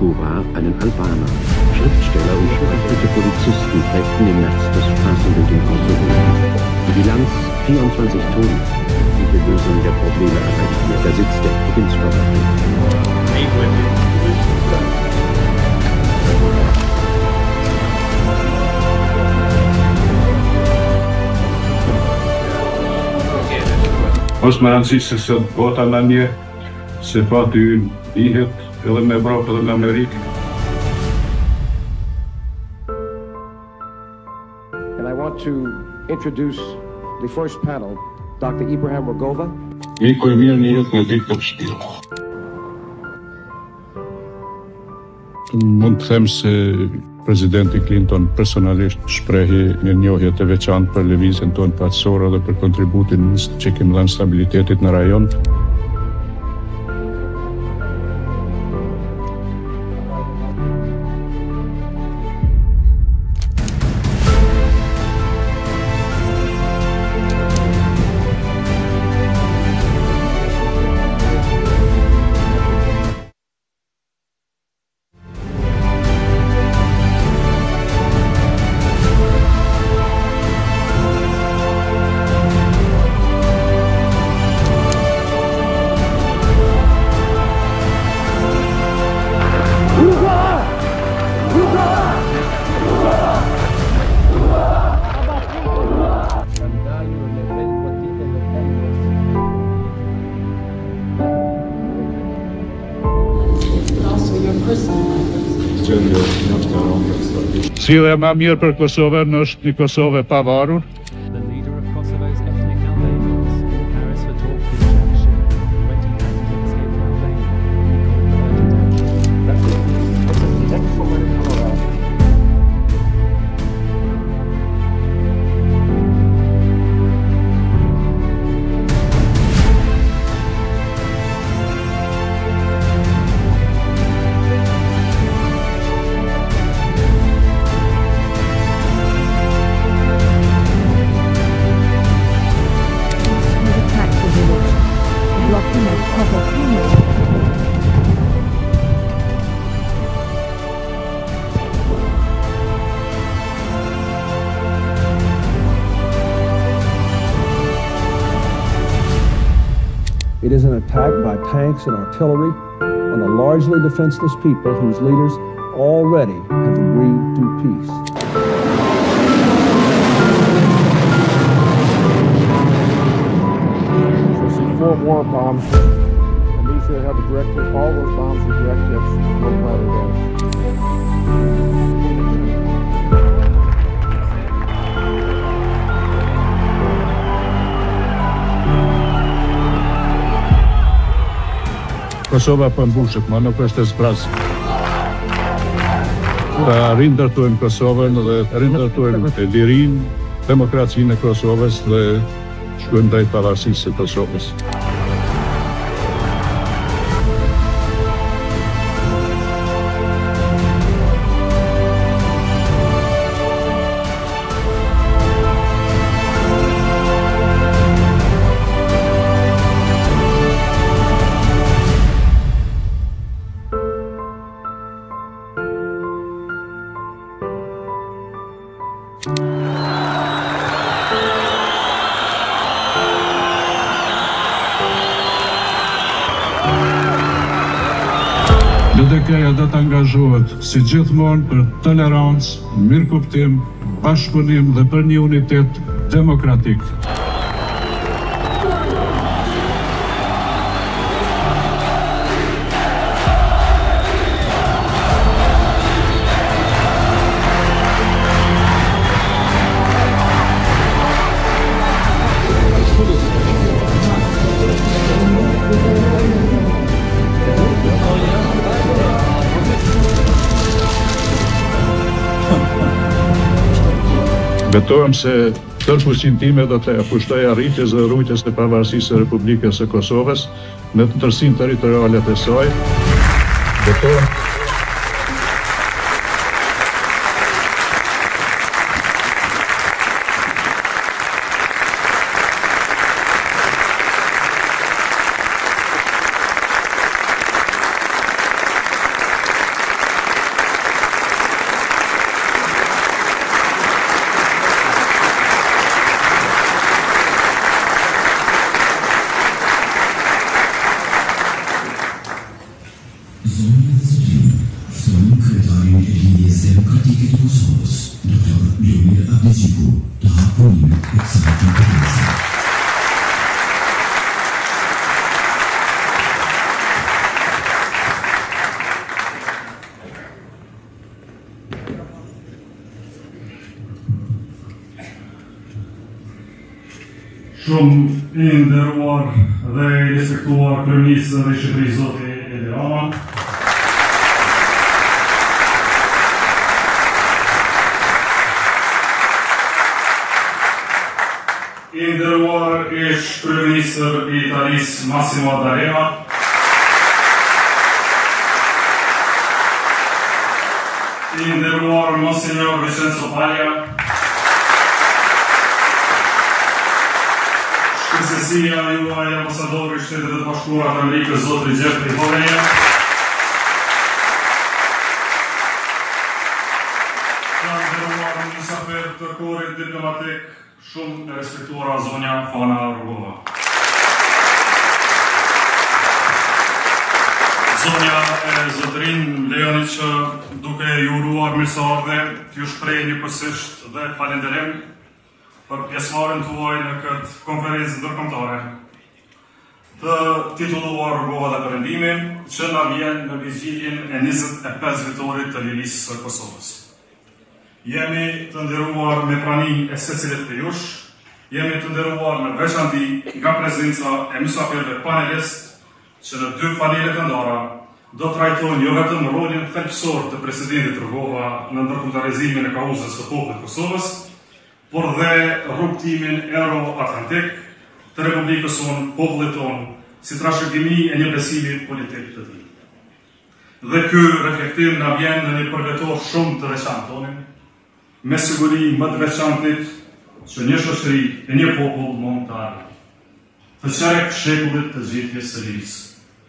Skura einen Albaner. Schriftsteller und bewaffnete Polizisten prägten im März das Straßenbild in Kosovo. Die Bilanz 24 Tote. Die Lösung der Probleme erreicht wird der Sitz der Provinzverwaltung. Osmanan sisessä Otananje, se vaatii vihet, olemme Eurooppa, olemme Amerikka. And I want to introduce the first panel, Dr. Ibrahim Rugova. Никой мир не идет на диктатуру. Mund të them se Presidenti Clinton personalisht shprehi mirënjohje të veçantë për lëvizjen tonë paqësore dhe për kontributin që kemi dhënë stabilitetit në rajon. Sjellja më e mirë për Kosovën është një Kosovë e pavarur. It is an attack by tanks and artillery on a largely defenseless people whose leaders already have agreed to peace. So some 4 more bombs, and these have a direct hit. All those bombs are direct hits, no collateral damage. Kosova po mbushet, ma nuk është e zbrazë. Rindërtojmë Kosovën dhe rindërtojmë lirinë, demokracinë e Kosovës dhe shkojmë drejt pavarësisë së Kosovës. LDK-ja do të angazhohet si gjithmonë për tolerancë, mirëkuptim, bashkëpunim dhe për një unitet demokratik. Betohem se tërë fuqinë time do të pushtoj arritjes dhe rrugës të pavarësisë së Republikës së Kosovës në të tërësinë territoriale të saj. Betohem Shumë i nderuar dhe i respektuar Kryeministër i Shqipërisë zoti Edi Rama. I nderuar ish Kryeministër i Italisë Massimo D'Alema. I nderuar Monsignor Vincenzo Paglia. Shkëlqësia juaj ambasadori i Shtetit të Bashkuara të Amerikës zoti Jeffrey Holley. Të nderuar mysafir të korit diplomatik, shumë e respektuara zonja Fana Rugova. Zonja e zotërin lejoni që duke ju uruar mirëseardhje t'ju shpreh njëkohësisht dhe falënderim për pjesëmarrjen tuaj në këtë konferencë ndërkombëtare të titulluar Rrugova dhe Perëndimi, që na vjen në vigjiljen e 25 vitorit të lirisë së Kosovës. Jemi të nderuar me praninë e secilit prej jush, jemi të nderuar në veçanti nga prezenca e mysafirëve panelist që në 2 panele të ndara do të trajtojnë jo vetëm rolin thelbësor të presidentit Rugova në ndërkombëtarizimin e kauzës së popullit të Kosovës, por dhe rrugtimin euro-atlantik të Republikës sonë, popullit tonë, si trashëgimi e një besimi politik të tij. Dhe ky reflektim na vjen në një përvetor shumë të veçantë tonë, me siguri më të veçantit që një shoqëri e një popull mund të arrijë. Të çarek shekullit të zgjidhjes së lirisë.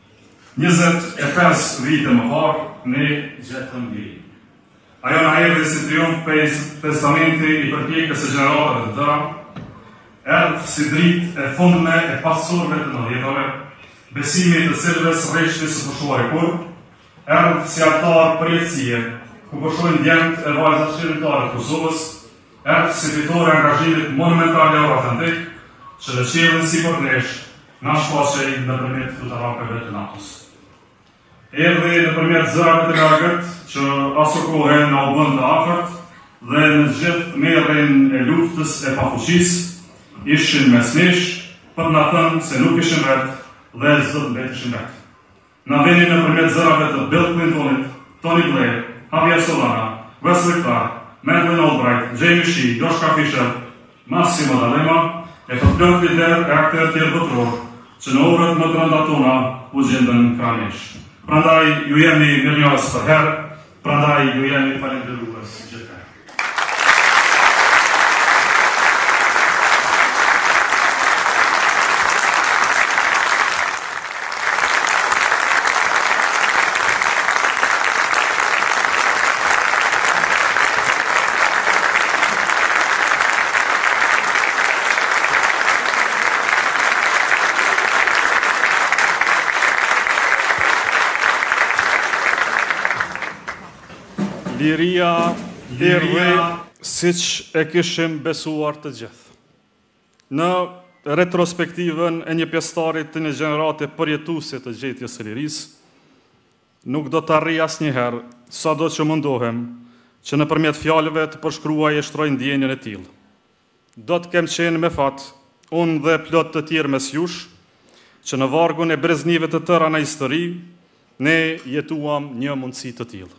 25 vite më parë, ne gjetëm lirin. Ajo na erdhi si triumf prej testamenti i përpjekjes së gjeneratave të tëra, erdhi si dritë e fundme e pasurve të mëdhetave, besimi të cilëves rreshti së pushuar e kur, erdhi si altar për jetësie, ku pushojnë djemtë e vajzat shërbëtare të Kosovës, erdhi si fitore e angazhimit monumental euro-atlantik, që në qiellin sipër nesh na shfaqej nëpërmjet fluturakave të NATO-s. Erdhi nëpërmjet zërave të largët që asë kohë na u bën të afërt dhe në gjithë merren e luftës e pafuqisë ishin mes nesh për të na thënë se nuk ishin vetë dhe zot mbeteshin vetë. Na vinin nëpërmjet zërave të Bill Clintonit, Tony Blair, Javier Solana, Wesley Clark, Madeleine Albright, Jamie Shea, Joshua Fisher, Massimo D'Alema e të plot lider e aktorë tjerë botror që në orët më të rënda tona u gjendën krah nesh. Prandaj ju jemi mirënjohës për herë, prandaj ju jemi falënderues gjithë. Liria erdhi siç e kishim besuar të gjithë. Në retrospektivën e një pjesëtarit të një gjenerate përjetuese të gjetjes së lirisë, nuk do të arrijë asnjëherë, sado që mundohem, që nëpërmjet fjalëve të përshkruaj e shtroj ndjenjën e tillë. Do të kem qenë me fat, unë dhe plot të tjerë mes jush, që në vargun e breznive të tëra në histori, ne jetuam një mundësi të tillë.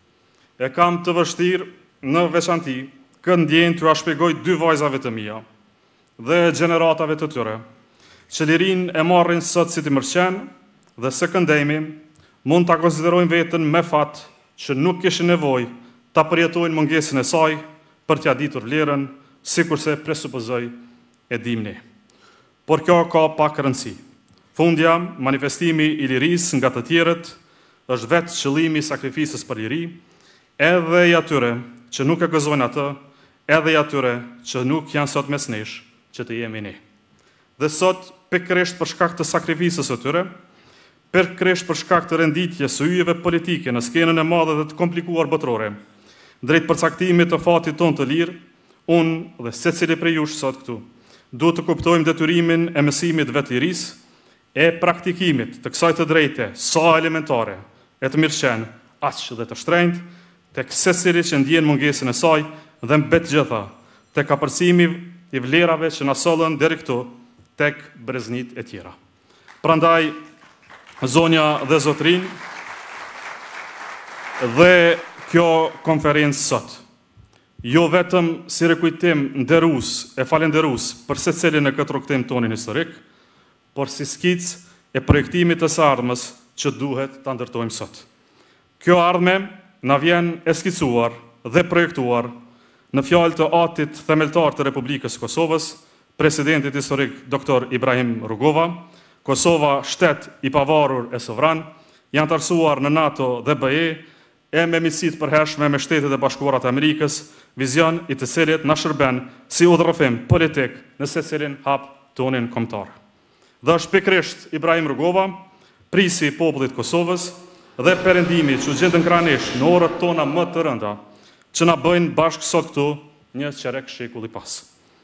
E kam të vështirë në veçanti këtë ndjenjë t'ju shpjegoj 2 vajzave të mia dhe gjeneratave të tyre, që lirin e marrin sot si të mërqen dhe se këndemi mund ta konsiderojnë veten me fat që nuk kishin nevojë ta përjetojnë mungesën e saj për t'ia ditur vlerën, sikurse presupozoj e dimni. Por kjo ka pak rëndësi. Fundja, manifestimi i lirisë nga të tjerët, është vetë qëllimi i sakrifisës për liri, edhe i atyre që nuk e gëzojnë atë, edhe i atyre që nuk janë sot mes nesh, që të jemi ne. Dhe sot, pikërisht për shkak të sakrifisës së tyre, pikërisht për shkak të renditjes së yjeve politike në skenën e madhe dhe të komplikuar botërore, drejt përcaktimit të fatit tonë të lirë, unë dhe secili prej jush sot këtu, duhet të kuptojmë detyrimin e mësimit vetë lirisë, e praktikimit të kësaj të drejte, sa elementare, e të mirëqen, aq dhe të shtrenjtë, tek secili që ndjen mungesën e saj dhe mbet gjitha, tek kapërcimi i vlerave që na sollën deri këtu, tek breznit e tjera. Prandaj, zonja dhe zotrin, dhe kjo konferencë sot, jo vetëm si rekujtim nderus e falenderus për secilin e këtë rukëtim tonin historik, por si skic e projektimit të së ardhmës që duhet të ndërtojmë sot. Kjo ardhme na vjen e skicuar dhe projektuar në fjalë të atit themeltar të Republikës Kosovës, presidentit historik Dr. Ibrahim Rugova. Kosova, shtet i pavarur e sovran, janë të arsuar në NATO dhe BE, e me miqësitë përhershme me Shtetet e Bashkuara të Amerikës, vizion i të cilit na shërben si udhërrofim politik në secilin hap tonin kombëtar. Dhe është pikërisht Ibrahim Rugova, prisi i popullit Kosovës dhe perëndimi që gjendën kranisht në orët tona më të rënda, që na bëjnë bashkë sot këtu një qerek shekulli pas.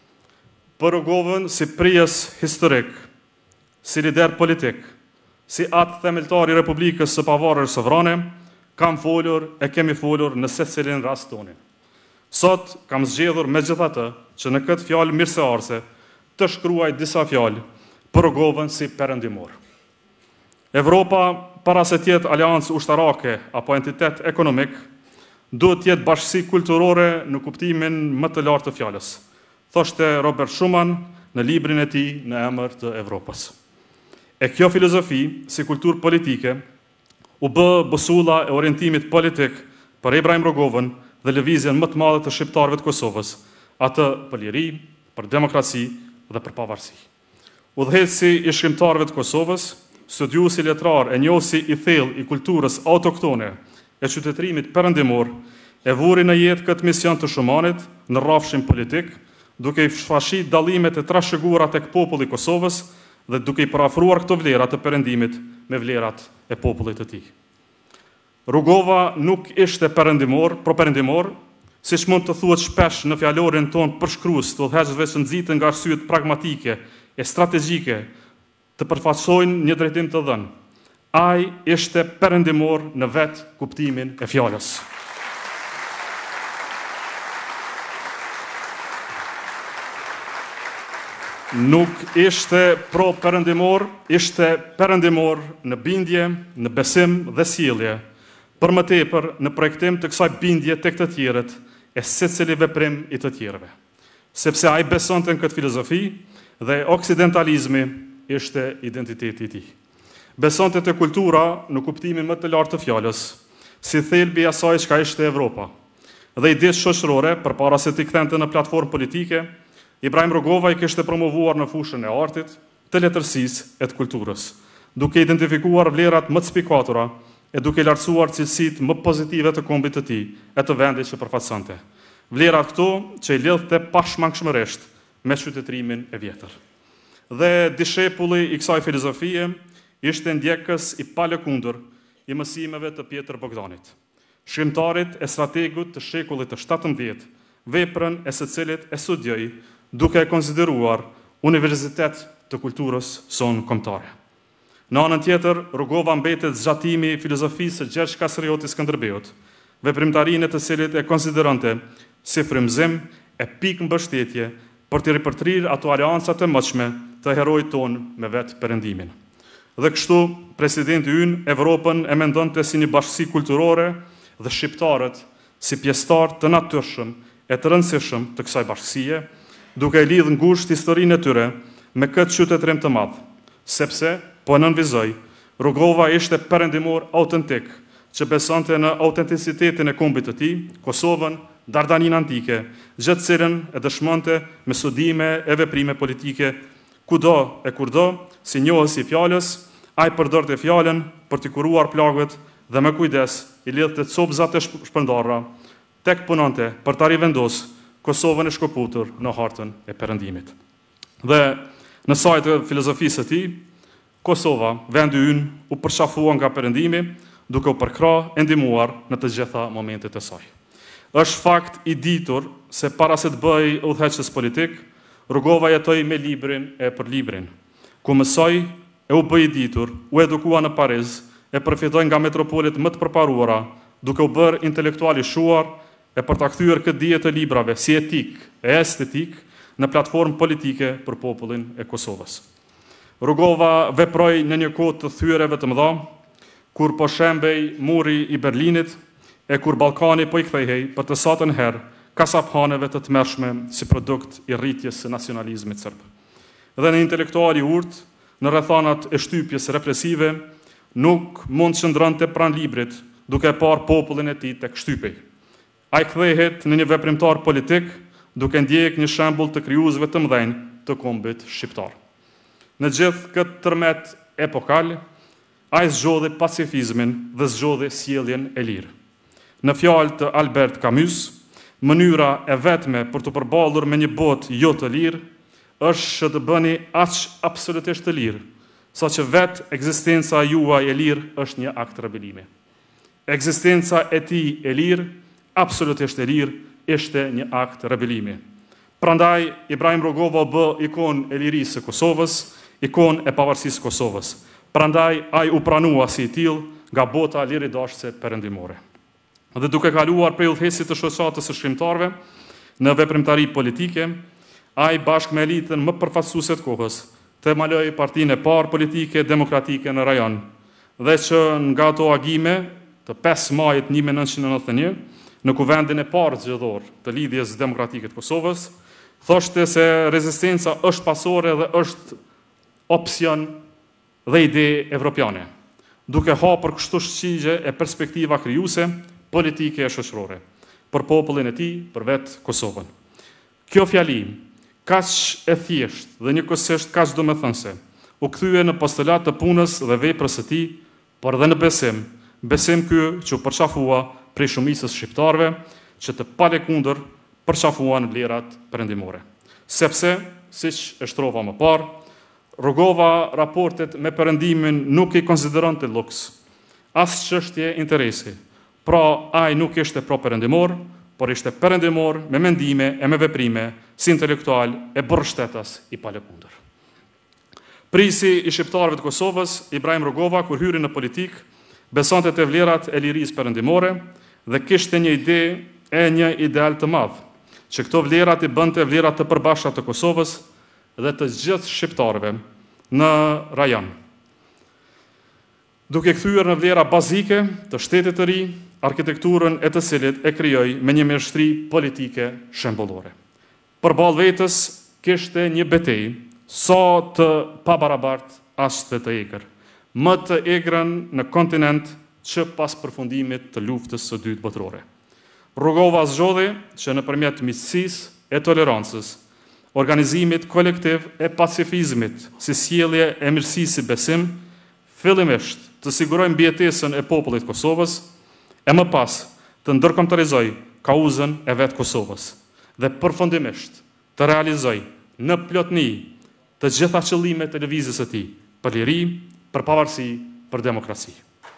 Për Rugovën si prijes historik, si lider politik, si atë themeltar i Republikës së pavarur sovrane, kam folur e kemi folur në secilin rast tonin. Sot kam zgjedhur megjithatë që në këtë fjalë mirësearse të shkruaj disa fjalë për Rugovën si perëndimor. Evropa, para se të jetë aleancë ushtarake apo entitet ekonomik, duhet të jetë bashkësi kulturore në kuptimin më të lartë të fjalës, thoshte Robert Schuman në librin e tij Në emër të Evropës. E kjo filozofi, si kulturë politike, u bë busulla e orientimit politik për Ibrahim Rugovën dhe lëvizjen më të madhe të shqiptarëve të Kosovës, atë për liri, për demokraci dhe për pavarësi. Udhëheqësi i shkrimtarëve të Kosovës, studiuesi letrar e njohësi i thellë i kulturës autoktone e qytetërimit perëndimor, e vuri në jetë këtë mision të Schumanit në rrafshin politik, duke i shfaqit dallimet e trashëguara tek populli i Kosovës dhe duke i parafruar këto vlera të perëndimit me vlerat e popullit të tij. Rugova nuk ishte perëndimor, pro-perëndimor, siç mund të thuhet shpesh në fjalorin ton përshkrues të udhëheqësve që nxiten nga arsyet pragmatike e strategjike të përfaqësojnë një drejtim të dhënë. Ai ishte perëndimor në vetë kuptimin e fjalës. Nuk ishte pro-perëndimor, ishte perëndimor në bindje, në besim dhe sjellje, për më tepër në projektim të kësaj bindje tek të tjerët e secili veprim i të tjerëve. Sepse ai besonte në këtë filozofi dhe oksidentalizmi ishte identiteti i tij. Besonte te kultura në kuptimin më të lartë të fjalës, si thelbi i asaj çka ishte Evropa. Dhe idetë shoqërore përpara se të kthente në platformë politike, Ibrahim Rugova i kishte promovuar në fushën e artit, të letërsisë e të kulturës, duke identifikuar vlerat më të spikatura e duke lartësuar cilësitë më pozitive të kombit të tij e të vendit që përfaqësonte. Vlerat këto që i lidhte pashmangshmërisht me qytetërimin e vjetër. Dhe dishepulli i kësaj filozofie ishte ndjekës i palëkundur i mësimeve të Pjetër Bogdanit, shkrimtarit e strategut të shekullit të 17, veprën e secilit e studioi duke e konsideruar universitet të kulturës son kombëtare. Në anën tjetër, Rugova mbetet zgjatimi i filozofisë së Gjergj Kastrioti Skënderbeut, veprimtarinë e të cilit e konsideronte si frymëzim e pikë mbështetje për të ripërtrirë ato aleanca të mëdhshme të heroit ton me vetë perëndimin. Dhe kështu, presidenti ynë Evropën e mendonte si një bashkësi kulturore dhe shqiptarët si pjesëtar të natyrshëm e të rëndësishëm të kësaj bashkësie, duke e lidhë ngushtë historinë e tyre me këtë qytetërim të madh, sepse, po e nënvizoj, Rugova ishte perëndimor autentik, që besonte në autenticitetin e kombit të tij, Kosovën, Dardaninë antike, gjithë cilën e dëshmonte me studime e veprime politike, kudo e kurdo, si njohës i fjalës, ai përdorte fjalën për të kuruar plagët dhe me kujdes i lidhte copëzat e shpërndarura, tek punonte për ta rivendos Kosovën e shkëputur në hartën e perëndimit. Dhe në sajt e filozofisë së tij, Kosova, vendi ynë, u përshafua nga perëndimi, duke u përkrah e ndihmuar në të gjitha momentet e saj. Është fakt i ditur se para se të bëj udhëheqës politik, Rugova jetoi me librin e për librin, ku mësoi e u bë i ditur, u edukua në Pariz, e përfitoi nga metropolit më të përparuara, duke u bërë intelektual i shuar, e për ta kthyer këtë dije të librave si etik e estetik, në platformë politike për popullin e Kosovës. Rugova veproi në një kohë të thyreve të mëdha, kur po shembej muri i Berlinit e kur Ballkani po i kthehej për të satën herë kasaphaneve të tmerrshme si produkt i rritjes së nacionalizmit serb. Dhe në intelektuali urtë, në rrethanat e shtypjes represive, nuk mund të qëndronte pranë librit duke parë popullin e tij tek shtypej. Ai kthehet në një veprimtar politik duke ndjek një shembull të krijuesve të mëdhenj të kombit shqiptar. Në gjithë këtë tërmet epokal, ai zgjodhi pacifizmin dhe zgjodhi sjelljen e lirë. Në fjalë të Albert Camus, mënyra e vetme për të përballur me një botë jo të lirë është që të bëni aq absolutisht të lirë, saqë vetë ekzistenca juaj e lirë është një akt rebelimi. Ekzistenca e tij e lirë, absolutisht e lirë, ishte një akt rebelimi. Prandaj Ibrahim Rugova bë ikon e lirisë së Kosovës, ikon e pavarësisë Kosovës. Prandaj ai u pranua si i tillë nga bota liridashëse perëndimore. Dhe duke kaluar prej udhëhesit të shoqatës së shkrimtarëve në veprimtari politike, ai bashkë me elitën më përfaqësuese të kohës, themeloi partinë e parë politike demokratike në rajon, dhe që nga ato agime të 5 majit 1991, në kuvendin e parë zgjedhor të lidhjes demokratike të Kosovës, thoshte se rezistenca është pasore dhe është opsion dhe ide evropiane, duke hapur kështu shqyrje e perspektiva krijuese politike e shoqërore për popullin e tij, për vetë Kosovën. Kjo fjali, kaq e thjeshtë dhe njëkohësisht kaq domethënëse, u kthye në postulat të punës dhe veprës së tij, por edhe në besim ky që u përqafua prej shumicës shqiptarëve që të palekundër përqafuan vlerat perëndimore. Sepse, siç e shtrova më parë, Rugova raportet me perëndimin nuk i konsideronte luks, as çështje interesi. Pra, ai nuk ishte pro-perëndimor, por ishte perëndimor me mendime e me veprime si intelektual e burrshtetas i palekundër. Prisi i shqiptarëve të Kosovës, Ibrahim Rugova, kur hyri në politik, besonte te vlerat e lirisë perëndimore dhe kishte një ide e një ideal të madh, që këto vlerat i bënte vlerat të përbashkëta të Kosovës dhe të gjithë shqiptarëve në rajon. Duke kthyer në vlera bazike të shtetit të ri, arkitekturën e të cilit e krijoi me një mjeshtri politike shembullore. Përballë vetës kishte një betejë sa të pabarabartë as të egër, më të egrën në kontinent që pas përfundimit të luftës së dytë botërore. Rugova zgjodhi që nëpërmjet miqësisë e tolerancës, organizimit kolektiv e pacifizmit si sjellje e mirësisë si besim, fillimisht të sigurojë mbijetesën e popullit të Kosovës, e më pas të ndërkombëtarizoj kauzën e vetë Kosovës dhe përfundimisht të realizoj në plotni të gjitha qëllimet e lëvizjes së tij për liri, për pavarësi, për demokraci.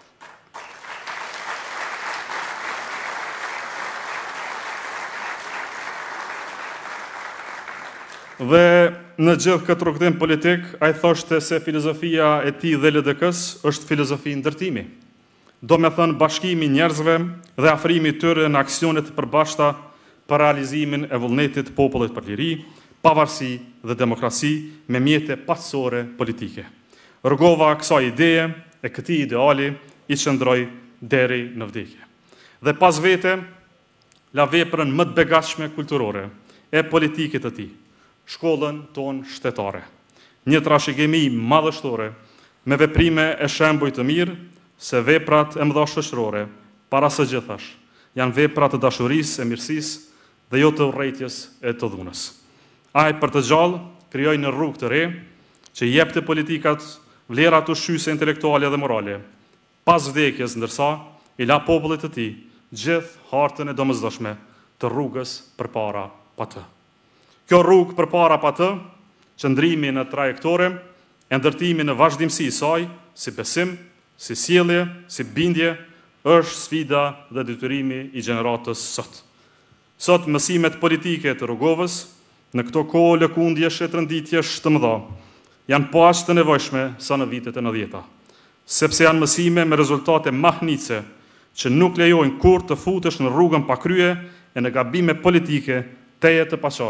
Dhe në gjithë këtë rrugtim politik, ai thoshte se filozofia e tij dhe LDK-s është filozofi ndërtimi. Do me thënë bashkimi njerëzve dhe afrimi tyre në aksione të përbashkëta për realizimin e vullnetit të popullit për liri, pavarësi dhe demokraci me mjete pasore politike. Rugova kësaj ideje e këtij ideali i qëndroi deri në vdekje. Dhe pas vete, la veprën më të begatshme kulturore e politikit të tij, shkollën tonë shtetare. Një trashëgimi madhështore me veprime e shembuj të mirë se veprat e mëdha shoqërore para së gjithash janë vepra të dashurisë e mirësisë dhe jo të urrëties e të dhunës. Ai për të gjallë krijoi një rrugë të re që jepte politikat vlera të ushqyese intelektuale dhe morale. Pas vdekjes ndërsa i la popullit të tij gjithë hartën e domosdoshme të rrugës përpara pa të. Kjo rrugë përpara pa të, qëndrimi në trajektore, e ndërtimi në vazhdimsi i saj, si besim, si sjellje, si bindje, është sfida dhe detyrimi i gjeneratës sot. Sot mësimet politike të Rugovës, në këto kohë lëkundjesh e trënditjesh të mëdha, janë po aq të nevojshme sa në vitet e 90-ta, sepse janë mësime me rezultate mahnice që nuk lejojnë kur të futesh në rrugën pa krye e në gabime politike teje të paqarta,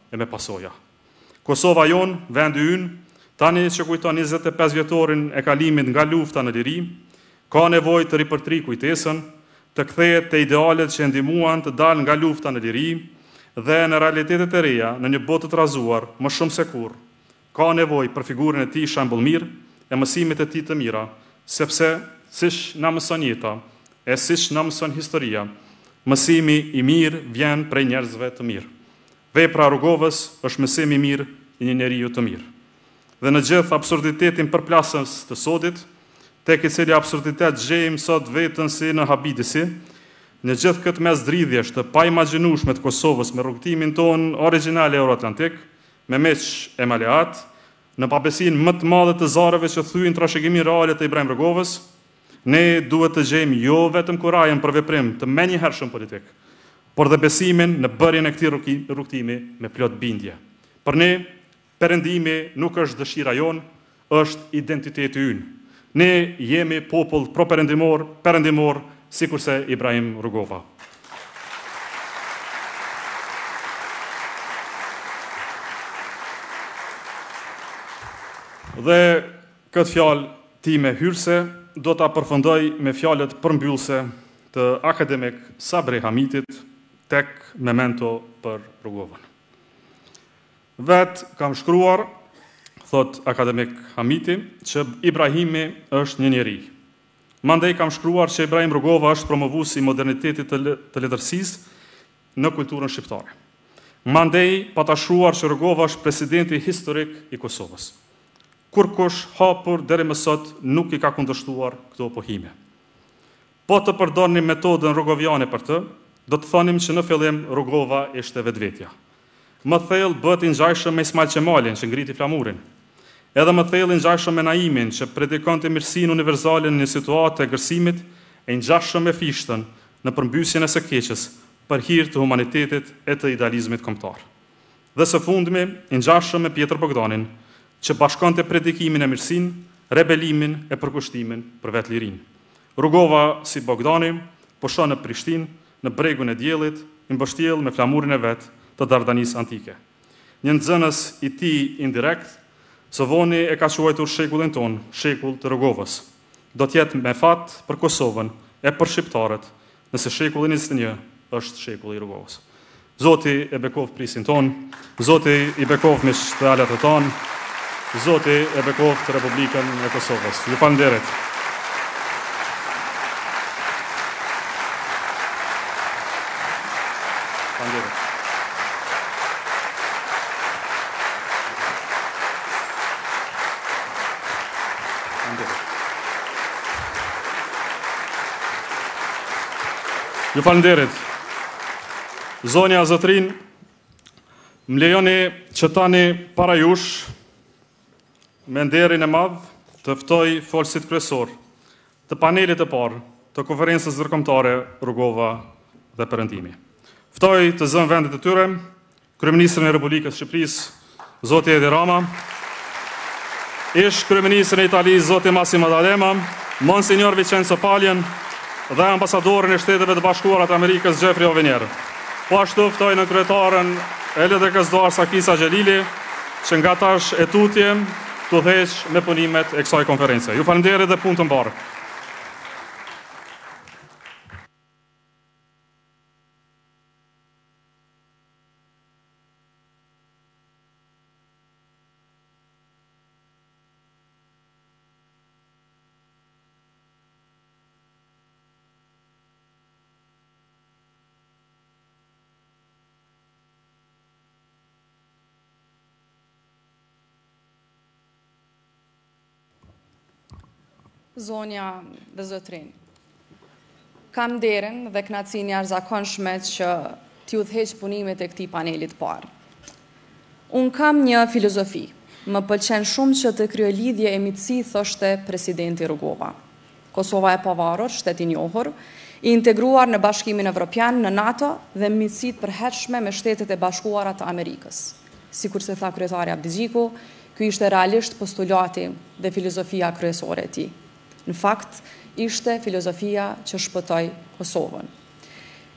e me pasoja. Kosova jonë, vendi ynë, tani që kujton 25 vjetorin e kalimit nga lufta në liri, ka nevojë të ripërtri kujtesën, të kthehet te idealet që ndihmuan të dalë nga lufta në liri dhe në realitetet e reja në një botë të trazuar më shumë se kurrë. Ka nevojë për figurën e tij shembullmir e mësimit e tij të mira, sepse siç na mëson jeta e siç na mëson historia, mësimi i mirë vjen prej njerëzve të mirë. Vepra e Rugovës është mësim i mirë i një njeriu të mirë. Dhe në gjithë absurditetin përplasës të sotit, tek i cili absurditet gjejmë sot vetën si në habitisi, në gjithë këtë mes dridhjesh të paimagjinueshme të Kosovës me rrugtimin ton origjinal euroatlantik, me meq e maleat, në pabesin më të madhe të zareve që thyen trashëgimin reale të Ibrahim Rugovës, ne duhet të gjejmë jo vetëm kurajën për veprim të menjëhershëm politik, por dhe besimin në bërjen e këtij rrugtimi me plot bindje. Për ne, perëndimi nuk është dëshira jonë, është identiteti ynë. Ne jemi popull perëndimor, sikurse Ibrahim Rugova. Dhe këtë fjalë time hyrëse do ta përfundoj me fjalët përmbyllëse të akademik Sabri Hamitit tek memento për Rugovën. Vet kam shkruar, thot akademik Hamiti, që Ibrahimi është një njeri. Mandej kam shkruar që Ibrahim Rugova është promovuesi i modernitetit të letërsisë në kulturën shqiptare. Mandej pa ta shkruar që Rugova është presidenti historik i Kosovës. Kurkush hapur deri më sot nuk i ka kundërshtuar këto pohime. Po të përdornim metodën rugoviane për të, do të thonim që në fillim Rugova ishte vetvetja. Më thellë bëhet i ngjajshëm me Ismail Qemalin që ngriti flamurin. Edhe më thellë i ngjajshëm me Naimin që predikonte mirësinë universale në një situatë e gërsimit, e ngjashëm me Fishtën në përmbysjen e së keqes për hir të humanitetit e të idealizmit kombëtar. Dhe së fundmi i ngjashëm me Pjetër Bogdanin, që bashkonte predikimin e mirësinë, rebelimin e përkushtimin për vetë lirinë. Rugova, si Bogdani, po shon në Prishtinë, në bregun e diellit, i mbështjell me flamurin e vet të Dardanisë antike. Një nxënës i tij indirekt, së voni e ka quajtur shekullin ton, shekull të Rugovës. Do të jetë me fat për Kosovën e për shqiptarët, nëse shekulli 21 është shekulli i Rugovës. Zoti e bekov prisin ton, Zoti i bekov me shtëalat e ton, Zoti e bekov të Republikën e Kosovës. Ju falënderit. Ju falënderit. Zonja Zotrin, më lejoni që tani para jush, me nderin e madh, të ftoj folësit kryesor të panelit e parë të konferencës ndërkombëtare Rugova dhe Perëndimi. Ftoj të zënë vendet e tyre Kryeministrin e Republikës së Shqipërisë, Zoti Edi Rama, ish Kryeministrin e Italisë, Zoti Massimo D'Alema, Monsignor Vincenzo Paljen dhe ambasadorin e Shteteve të Bashkuara të Amerikës, Jeffrey Ovenier. Po ashtu ftoj në kryetaren e LDK-s Doar Sakisa Xhelili, që nga tash e tutje të dheq me punimet e kësaj konference. Ju falënderit dhe punë të mbarë. Zonja dhe Zotrin, kam nderin dhe kënaqësinë jashtëzakonshme që t'ju udhëheq punimet e këtij panelit parë. Unë kam një filozofi. Më pëlqen shumë që të kryej lidhje e miqësi, thoshte presidenti Rugova. Kosova e pavarur, shtet i njohur, i integruar në Bashkimin Evropian, në NATO dhe miqësitë përhershme me Shtetet e Bashkuara të Amerikës. Sikur se tha kryetari Abdigjiku, ky ishte realisht postulati dhe filozofia kryesore e tij. Në fakt, ishte filozofia që shpëtoi Kosovën.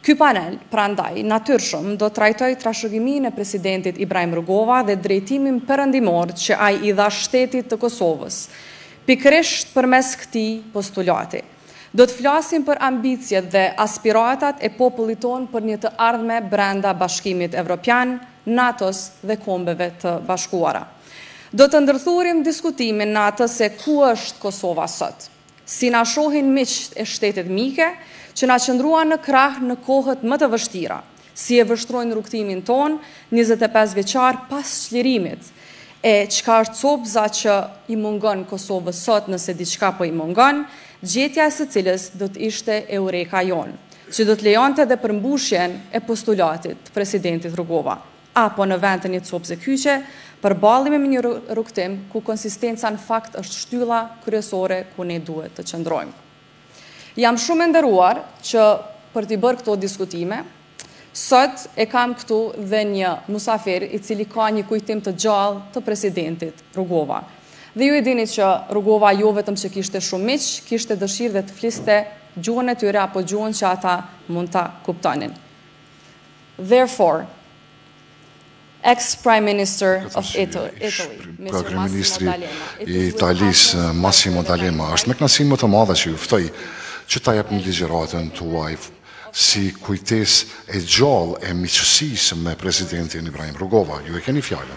Ky panel, prandaj, natyrshëm, do trajtoj trashëgiminë e presidentit Ibrahim Rugova dhe drejtimin perëndimor që ai i dha shtetit të Kosovës, pikërisht përmes këtij postulati. Do të flasim për ambicjet dhe aspiratat e popullit tonë për një të ardhme brenda Bashkimit Evropian, NATO-s dhe Kombeve të Bashkuara. Do të ndërthurim diskutimin në atë se ku është Kosova sot, si na shohin miqt e shtetet mike, që na qëndruan në krah në kohët më të vështira, si e vështrojnë rrugtimin ton 25 vjeçar pas çlirimit, e çka është copza që i mungon Kosovës sot nëse diçka po i mungon, gjetja e së cilës do të ishte eureka jon, që do të lejonte dhe përmbushjen e postulatit të presidentit Rugova, apo në vend të një copze kyçe, përballemi me një rrugtim ku konsistenca në fakt është shtylla kryesore ku ne duhet të qëndrojmë. Jam shumë e nderuar që për t'i bërë këto diskutime, sot e kam këtu dhe një musafir i cili ka një kujtim të gjallë të presidentit Rugova. Dhe ju e dini që Rugova jo vetëm që kishte shumë miq, kishte dëshirë dhe të fliste gjuhën e tyre apo gjuhën që ata mund ta kuptonin. Therefore, ex-Prime Minister of Italy, Mr. Massimo D'Alema. I Italisë, Massimo D'Alema, është me kënaqësi më të madhe që ju ftoj që ta jep një ligjëratën tuaj si kujtesë e gjallë e miqësisë me presidentin Ibrahim Rugova. Ju e keni fjalën.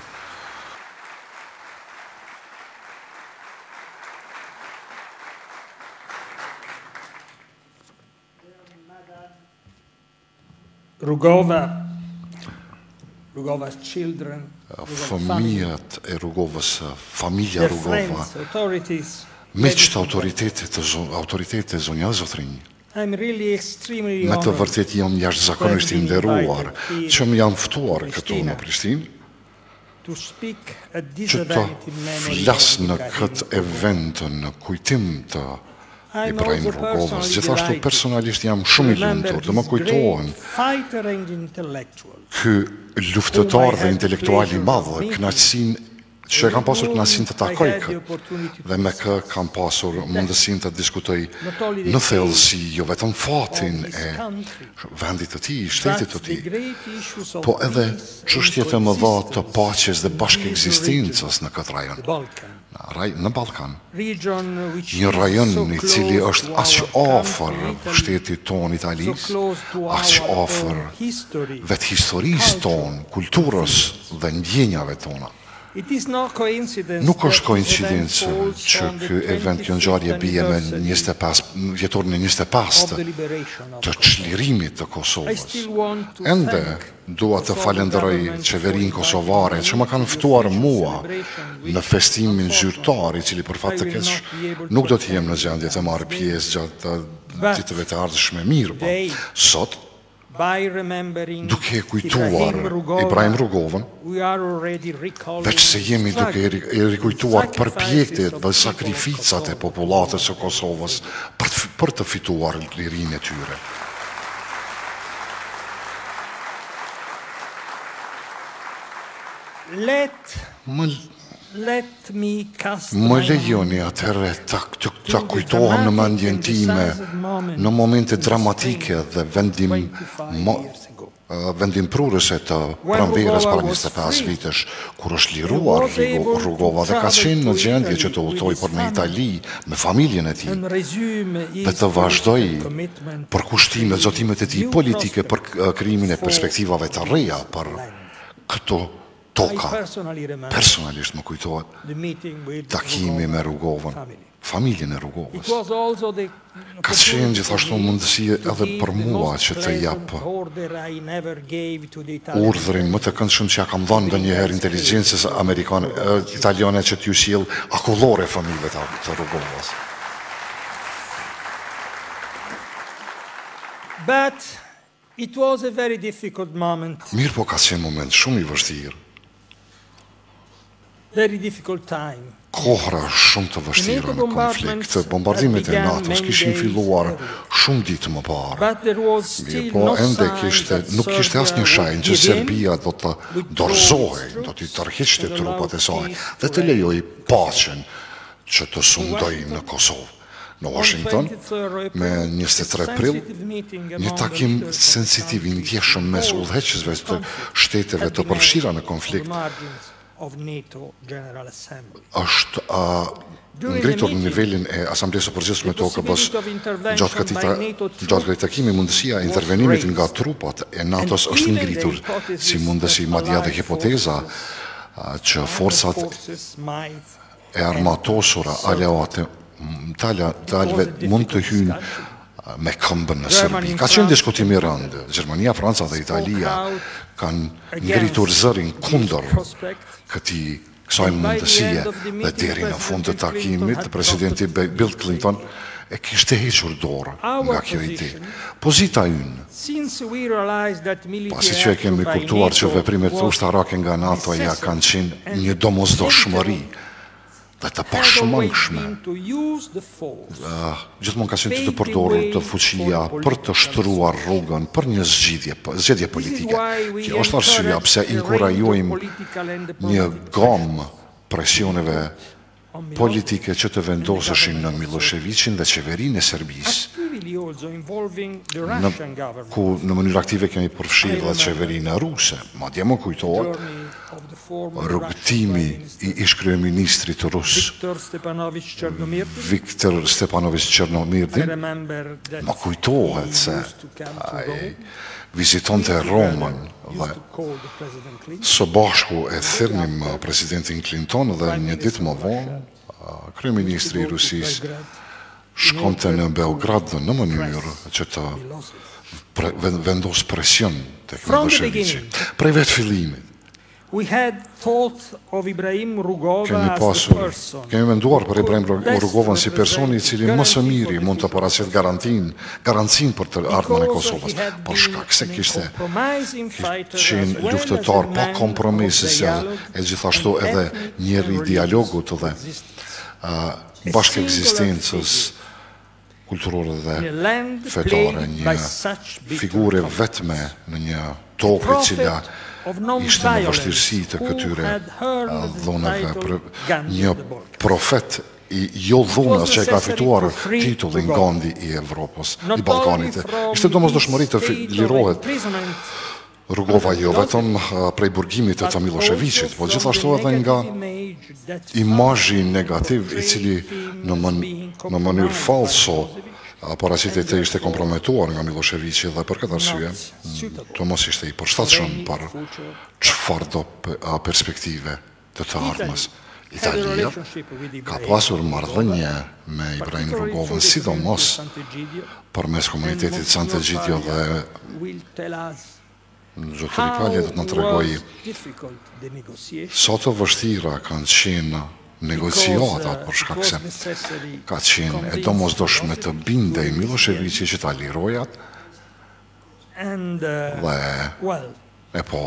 Rugova's children, Fëmijët e Rugovës, familja Rugova, miqtë autoritetet zonja zotrinj. Me të vërtet jam jashtëzakonisht i nderuar që më janë ftuar këtu në Prishtinë që të flas në këtë event në kujtim të Ibrahim Rugovës. Gjithashtu personalisht jam shumë i lumtur dhe më kujtohen ky luftëtar dhe intelektual i madh, kënaqësinë që kam pasur kënaqësinë të takoj këtë dhe me kë kam pasur mundësinë të diskutoj në thellësi jo vetëm fatin e vendit të tij, shtetit të tij, po edhe çështjet e mëdha të paqes dhe bashkëekzistencës në këtë rajon. Në Ballkan, një rajon i cili është aq afër shtetit ton Italisë, aq afër vetë historisë tonë, kulturës dhe ndjenjave tona. Nuk është koincidencë që ky event, kjo ngjarje bie me 25 vjetorin e 25 të çlirimit të Kosovës. Ende dua të falenderoj qeverinë kosovare që më kanë ftuar mua në festimin zyrtar, i cili për fat të keq nuk do të jem në gjendje të marr pjesë gjatë ditëve të ardhshme mirë, po sot duke kujtuar Ibrahim Rugovën, veç se jemi duke e rikujtuar përpjekjet dhe sakrificat e popullatës së Kosovës për të fituar lirinë e tyre. Më lejoni atëherë ta kujtohem në mendjen time në momente dramatike dhe vendimprurëse të pranverës para 25 vitesh, kur është liruar Rugova dhe ka qenë në gjendje që të udhtoj për në Itali me familjen e tij dhe të vazhdoj për kushtimet, zotimet e tij politike për krijimin e perspektivave të reja për këto toka. Personalisht më kujtohet takimi me Rugovën, familjen e Rugovës. Ka qenë gjithashtu mundësi edhe për mua që të jap urdhrin më të këndshëm që ja kam dhënë ndonjëherë inteligjencës italiane që t'ju sjell akullore familje të Rugovës. Mirë, po ka qenë moment shumë i vështirë. Kohra shumë të vështira në konflikt. Bombardimet e NATO-s kishin filluar shumë ditë më parë. Po ende nuk kishte asnjë shenjë që Serbia do të dorëzohej, do të tërhiqte trupat e saj dhe të lejojë paqen që të sundojë në Kosovë. në Washington me 23 prill, një takim sensitiv i ndjeshëm mes udhëheqësve të shteteve të përfshira në konflikt është ngritur në nivelin e Asamblesë së Përgjithshme të OKB-s. Gjatë këtij takimi mundësia e intervenimit nga trupat e NATO-s është ngritur si mundësi, madje edhe hipoteza që forcat e armatosura aleate dalve mund të hynë me këmbën në Serbi. Ka qenë diskutim i rëndë. Gjermania, Franca dhe Italia kanë ngritur zërin kundër kësaj mundësie dhe deri në fund të takimit presidenti Bill Clinton e kishte hequr dorë nga kjo ide. Pozita ynë, pasi që e kemi kuptuar që veprimet ushtarake nga NATO-ja kanë qenë një domosdoshmëri dhe të pashmangshme, gjithmonë ka qenë të përdorur të fuqia për të shtruar rrugën për një zgjedhje politike. Kjo është arsyeja pse inkurajojmë një gamë presioneve politike që të vendoseshin në Miloševićin dhe qeverinë e Serbisë, ku në mënyrë aktive kemi përfshirë dhe qeverinë ruse. Madje më kujtohet rrugëtimi i ish-kryeministrit rus Viktor Stepanović Chernomyrdin. Më kujtohet se ai vizitonte Romën dhe së bashku e thirrnim presidentin Clinton dhe një ditë më vonë kryeministri i Rusisë shkonte në Beograd në mënyrë që të vendos presion tek Miloševići. Prej vetë fillimit kemi menduar për Ibrahim Rugovën si personi i cili më së miri mund të paraqet garancin për të ardhmen e Kosovës, por shkak se kishte qenë luftëtar pa kompromis e gjithashtu edhe njeri i dialogut dhe bashkëekzistencës kulturore dhe fetare, një figure vetme në një tokë e cila ishte në vështirësi të këtyre dhunave, një profet i jo dhunës që e ka fituar titullin Gandhi i Evropës, i Ballkanit. Ishte domosdoshmëri të lirohet Rugova jo vetëm prej burgimit të Miloševićit, por gjithashtu edhe nga imazhi negativ i cili në mënyrë falso paraqitet të ishte komprometuar nga Miloševići dhe për këtë arsye të mos ishte i përshtatshëm për çfarëdo perspektive të ardhmes. Italia ka pasur marrëdhënie me Ibrahim Rugovën, sidomos përmes komunitetit Sant'Egidio dhe Zotëri Palje do të na tregojë sa të vështira kanë qenë negociatat për shkak se ka qenë e domosdoshme të bindej Miloševići që ta lirojat dhe e po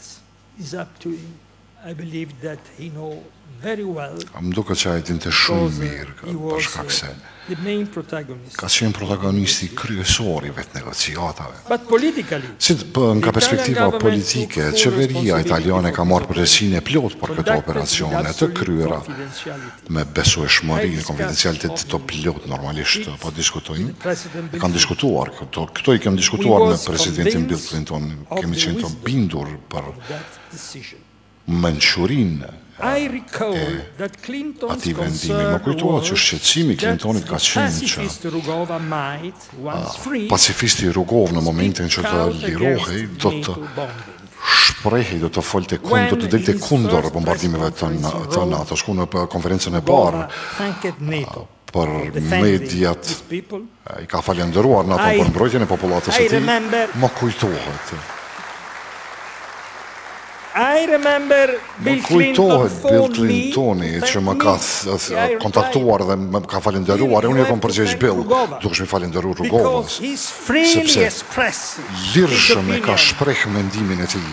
më duket që ai dinte shumë mirë për shkak se ka qenë protagonisti kryesor i vetë negociatave. Nga perspektiva politike, qeveria italiane ka marrë përgjegjësinë e plotë për këto operacione të kryera me besueshmëri dhe konfidencialitet të plotë normalisht, po diskutojnë. E kanë diskutuar këto i kemi diskutuar me presidentin Bill Clinton, kemi qenë të bindur për mençurinë ati vendimi. Më kujtohet që shqetësimi Clintonit ka qenë që pacifisti Rugov në momentin që të lirohej do të shprehej, do të folte kundër, do të delte kundër bombardimeve të NATO, shku në konferencën e parë për mediat, i ka falendëruar NATO për mbrojtjen e popullatës së tij. Më kujtohet Bill Clintoni që më ka kontaktuar dhe më ka falenderuar, unë e kom përgjigj Bill, dukesh mi falenderuar Rugovës, sepse lirshëm e ka shpreh mendimin e tij.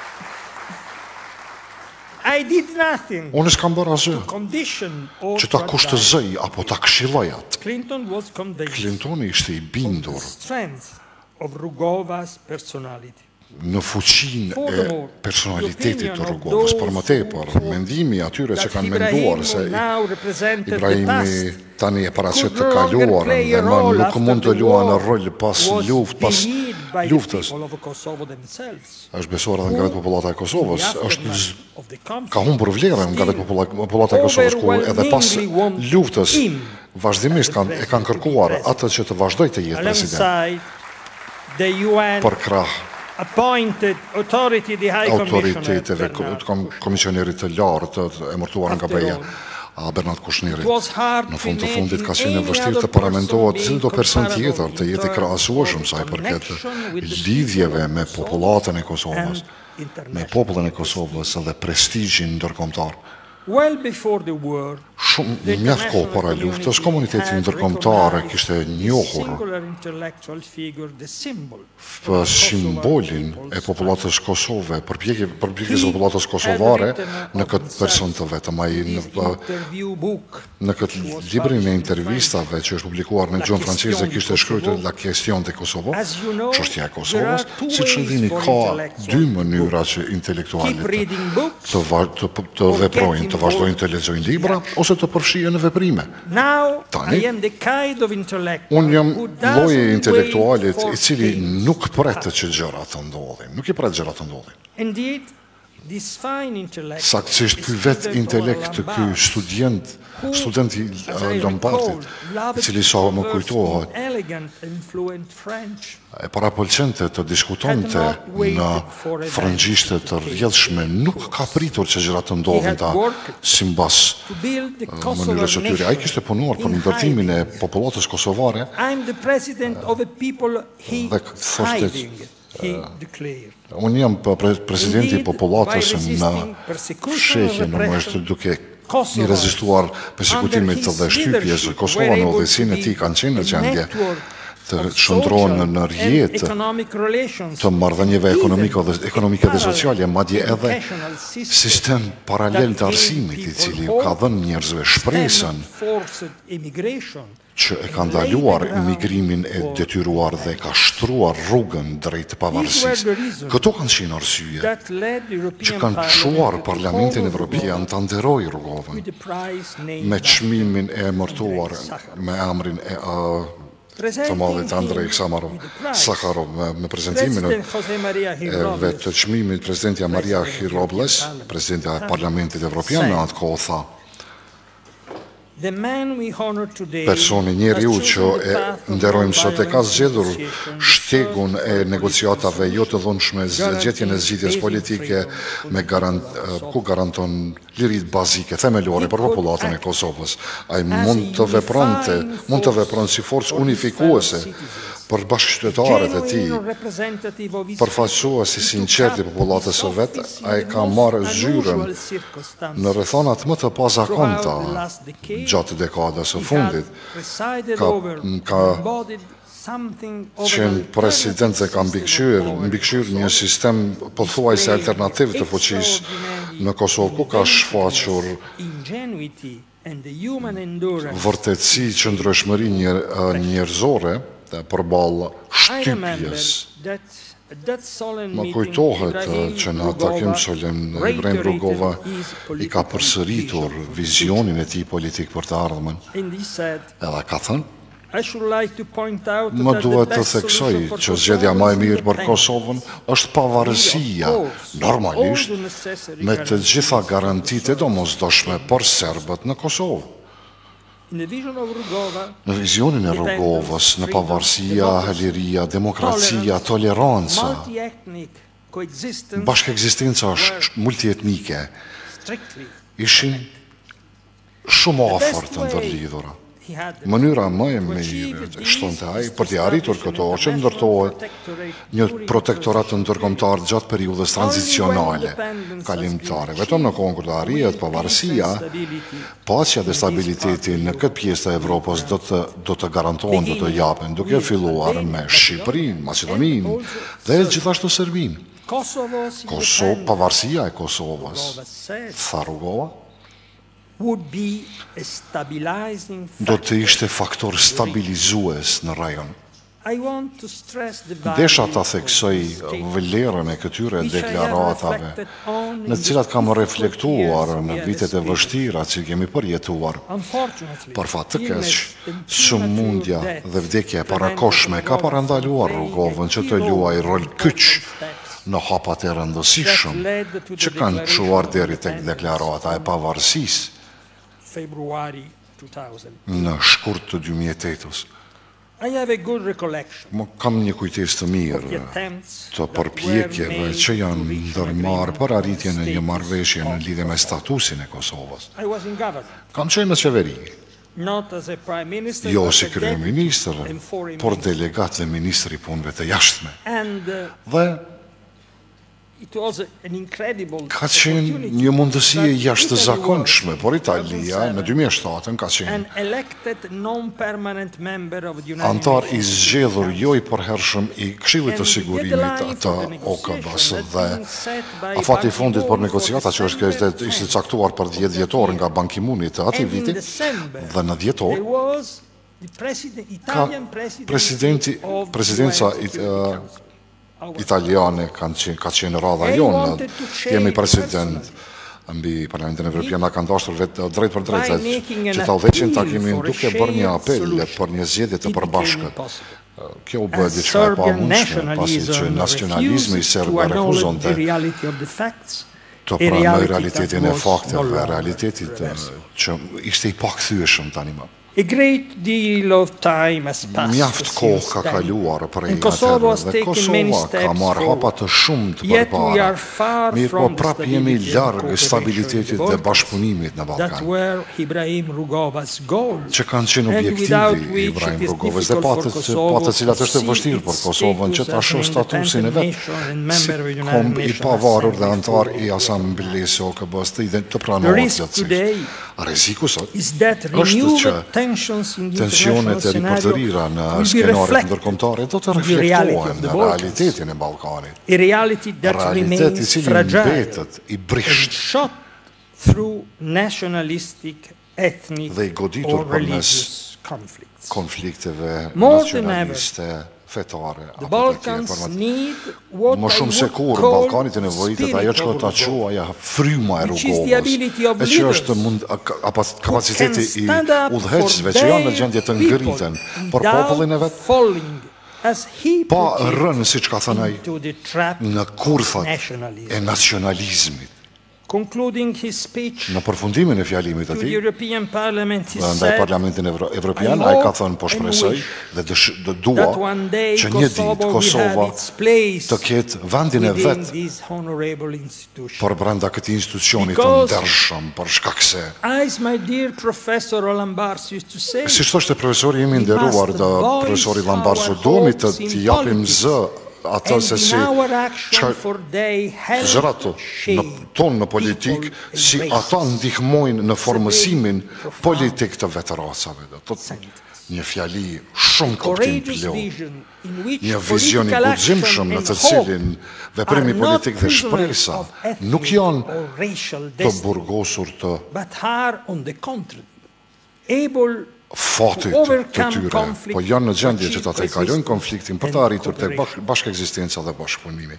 Unë s'kam bërë asgjë që ta kushtëzoj apo ta këshilloj atë. Clintoni ishte i bindur në fuqinë e personalitetit të Rrugovës. Për më tepër, mendimi atyre që kanë menduar se Ibrahimi tani e paraqet të kaluarën dhe më nuk mund të luajë rol pas luftës. Është besuar edhe nga vetë popullata e Kosovës, ka humbur vlerën nga vetë popullata e Kosovës, ku edhe pas luftës vazhdimisht e kanë kërkuar atë që të vazhdojë të jetë president. Për krah autoriteteve, komisionerit të lartë të emërtuar nga BE-ja, Bernard Kushnerit. Në fund të fundit ka qenë vështirë të paramentohet cili do person tjetër të jetë krahasueshëm sa i përket lidhjeve me popullatën e Kosovës, me popullin e Kosovës dhe prestigjin ndërkombëtar. Shumë mjaft kohë para luftës, komuniteti ndërkombëtar kishte njohur simbolin e popullatës kosove, përpjekjes së popullatës kosovare në këtë person të vetëm. Në këtë librin e intervistave që është publikuar në gjuhën franceze kishte shkruar la question de Kosovo, çështja e Kosovës, siç e dini ka dy mënyra që intelektualët të veprojnë, të vazhdojnë të lexojnë libra ose të përfshihen në veprime. Tani, unë jam lloji i intelektualit i cili nuk pret që gjërat të ndodhin, nuk i pret gjërat të ndodhin. Saktësisht ky vetë intelekt të ky studenti Lombardi, i cili sa më kujtohet, e parapëlqente të diskutonte në frëngjishte të rrjedhshme, nuk ka pritur që gjërat të ndodhin ta simbas mënyrës së tyre. Ai kishte punuar për ndërtimin e popullatës kosovare dhe thoshte unë jam presidenti i popullatës në fshehje në duke i rezistuar persekutimet dhe shtypjes. Kosova në udhëheqësinë e tij kanë qenë në gjendje të shndrohen në rrjet të marrëdhënieve ekonomike dhe sociale, madje edhe sistem paralel të arsimit i cili ka dhënë njerëzve shpresën që e ka ndaluar imigrimin e detyruar dhe ka shtruar rrugën drejt pavarësisë. Këto kanë qenë arsye që kanë çuar Parlamentin Evropian ta nderojë Rrugovën me çmimin e emërtuar me emrin e të madhit Andrej Sakharov me prezentimin e vetë çmimit presidentja Maria Robles, presidentja e Parlamentit Evropian në atë kohë tha: personi, njeriu që e nderojmë sot e ka zgjedhur shtegun e negociatave jo të dhunshme, gjetjen e zgjidhjes politike ku garanton lirit bazike, themelore për popullatën e Kosovës. Ai mund të vepronte si forcë unifikuese për bashkëqytetarët e tij, përfaqësues i sinqert i popullatës së vet. Ai ka marrë zyrën në rrethonat më të pazakonta gjatë dekadës së fundit. Ka qenë president dhe ka mbikëqyrë një sistem pothuajse alternativ të fuqisë në Kosovë, ku ka shfaqur vërtetësi, qëndrueshmëri njerëzore përballë shtypjes. Më kujtohet që në takim solemn Ibrahim Rugova i ka përsëritur vizionin e tij politik për të ardhmen. Edhe ka thënë: më duhet të theksoj që zgjedhja më e mirë për Kosovën është pavarësia, normalisht, me të gjitha garantitë e domosdoshme për serbët në Kosovë. Në vizionin e Rrugovës, në pavarësia, liria, demokracia, toleranca, bashkëekzistenca multietnike, ishin shumë afër të ndërlidhura. Mënyra më e mirë, shtonte ai, për t'i arritur këto, që ndërtohet një protektorat ndërkombëtar gjatë periudhës tranzicionale kalimtare. Vetëm në kohën kur të arrihet pavarësia, paqja dhe stabiliteti në këtë pjesë të Evropës do të garantohen, do të japen, duke filluar me Shqipërinë, Maqedoninë dhe gjithashtu Serbinë. Pavarësia e Kosovës, tha Rugova, do të ishte faktor stabilizues në rajon. Desha ta theksoj vlerën e këtyre deklaratave, në të cilat kam reflektuar në vitet e vështira që kemi përjetuar. Për fat të keq, sëmundja dhe vdekja e parakoshme ka parandaluar Rugovën që të luajë rol kyç në hapat e rëndësishëm që kanë çuar deri tek deklarata e pavarësisë në shkurt të 2008-s. Kam një kujtesë të mirë të përpjekjeve që janë ndërmarrë për arritjen e një marrëveshje në lidhje me statusin e Kosovës. Kam qenë në qeveri, jo si kryeministër, por delegat dhe ministri i punëve të jashtme. Dhe ka qenë një mundësi e jashtëzakonshme, por Italia në 2007 ka qenë antar i zgjedhur jo i përhershëm i Këshillit të Sigurimit të OKB-s dhe afati i fundit për negociata që ishte caktuar për 10 dhjetor nga Ban Ki-mooni të atij viti dhe në dhjetor ka presidenca italiane ka qenë radha jonë, jemi president mbi Parlamentin Evropian, ka ndashur vetë drejt për drejt që ta udhëheqin takimin duke bërë një apel për një zgjedhje të përbashkët. Kjo u bë diçka e pamundshme, pasi që nacionalizmi serb refuzonte të pranoj realitetin e fakteve, realitetit që ishte i pakthyeshëm tani më. Mjaft kohë ka kaluar për e atëherë dhe Kosova ka marrë hapa të shumt përpara. Mirë po prap jemi larg stabilitetit dhe bashkëpunimit në Ballkan, që kanë qenë objektivi Ibrahim Rugovës dhe patë cilat është e vështirë për Kosovën që ta shohë statusin e vetë si komb i pavarur dhe antar i asamblesë OKB-s të pranohet plotësisht. Rreziku sot është që tensionet e ripërtërira në skenaret ndërkombëtare do të reflektohen në realitetin e Ballkanit. Realitet i cili mbetet i brisht dhe i goditur përmes konflikteve nacionaliste, fetare, apo të tjera format. Më shumë se kur, Ballkanit e nevojitet ajo që ta quaja fryma e Rugovës, e që është kapaciteti i udhëheqësve që janë në gjendje të ngëriten për popullin e vetë, pa rënë, siç ka thënë ai, në kurthat e nacionalizmit. Në përfundimin e fjalimit të tij, ndaj Parlamentin Evropian, ai ka thënë po shpresoj dhe dua që një ditë Kosova të ketë vendin e vet për brenda këtij institucioni të ndershëm, për shkak se siç thoshte profesori im i nderuar, profesori Lambarsu, duhemi të japim zë atë se si zërat tonë në politik, si ata ndihmojnë në formësimin politik të veterasave. Një fjali shumë kuptim plot, një vizion i guximshëm në të cilin veprimi politik dhe shpresa nuk janë të burgosur të fatit të tyre, po janë në gjendje që ta tejkalojnë konfliktin për të arritur të bashkë ekzistenca dhe bashkëpunimi.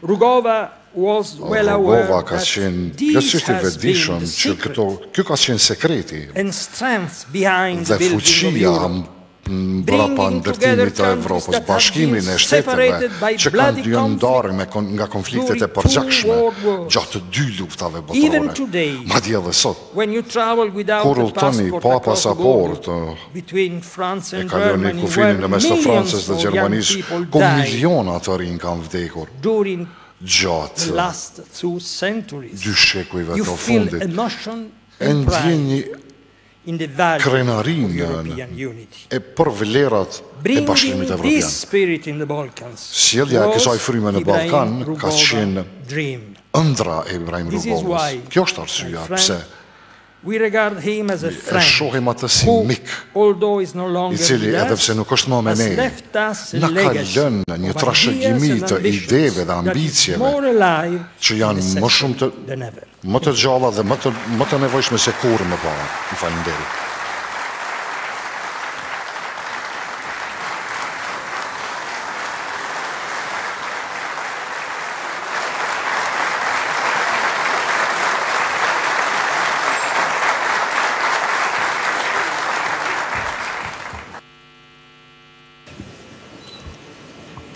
Rugova ka qenë plotësisht i vetëdijshëm që kjo ka qenë sekreti dhe fuqia mbrapa ndërtimit të Evropës, bashkimin e shteteve që kanë dy ndarë nga konfliktet e përgjakshme gjatë 2 luftave botërore. Madje edhe sot, kur udhtoni pa pasaport, e kaloni kufinin në mes të Francës dhe Gjermanisë, ku miliona të rinj kanë vdekur gjatë 2 shekujve të fundit, e ndjeni krenarinën e për vlerat e Bashkimit Evropian. Sjellja e kësaj fryme në Ballkan ka qenë ëndra e Ibrahim Rugovës. Kjo është arsyeja pse e shohim atë si mik, i cili edhe pse nuk është më me ne, na ka lënë një trashëgimi të ideve dhe ambicjeve që janë më të gjalla dhe më të nevojshme se kur më parë. Ju falenderoj.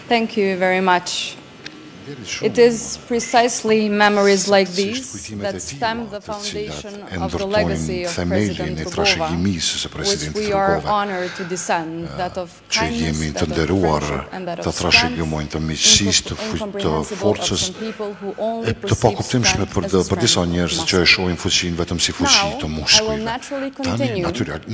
Thank you very much. It is precisely memories like these that stem the foundation of the legacy of President Rugova, which we are honored to descend, that of kindness, that of friendship, and that of strength, incomprehensible of some people who only perceive strength as a strength of muscle. Now, I will naturally continue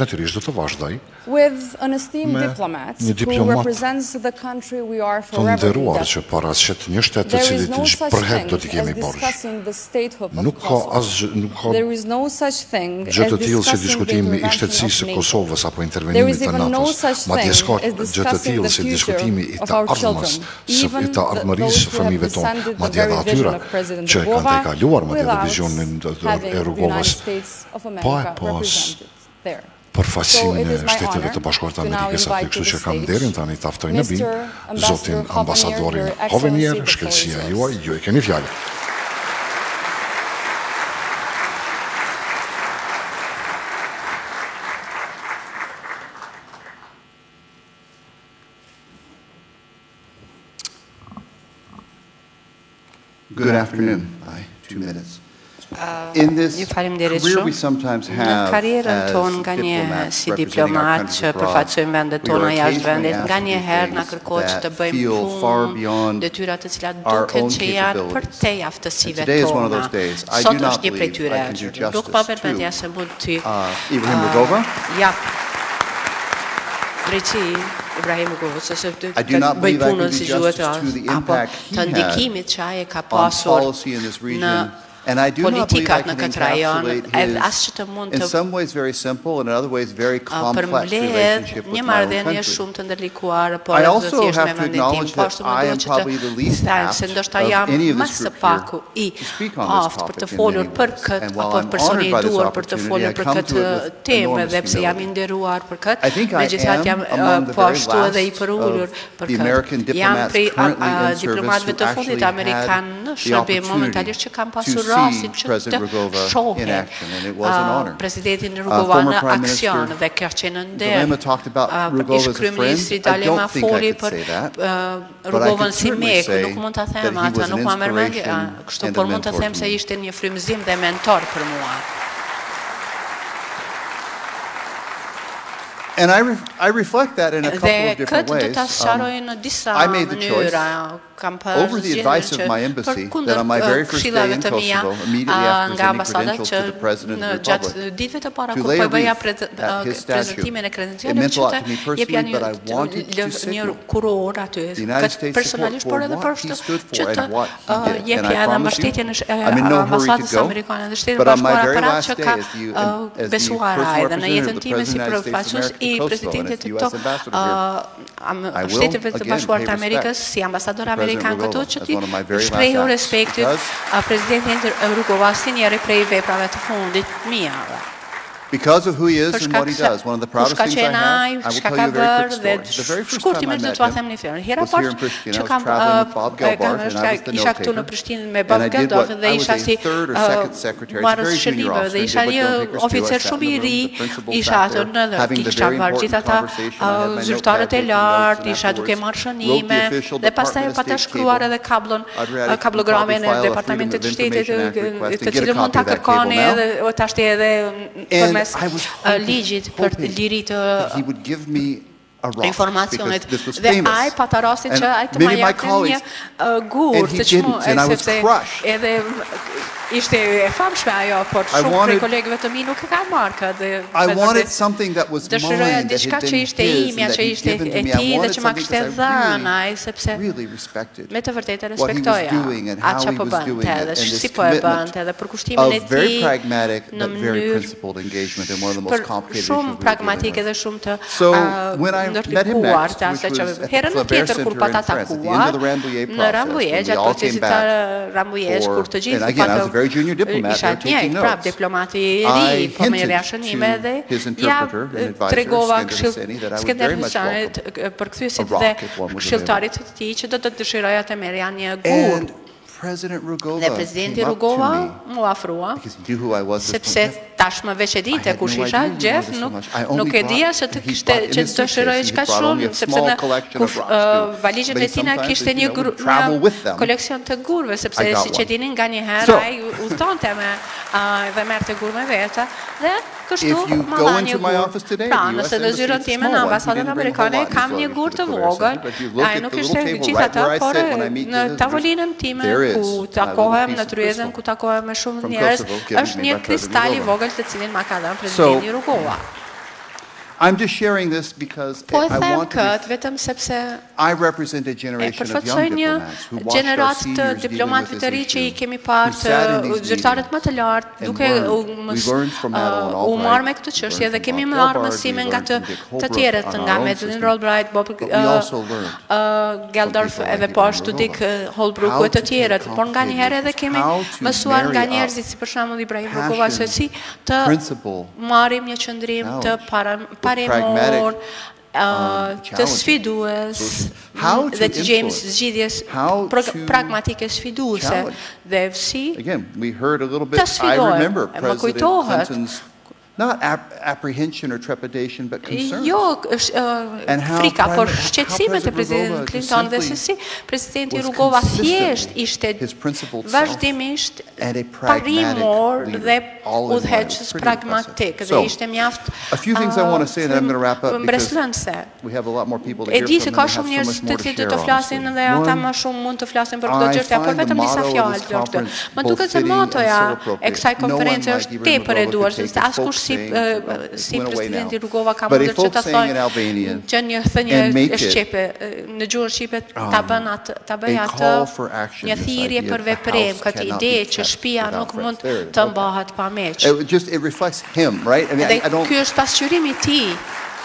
with an esteemed diplomat who represents the country we are forever indebted. There is no such thing as discussing the statehood of Kosovo. There is no such thing as discussing the intervention of NATO. There is even no such thing as discussing the future of our children, even those who have descended the very vision of President Rugova without having the United States of America represented there. Përfaqësinë e Shteteve të Bashkuara të Amerikës aty, kështu që kam nderin tani ta ftoj në BI zotin ambasadorin Hovenier, shkelësia juaj, ju e keni fjalën. Good afternoon. 2 minutes. In this career we sometimes have as diplomats representing our countries abroad, we are occasionally asked to do things that feel far beyond our own capabilities. And today is one of those days. I do not believe I can do justice to Ibrahim Rugova. I do not believe I can do justice to the impact he had on policy in this region. And I do not believe I can encapsulate his, in some ways very simple, and in other ways very complex relationship with my own country. I also have to acknowledge that I am probably the least apt of any of this group here to speak on this topic in many ways. And while I'm honored by this opportunity, I come to it with enormous humility. I think I am among the very last of the American diplomats currently in service who actually had the opportunity to see President Rugova in action, and it was an honor. Former Prime Minister D'Alema talked about Rugova as a friend. I don't think I could say that, but I could certainly say that he was an inspiration and a mentor to me. And I reflect that in a couple of different ways. I made the choice, over the advice of my embassy, that on my very first day in Kosovo, immediately after presenting credentials to the President of the Republic, to lay a wreath at his statue. It meant a lot to me personally, but I wanted to signal the United States support for what he stood for and what he did. And I promise you, I'm in no hurry to go, but on my very last day as the personal representative of the President of the United States of America to Kosovo and as the U.S. ambassador here, I will again pay respect to President Rugova as one of my very last acts. Because of who he is and what he does, one of the proudest things I have, I will tell you a very quick story. The very first time I met him was here in Pristina. I was traveling with Bob Gelbart, and I was the note-taker. And I did what I was a third or second secretary. It's a very junior officer. I did what no-takers do. I sat in the room with the principal sat there, having the very important conversation. I had my notepad taking notes, and afterwards wrote the official Department of State cable. Adriatic would probably file a Freedom of Information Act request and get a copy of that cable now. And I was hoping that he would give me a rock, because this was famous. And many of my colleagues, and he didn't, and I was crushed. I wanted something that was mine, that had been his, and that he'd given to me. I wanted something because I really respected what he was doing and how he was doing it, and this commitment of very pragmatic but very principled engagement in one of the most complicated issues we were. So when I met him next, which was at the Flaubert Center in France, at the end of the Rambouillet process, when we all came back for, and again, I was a very junior diplomat there taking notes. I hinted to his interpreter and advisor, Skender Husseini, that I would very much welcome a rock if one was available. And Dhe presidenti Rugova mu afrua, sepse tashmë veç e dinte kush isha, Jeff nuk e dija që të dëshiroj qka shumë, sepse në valigjet e tina kishte një koleksion të gurve, sepse si që dinin nga një herë, a i udhtonte me dhe merë të gur me veta, dhe kështu ma dha një gur. Pra, nëse në zyrën time në ambasadën amerikane, kam një gur të vogël, a i nuk ishte gjitha ta, por në tavolinën time, ku takohem në Tryezën, ku takohem me shumë njerëz, është një kristal i vogël të cilin ma ka dhënë presidenti Rugova. I'm just sharing this because I want to I represent a generation of young diplomats who watched our seniors dealing with this issue, who sat in these meetings and learned from Madeleine Albright, learned from Bob Geldof, learned from Dick Holbrooke on our own system, but we also learned Geldof edhe po ashtu Dick Holbrooke e të tjerët, por nga një herë edhe kemi mësuar nga njerëzit si për shembull Ibrahim Rugova se si të marrim një qëndrim të parimor, të sfidues dhe të gjejmë zgjidhjes pragmatike sfiduese dhe si të sfidojmë. Më kujtohet not apprehension or trepidation, but concern. Jo frika, por shqetësimet e president Clinton dhe se si presidenti Rugova thjesht ishte vazhdimisht parimor dhe udhëheqës pragmatik dhe ishte mjaft mbreslënse. E di se ka shumë njerëz të cilët do të flasin dhe ata më shumë mund të flasin për këtë gjë, por vetëm disa fjalë për këtë. Më duket se motoja e kësaj konferencë është tepër e duar, sepse askush si presidenti Rugova ka mundur që të thojnë që një thënje e shqepe në gjuhën shqipe ta bëj atë një thirrje për veprim, këtë ide që shtëpia nuk mund të mbahet pa meq. Dhe ky është pasqyrimi i tij.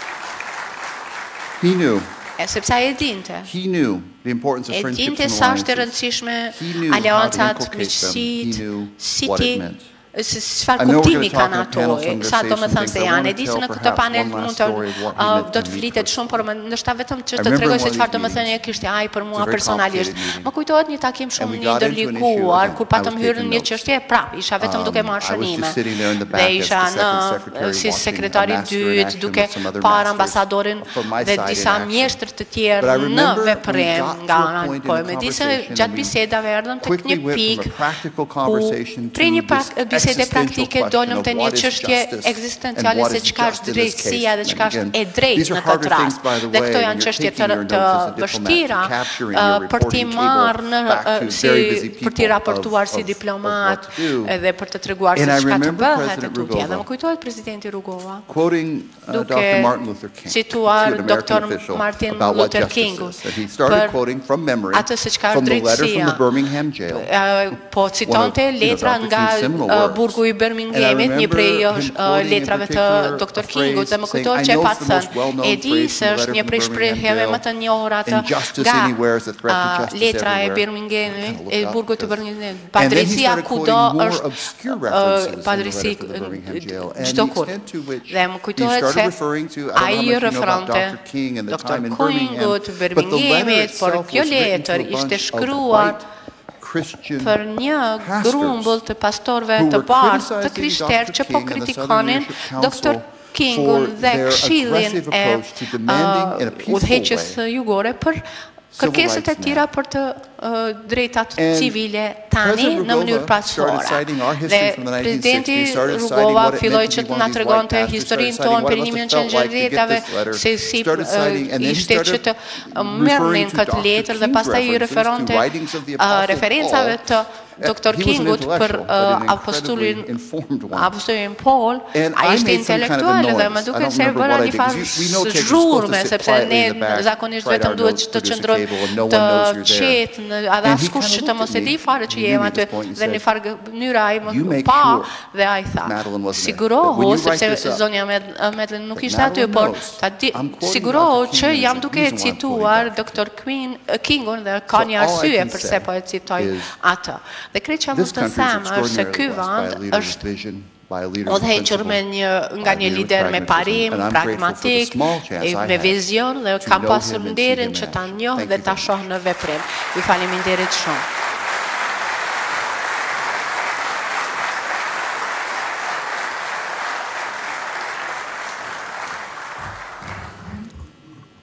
He knew. Sepse ai e dinte. He knew the importance of friendships and sa është e rëndësishme aleancat, miqësitë, si ti çfarë kuptimi kanë ato, sa do të thënë se janë. E di se në këtë panel do të flitet shumë, por ndoshta vetëm që të tregoj se çfarë do të thënë kishte ai për mua personalisht. Më kujtohet një takim shumë i ndërlikuar kur patëm hyrë në një çështje, prap isha vetëm duke marrë shënime. Dhe isha si sekretari i dytë duke parë ambasadorin dhe disa mjeshtër të tjerë në veprim nga ana po më di se gjatë bisedave erdhëm tek një pikë prej një bisede praktike dolëm të një çështje ekzistenciale se çka është drejtësia dhe çka është e drejtë në këtë rast. Dhe këto janë çështje të vështira për t'i marrë për t'i raportuar si diplomat dhe për të treguar se çka të bëhet e tutje. Dhe më kujtohet presidenti Rugova duke cituar Dr. Martin Luther Kingu për atë se çka është drejtësia. Po citonte letra nga burgu i Birminghamit, një prej letrave të Dr. Kingut, dhe më kujtohet që e patë thënë, e di se është një prej shprehjeve më të njohura nga letra e Birminghamit, e burgut të Birminghamit. Padrejësia kudo është padrejësi çdo kur. Dhe më kujtohet se ai referonte Dr. Kingut të Birminghamit, por kjo letër ishte shkruar për një grumbull të pastorëve të bardhë të krishterë që po kritikonin Dr. Kingun dhe këshillin e udhëheqjes jugore për kërkesat e tjera për të drejtat civile tani në mënyrë pasore. Dhe presidenti Rugova filloi që të na tregonte historinë tonë për 1960-tave, se si ishte që të merrnin këtë letër dhe pastaj i referonte referencave të Dr. Kingut për apostolin Paul. A ishte intelektual dhe më duket se bëra një farë zhurme, sepse ne zakonisht vetëm duhet të qëndrojmë të qetë, edhe askush që të mos e di fare që jem aty, dhe një farë mënyra ai më pa dhe ai tha, sigurohu, sepse zonja Medlen nuk ishte aty, por sigurohu që jam duke e cituar Dr. Kingun dhe ka një arsye përse po e citoj atë. Dhe krejt që mund të them është se ky vend është udhëhequr nga një lider me parim, pragmatik, me vizion dhe kam pasur nderin që ta njoh dhe ta shoh në veprim. Ju faleminderit shumë.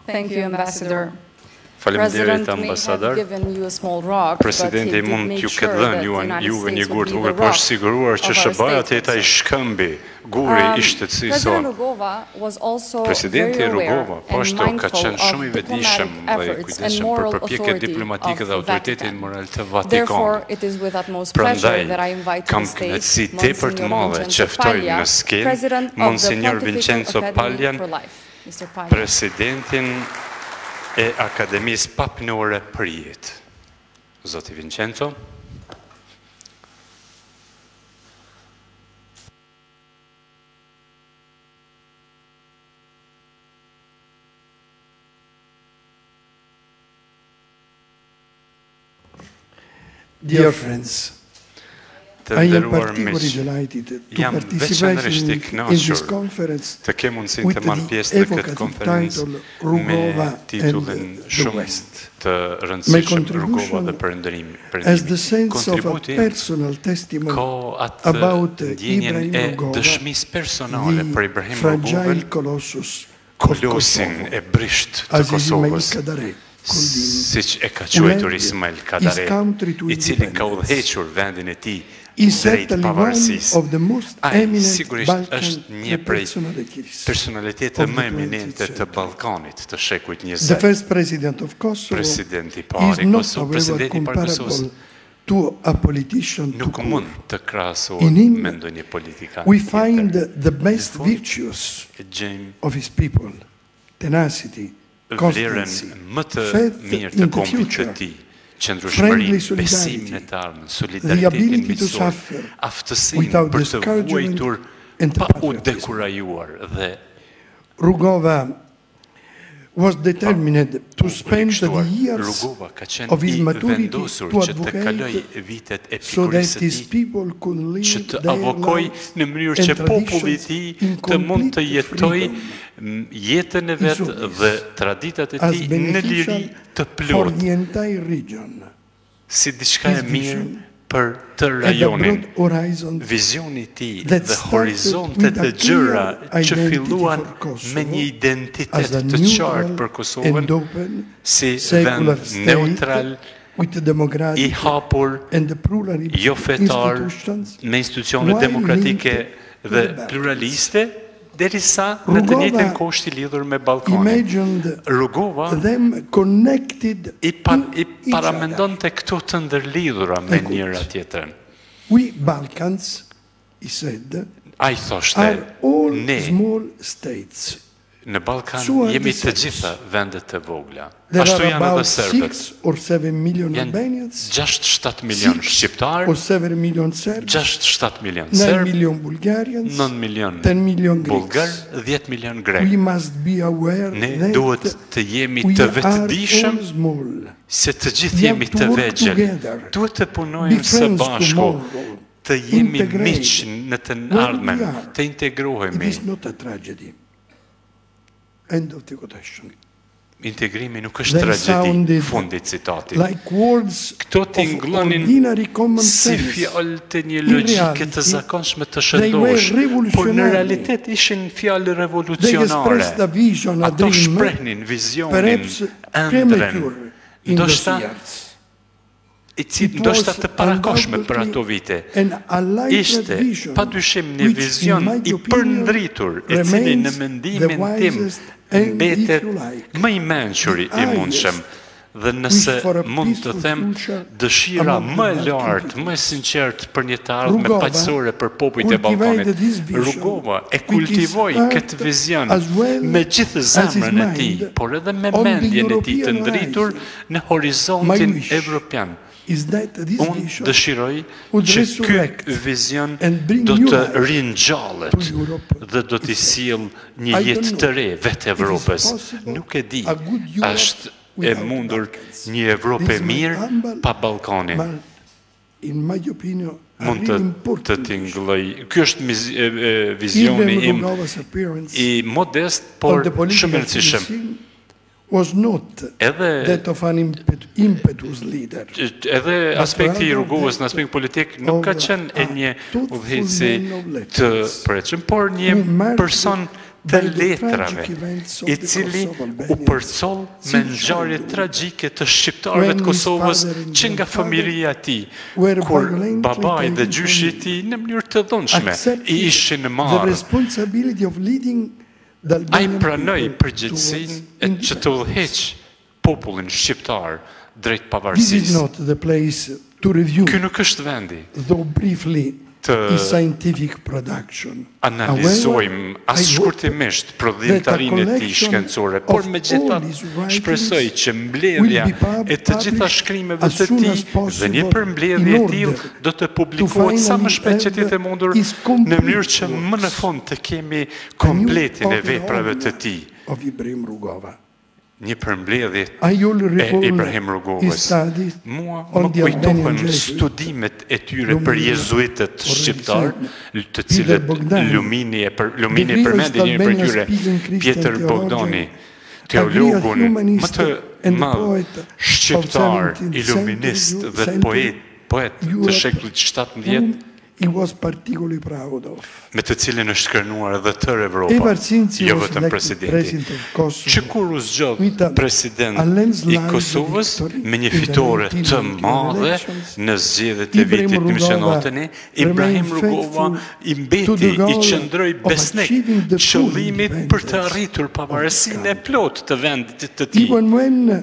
Thank you, Ambassador. Faleminderit ambasador. Presidenti mund t'ju këtë dhënë juve një gurë të vogël, por është siguruar që SBA të jetë ai shkëmbi, guri i shtetësisë sonë. Presidenti Rugova poshto ka qenë shumë i vetëdijshëm dhe i kujdesshëm për përpjekjet diplomatike dhe autoritetin moral të Vatikanit. Prandaj kam kënaqësi tepër të madhe që ftoj në skenë Monsignor Vincenzo Paljan, presidentin e Akademisë Papnore për Jetë. Zoti Vincenzo. Dear friends, I am particularly delighted to participate in this conference with the evocative title Rugova and the West. My contribution as the sense of a personal testimony about Ibrahim Rugova, the fragile colossus of Kosovo, as Ismail Kadare siç e ka quajtur Ismail Kadare, i cili ka udhëhequr vendin e tij drejt pavarësisë. Ai sigurisht është një prej personalitetet më eminente të Ballkanit të shekujt 20. The first president of Kosovo is not however comparable to a politician to mund të krahasohet me ndonjë politikan. We find the best virtues of his people, tenacity, constancy, faith in the future, friendly solidarity, the ability to suffer without discouragement and patriotism. Rugova was determined to spend the years of his maturity to advocate so that his people could live their lives and traditions in complete freedom jetën e vetë dhe traditat e tij në liri të plotë, si diçka e mirë për të rajonin. Vizioni i tij dhe horizontet e gjëra që filluan me një identitet të qartë për Kosovën, si vend neutral, i hapur, jo fetar, me institucione demokratike dhe pluraliste, derisa në të njëjtën kohë i lidhur me Ballkanin. Rugova i paramendonte këto të ndërlidhura me njëra tjetrën. We Balkans, he said, ai thoshte, ne në Ballkan jemi të gjitha vendet të vogla. Ashtu janë edhe serbët. Janë 6-7 milion shqiptarë, 6-7 milion serbë, 9 milion bulgar, 10 milion grek. Ne duhet të jemi të vetëdijshëm se të gjithë jemi të vegjël. Duhet të punojmë së bashku, të jemi miq në të ardhmen, të integrohemi. End of the quotation. Integrimi nuk është tragjedi, fundi citatit. Këto tingëllonin si fjalë të një logjike të zakonshme të shëndosh, por në realitet ishin fjalë revolucionare. Ato shprehnin vizionin, ëndrren, ndoshta të parakoshme për ato vite. Ishte padyshim një vizion i përndritur, e cili në mendimin tim mbetet më i mençuri i mundshëm, dhe nëse mund të them dëshira më e lartë, më e sinqertë për një të ardhme paqësore për popujt e Ballkanit. Rugova e kultivoi këtë vizion me gjithë zemrën e tij, por edhe me mendjen e tij të ndritur në horizontin evropian. Unë dëshiroj që ky vizion do të rinjallet dhe do t'i sjellë një jetë të re vetë Evropës. Nuk e di, është e mundur një Evropë e mirë pa Ballkanin. Mund të tingëlloj. Ky është vizioni im i modest, por shumë i rëndësishëm. Was not that of an impetus leader. Edhe aspekti i Rugovës në aspekt politik nuk ka qenë e një udhëheqësi të përhershëm, por një person të letrave, I cili u përcoll me ngjarje tragjike të shqiptarëve të Kosovës që nga familja e tij, kur babai dhe gjyshi I tij në mënyrë të dhunshme I ishin marrë. Ai pranoi përgjegjësinë që të udhëheq popullin shqiptar drejt pavarësisë. Ky nuk është vendi të analizojmë as shkurtimisht prodhimtarinë e tij shkencore, por megjithatë shpresoj që mbledhja e të gjitha shkrimeve të tij dhe një përmbledhje e tillë do të publikohet sa më shpejt që të mundur në mënyrë që më në fund të kemi kompletin e veprave të tij. Një përmbledhje e Ibrahim Rugovës. Mua më kujtohen studimet e tyre për jezuitët shqiptar, të cilët Lumini përmendi një për tyre, Pjetër Bogdani, teologun më të madh shqiptar, iluminist dhe poet të shekullit 17, me të cilin është kërnuar edhe tërë Evropa, jo vetëm presidenti, që kur u zgjodh president I Kosovës me një fitore të madhe në zgjedhjet e vitit 1999, Ibrahim Rugova I mbeti I qëndroi besnik qëllimit për të arritur pavarësinë e plotë të vendit të tij.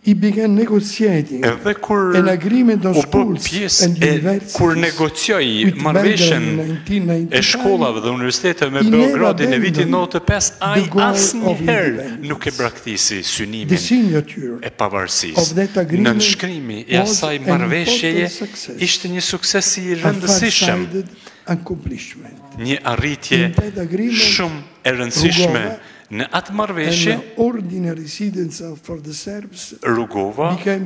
Edhe kur u bë pjesë kur negocioi marrëveshjen e shkollave dhe universiteteve me Beogradin e vitit 95, ai asnjëherë nuk e braktisi synimin e pavarësisë. Nënshkrimi I asaj marrëveshjeje ishte një sukses I rëndësishëm, një arritje shumë e rëndësishme. Në atë marrëveshje, Rugova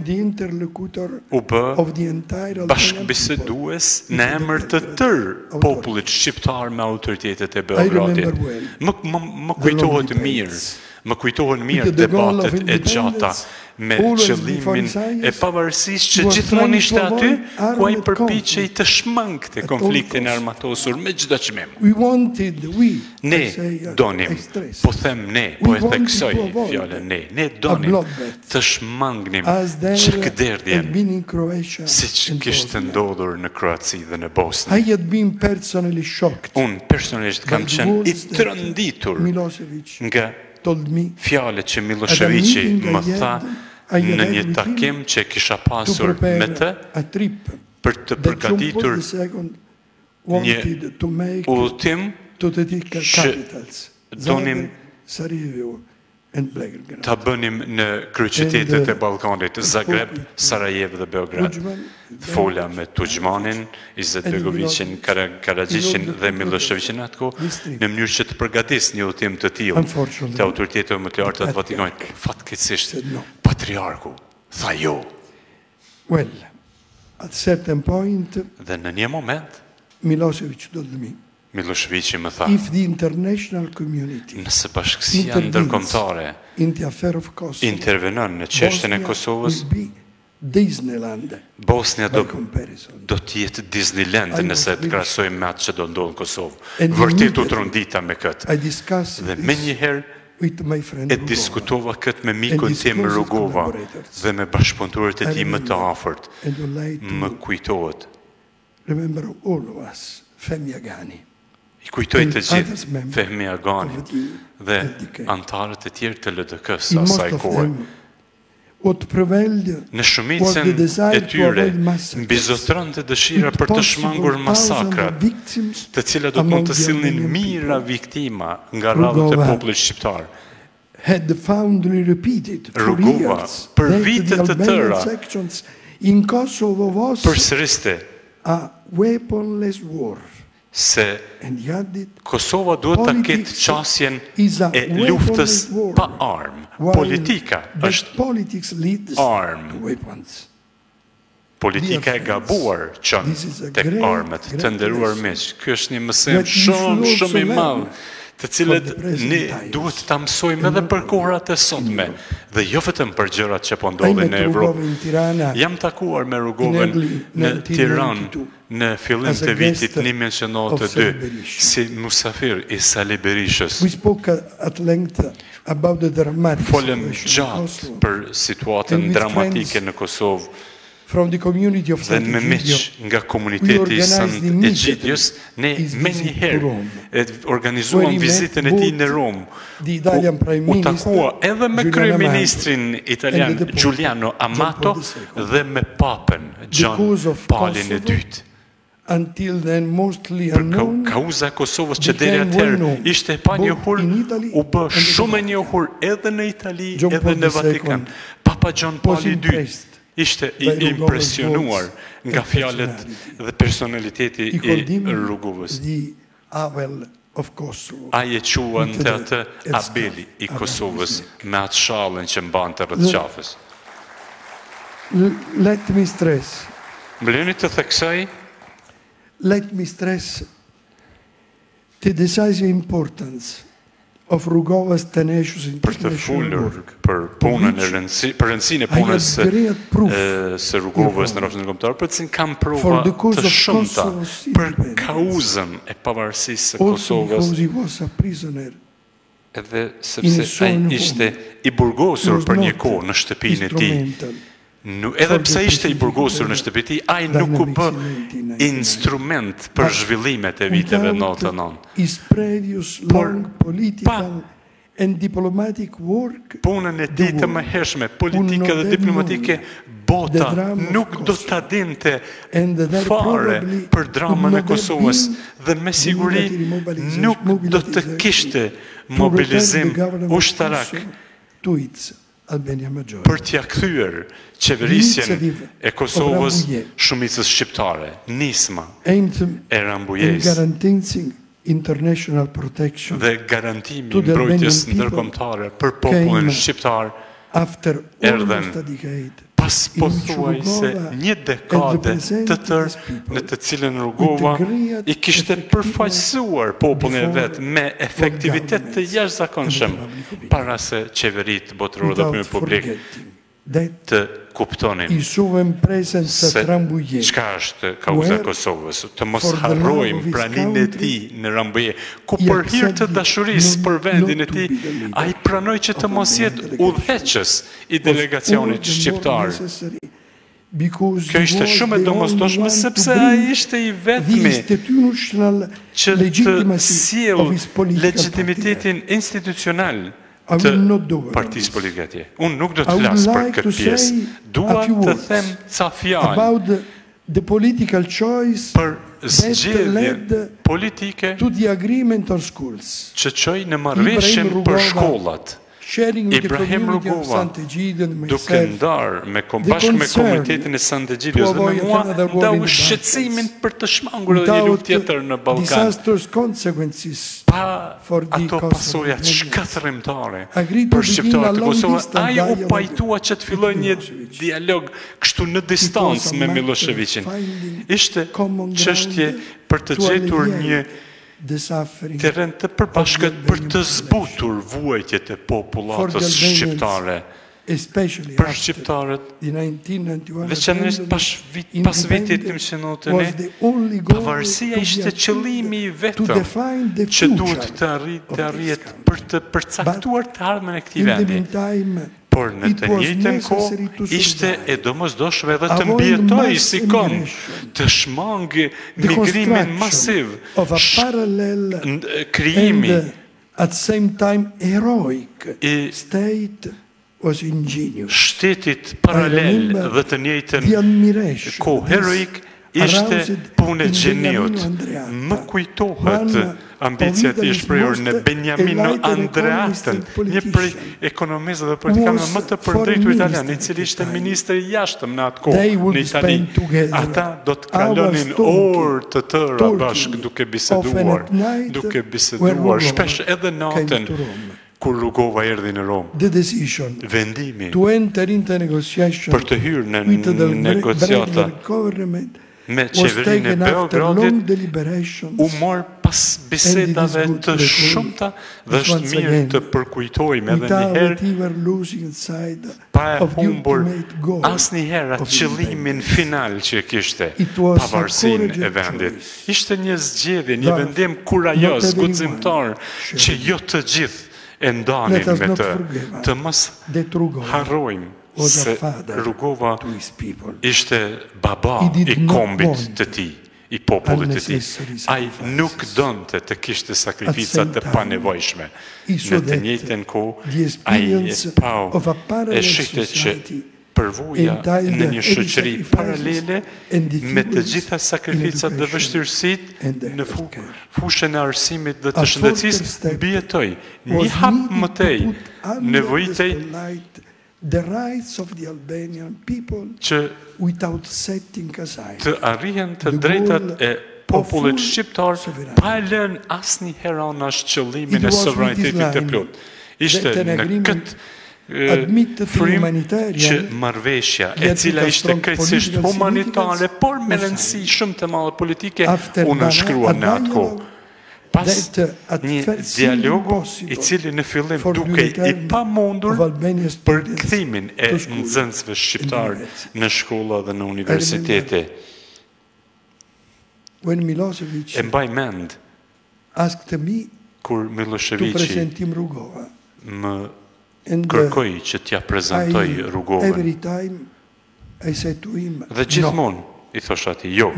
u bë bashkëbisedues në emër të tërë popullit shqiptar me autoritetet e Beogradit. Më kujtohen mirë debatet e gjata me qëllimin e pavarësisë që gjithmonë ishte aty, ku ai përpiqej të shmangte konfliktin e armatosur me çdo çmim. Ne donim, po them ne, po e theksoj fjalën ne donim të shmangnim çrkderdhjen, siç kishte ndodhur në Kroaci dhe në Bosnë. Unë personalisht kam qenë I trënditur nga fjalët që Miloševići më tha në një takim që kisha pasur me të për të përgatitur një udhëtim që donim ta bënim në kryeqytetet e Ballkanit, Zagreb, Sarajevo dhe Beograd. Fola me Tuđmanin, Izetbegovićin, Karađićin dhe Miloševićin atko, në mënyrë që të përgatis një udhëtim të tillë të autoriteteve më të larta të Vatikanit. Fatkeqësisht, patriarku tha jo. Dhe në një moment, Miloševići më tha, nëse bashkësia ndërkombëtare intervenon në çështjen e Kosovës, Bosnia do të jetë Disneyland nëse të krahasojmë me atë që do ndodhë në Kosovë. Vërtet u trondita me këtë. Dhe menjëherë e diskutova këtë me mikun tim Rugova dhe me bashkëpunëtorët e tij më të afërt. Më kujtohet. I kujtoj të gjithë Fehmi Agani dhe antarët e tjerë të LDK-s asaj kohe. Në shumicën e tyre mbizotron të dëshira për të shmangur masakrat, të cilat do të mund të sillnin mijëra viktima nga radhët e popullit shqiptar. Rugova për vite të tëra përsëriste se Kosova duhet të ketë qasjen e luftës pa armë. Politika është armë. Politika e gabuar qënë tek armët, të nderuar miq. Ky është një mësim shumë I madh, të cilët ne duhet ta mësojmë edhe për kohrat e sotme Dhe jo vetëm për gjërat që po ndodhin në Evropë. Jam takuar me Rugovën në Tiranë në fillim të vitit 1992 si musafir i Sali Berishës. Folëm gjatë për situatën dramatike në Kosovë dhe me miq nga komuniteti i Sant Egidios, ne me njëherë organizuam vizitën e tij në Romë, u takua edhe me kryeministrin italian Giuliano Amato dhe me papën Gjon Paulin II. Për kauza e Kosovës që deri atëherë ishte pa njohur, u bë shumë e njohur edhe në Itali edhe në Vatikan. Papa Gjon Pauli II ishte i impresionuar nga fjalët dhe personaliteti i Rugovës. Ai e quan të atë Abeli i Kosovës me atë shallën që mbante rreth qafës. Më lejoni të theksoj Let me stress the decisive importance of Rugova's tenacious international work. Për punën e rëndësinë e punës së Rugovës në rrafshin kombëtar, për cilën kam prova të shumta për kauzën e pavarësisë së Kosovës. Edhe sepse ai ishte i burgosur për një kohë në shtëpinë e tij. Edhe pse ishte i burgosur në shtëpi tij, ai nuk u bë instrument për zhvillimet e viteve 99. Por punën e tij të mëhershme, politike dhe diplomatike, bota nuk do ta dinte fare për dramën e Kosovës dhe me siguri nuk do të kishte mobilizim ushtarak për t'ja kthyer qeverisjen e Kosovës shumicës shqiptare, nisma e Rambujës dhe garantimi mbrojtjes ndërkombëtare për popullin shqiptar erdhen pas pothuajse një dekade të tërë në të cilën Rugova i kishte përfaqësuar popullin e vet me efektivitet të jashtëzakonshëm para se qeveritë botërore dhe opinioni publik të kuptonin se çka është kauza e Kosovës, të mos harrojmë praninë e tij në Rambuje, ku për hir të dashurisë për vendin e tij, ai pranoi që të mos jetë udhëheqës i delegacionit shqiptar. Kjo ishte shumë e domosdoshme sepse ai ishte i vetmi që të sjellë legitimitetin institucional të partisë politike atje. Unë nuk do të flas për këtë pjesë. Dua të them ca fjalë për zgjedhjen politike që çoi në marrëveshjen për shkollat. Ibrahim Rugova, duke ndarë bashkë me komunitetin e Sant Egidios dhe me mua, ndau shqetësimin për të shmangur edhe një luftë tjetër në Ballkan. Pa ato pasojat shkatërrimtare për shqiptarët e Kosovës, ai u pajtua që të filloj një dialog kështu në distancë me Miloševićin. Ishte çështje për të gjetur një terren të përbashkët për të zbutur vuajtjet e popullatës shqiptare. Për shqiptarët, veçanërisht pas vitit 1991, pavarësia ishte qëllimi i vetëm që duhet të arrihet për të përcaktuar të ardhmen e këtij vendi. Por në të njëjtën kohë ishte e domosdoshme edhe të mbjetoj si kom, të shmangë migrimin masiv, krijimi shtetit paralel dhe të njëjtën kohë heroik ishte punë e gjeniut. Më kujtohet ambicia e tij shprehur në Benjamino Andreaten, një prej ekonomistëve dhe politikanëve më të përdritur italian, i cili ishte ministri i jashtëm në atë kohë në Itali. Ata do të kalonin orë të tëra bashkë duke biseduar, shpesh edhe natën kur Rugova erdhi në Romë. Vendimi për të hyrë në negociata me qeverinë e Beogradit u mor pas bisedave të shumta dhe është mirë të përkujtojmë edhe njëherë pa e humbur asnjëherë atë qëllimin final që kishte pavarësinë e vendit. Ishte një zgjedhje, një vendim kurajos, guximtar, që jo të gjithë e ndanin me të mos harrojmë se Rugova ishte baba I kombit të tij, I popullit të tij. Ai nuk donte të kishte sakrificat të panevojshme. Në të njëjtën kohë, ai e shihte që përvoja në një shoqëri paralele me të gjitha sakrificat dhe vështirësitë në fushën e arsimit dhe të shëndetësisë mbijetoi. Një hap më tej nevojitej që të arrihen të drejtat e popullit shqiptar pa e lënë asnjëherë anash qëllimin e sovranitetit të plot. Ishte në këtë frymë që marrëveshja e cila ishte krejtësisht humanitare, por me rëndësi shumë të madhe politike, u nënshkrua në atë kohë. Pas një dialogu I cili në fillim duke I pamundur për kthimin e nxënësve shqiptar në shkolla dhe në universitete. E mbaj mend kur Miloševići më kërkoi që t'ja prezantoj Rugovën. Dhe gjithmonë I thosha atij, jo.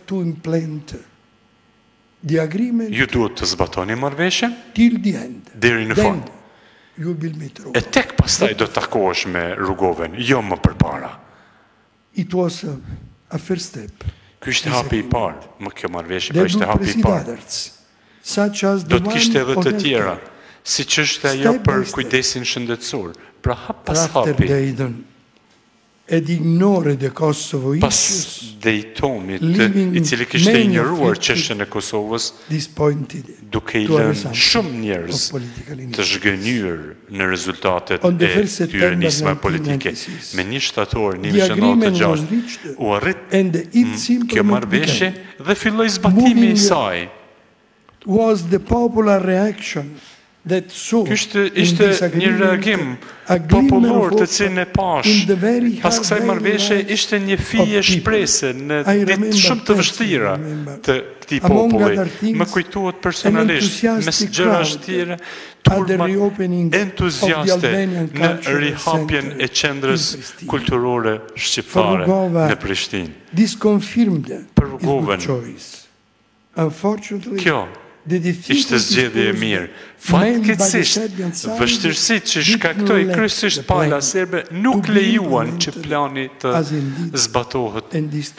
Ju duhet të zbatoni marrëveshjen deri në fund. E tek pastaj do të takohesh me Rugoven, jo më përpara. Ky ishte hapi I parë, më kjo marrëveshje, po ishte hapi I parë. Do të kishte edhe të tjera, siç është ajo për kujdesin shëndetësor. Pra hap pas hapi. Pas Daytonit, I cili kishte injoruar çështjen e Kosovës, duke I lënë shumë njerëz të zhgënjur në rezultatet e tyre nisma politike. Me 1 shtator 1996 u arrit kjo marrëveshje dhe filloi zbatimi I saj. Ishte një reagim popullor të cilin e pash. Pas kësaj marrëveshje ishte një fije shprese në ditë shumë të vështira të këtij populli. Më kujtohet personalisht mes gjërash tjera turma entuziaste në rihapjen e qendrës kulturore shqiptare në Prishtinë. Për Rugovën. Kjo ishte zgjedhje e mirë. Fatkeqësisht, vështirësitë që shkaktoi kryesisht pala serbe nuk lejuan që plani të zbatohet.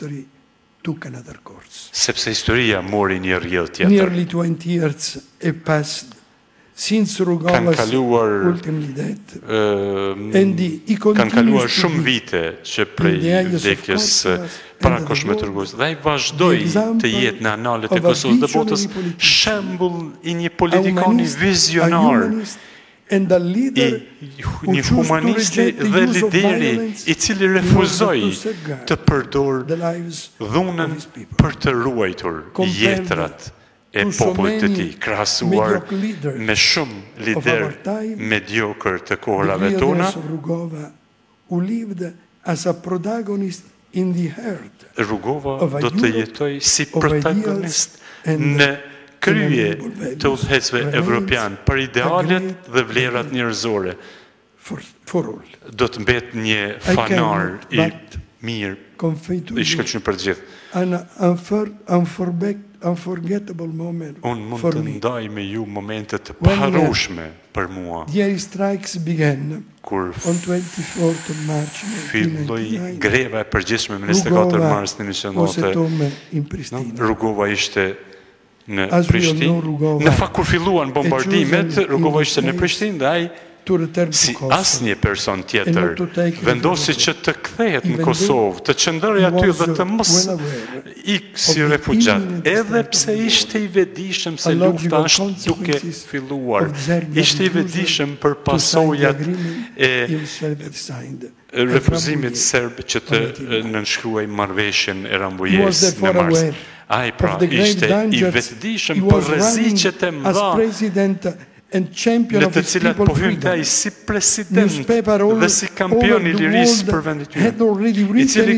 Sepse historia mori një rrjedh tjetër. Kanë kaluar shumë vite që prej vdekjes parakoshme të Rugos, dhe ai vazhdoi të jetë në analet e Kosovës dhe botës shembull I një politikani vizionar, një humanisti dhe lideri I cili refuzoi të përdor dhunën për të ruajtur jetrat e popullit të tij, krahasuar me shumë lider mediokër të kohërave tona. Rugova do të jetoj si protagonist në krye të udhëhecëve evropian për idealet dhe vlerat njerëzore. Do të mbet një fanar I mirë, I shkëlqyer për gjithë. Unë mund të ndaj me ju momente të paharrueshme për mua. Kur filloi greva e përgjithshme me 24 mars 1999, Rugova ishte në Prishtinë. Në fakt kur filluan bombardimet, Rugova ishte në Prishtinë dhe ai si asnjë person tjetër vendosi që të kthehet në Kosovë, të qëndrojë aty dhe të mos ikë si refugjat, edhe pse ishte i vetëdijshëm se lufta është duke filluar, ishte i vetëdijshëm për pasojat e refuzimit serb që të nënshkruaj marrëveshjen e Rambujës në mars. Ai pra ishte i vetëdijshëm për rreziqet e mëdha në të cilat po hynte ai si president dhe si kampion i lirisë për vendin e tij, i cili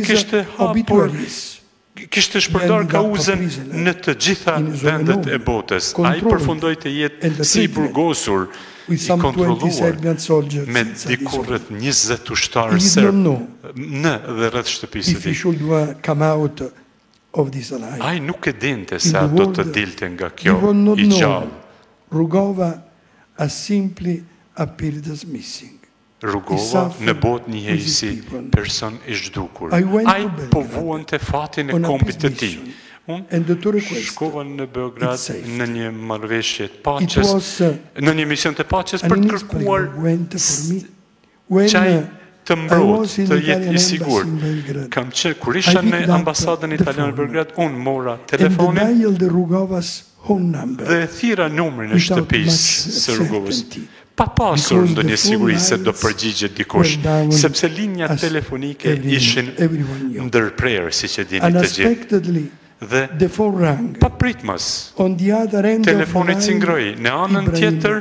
kishte shpërdor kauzën në të gjitha vendet e botës. Ai përfundoi të jetë si i burgosur, i kontrolluar me diku rreth 20 ushtarë serb në dhe rreth shtëpisë së tij. Ai nuk e dinte se do të dilte nga kjo i gjallë. Rugova simply appeared as missing. Rugova në botë njihej si person i zhdukur. Ai po vuante fatin e kombit të tij. Unë shkova në Beograd në një marrëveshje të paqes, në një mision të paqes për të kërkuar qaj të mbrojt, të jetë i sigurt. Kur isha në ambasadën italiane në Beograd, unë mora telefonin dhe thira numrin e shtëpisë së Rugovës, pa pasur ndonjë siguri se do përgjigjet dikush, sepse linjat telefonike ishin ndërprerë, siç e dini të gjithë. Dhe pa pritmas, telefoni cingroi, në anën tjetër,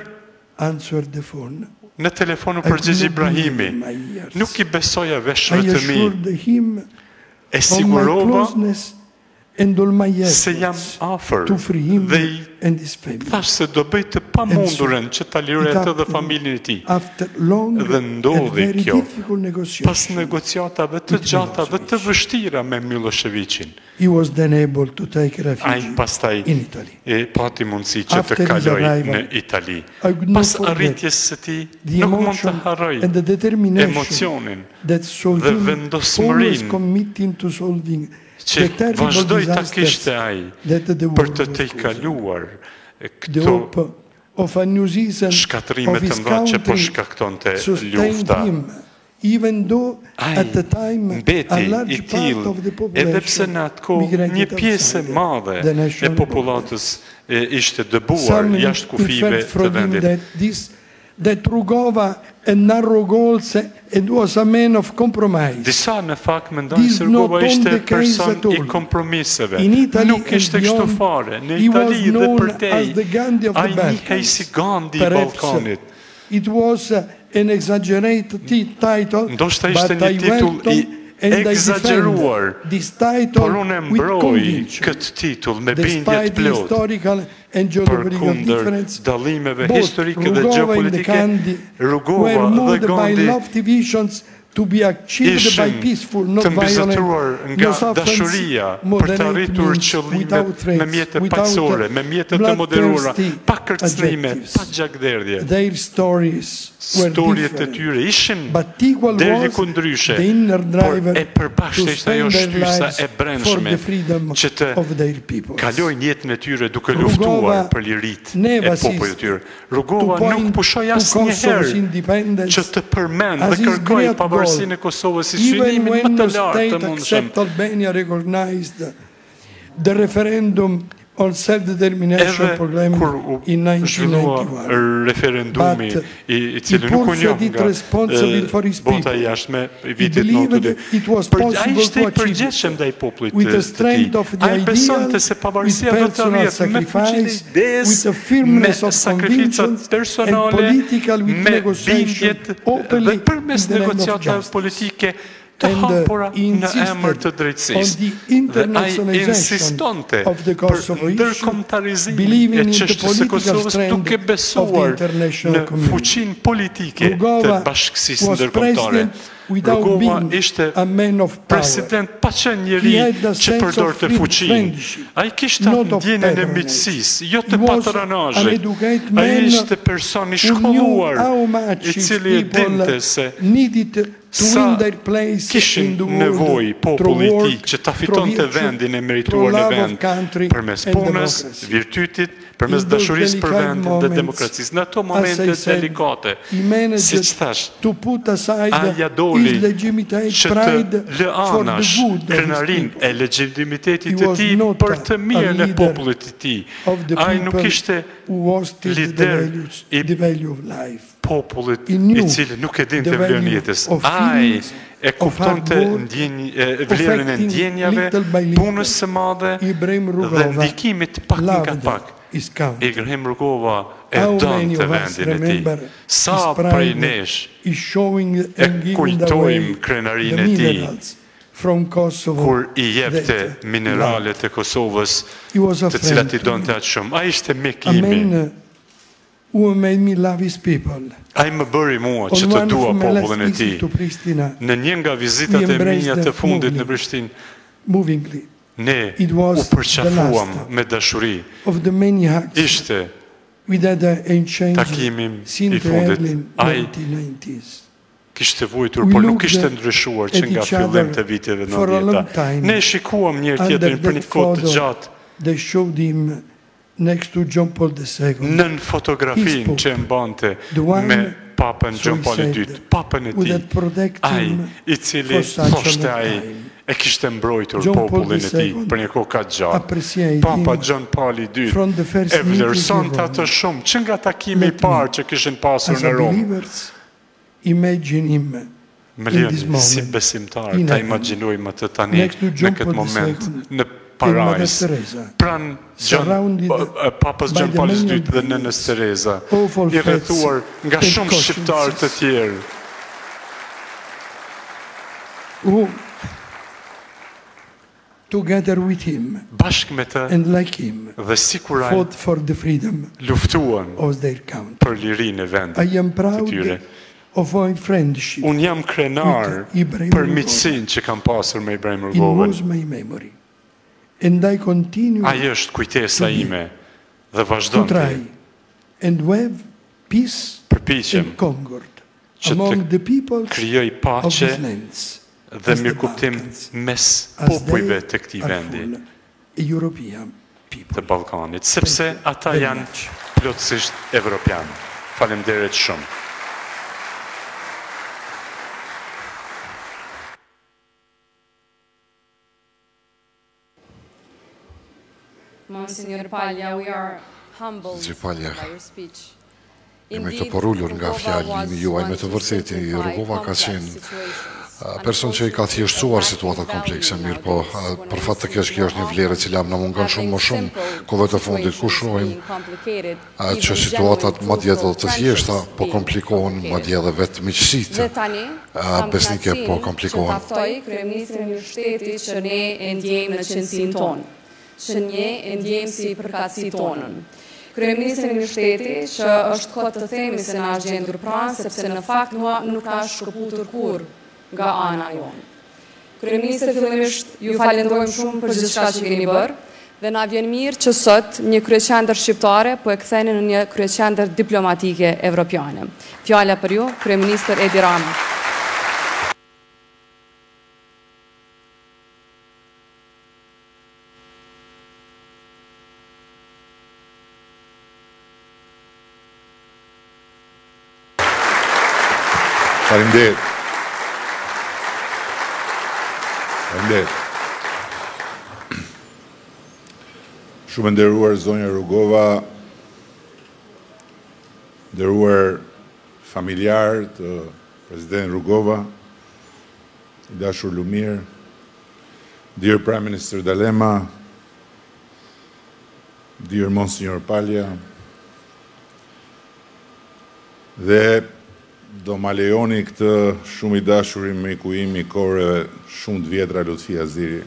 në telefonu përgjigj Ibrahimi. Nuk i besoja veshëve të mi. E sigurova se jam afër dhe i thash se do bëj të pamundurën që ta liroj atë dhe familjen e tij. Dhe ndodhi kjo pas negociatave të gjata dhe të vështira me Miloševićin. Ai pastaj pati mundësi që të kaloj në Itali. Pas arritjes së tij nuk mund të harroj emocionin dhe vendosmërinë që vazhdoj ta kishte ai për të i kaluar këto shkatrime të mëdha që po shkaktonte lufta. Ai mbeti i tillë, edhe pse në atë kohë një pjesë e madhe e popullatës ishte dëbuar jashtë kufive të vendit. That Rugova and Narrogolse and was a man of compromise. Disa në fakt mendojnë se Rugova ishte person i kompromiseve. Nuk ishte kështu fare. Në Itali dhe përtej, ai njihej si Gandhi i Ballkanit. It was an exaggerated title. Ndoshta ishte një titull i egzageruar, por unë mbroj këtë titull me bindje të plotë. Përkundër dallimeve historike dhe gjeopolitike, Rugova dhe Gandhi ishin të mbizotruar nga dashuria për të arritur qëllimet me mjete paqësore, me mjete të moderuara, pa kërcënime, pa gjakderdhje. Storjet e tyre ishin deri ku ndryshe, por e përbashkët ishte ajo shtysa e brendshme që të kalojnë jetën e tyre duke luftuar për liritë e popullit të tyre. Rugova nuk pushoi asnjëherë që të përmend dhe kërkoi pavarësinë e Kosovës si synimin më të lartë të mundshëm. Albania recognized the referendum on self-determination program in 1991. Referendumi i cili nuk u njoh nga bota jashtme i vitit 92. Ai ishte i përgjegjshëm ndaj popullit të tij. Ai besonte se pavarësia do të arrihet me fuqinë e idesë, me sakrificat personale, me bindjet dhe përmes negociatave politike të hapura në emër të drejtësisë. Dhe ai insistonte për ndërkombëtarizimin e çështjes së Kosovës duke besuar në fuqinë politike të bashkësisë ndërkombëtare. Rugova ishte president pa qenë njeri që përdorte fuqinë. Ai kishte ndjenjen e miqësisë, jo të patronazhit. Ai ishte person i shkolluar, i cili e dinte se sa kishin nevoj populli i tij që ta fitonte vendin e merituar në vend përmes punës, virtytit, përmes dashurisë për vendin dhe demokracisë. Në ato momente delikate, siç thash, aja doli që të lë anash krenarin e legitimitetit të tij për të mirën e popullit të tij. Ai nuk ishte lider i popullit i cili nuk e dinte vlerën e jetës. Ai e kuptonte vlerën e ndjenjave, punës së madhe dhe ndikimit pak nga pak. Ibrahim Rugova e donte vendin e tij. Sa prej nesh e kujtojmë krenarinë e tij kur i jepte mineralet e Kosovës, të cilat i donte aq shumë. Ai ishte mekimi. Ai më bëri mua që të dua popullin e tij. Në një nga vizitat e mia të fundit në Prishtinë, ne u përqafuam me dashuri. Ishte takimi i fundit. Ai kishte vujtur, por nuk ishte ndryshuar që nga fillim të viteve 90. Ne shikuam njëri tjetrin për një kohë të gjatë. Next to John Paul II. Nën fotografinë që e mbante me Papën John Paul II, papën e tij, ai i cili thoshte ai e kishte mbrojtur popullin e tij për një kohë kaq gjatë. Papa John Paul II e vlerësonte atë shumë që nga takimi i parë që kishin pasur në Rom. Më lejoni si besimtar ta imagjinojmë atë tani në këtë moment në Parajs, pranë Papës John Paul II dhe nënës Tereza, i rrethuar nga shumë shqiptarë të tjerë. Together with him, bashkë me të dhe sikur ai luftuan për lirinë e vendit të tyre. Unë jam krenar për miqësinë që kam pasur me Ibrahim Rugovën. Ai është kujtesa ime dhe vazhdon të përpiqem që të krijoj paqe dhe mirëkuptim mes popujve të këtij vendi të Ballkanit, sepse ata janë plotësisht evropianë. Faleminderit shumë. Monsignor Palja, we are humbled by your speech. Jemi të porullur nga fjallimi juaj, me të vërteti, Rugova ka qenë person që i ka thjeshtësuar situatat komplekse, mirë po, për fat të keq kjo është një vlerë e cila na mungon shumë më shumë kohëve të fundit, ku shohim që situatat madje edhe të thjeshta po komplikohen, madje edhe vetë miqësitë besnike po komplikohen. Aftoj kryeministrin e shtetit që ne e ndjejmë në qendësinë tonë, që ne e ndjejmë si përkatësi tonën. Kryeministrin e shtetit që është kohë të themi se na është gjendur pranë, sepse në fakt nuk ka shkëputur kurrë nga ana jonë. Kryeministri, fillimisht ju falenderojmë shumë për gjithçka që keni bërë dhe na vjen mirë që sot një kryeqendër shqiptare po e ktheni në një kryeqendër diplomatike evropiane. Fjala për ju, kryeministër Edi Rama. Faleminderit. Shumë nderuar zonja Rugova, nderuar familjar të President Rugova, i dashur Lumir, dear Prime Minister D'Alema, dear Monsignor Palja, dhe do ma lejoni këtë shumë i dashurim me ku imi kore shumë të vjetra Lutfi Aziri.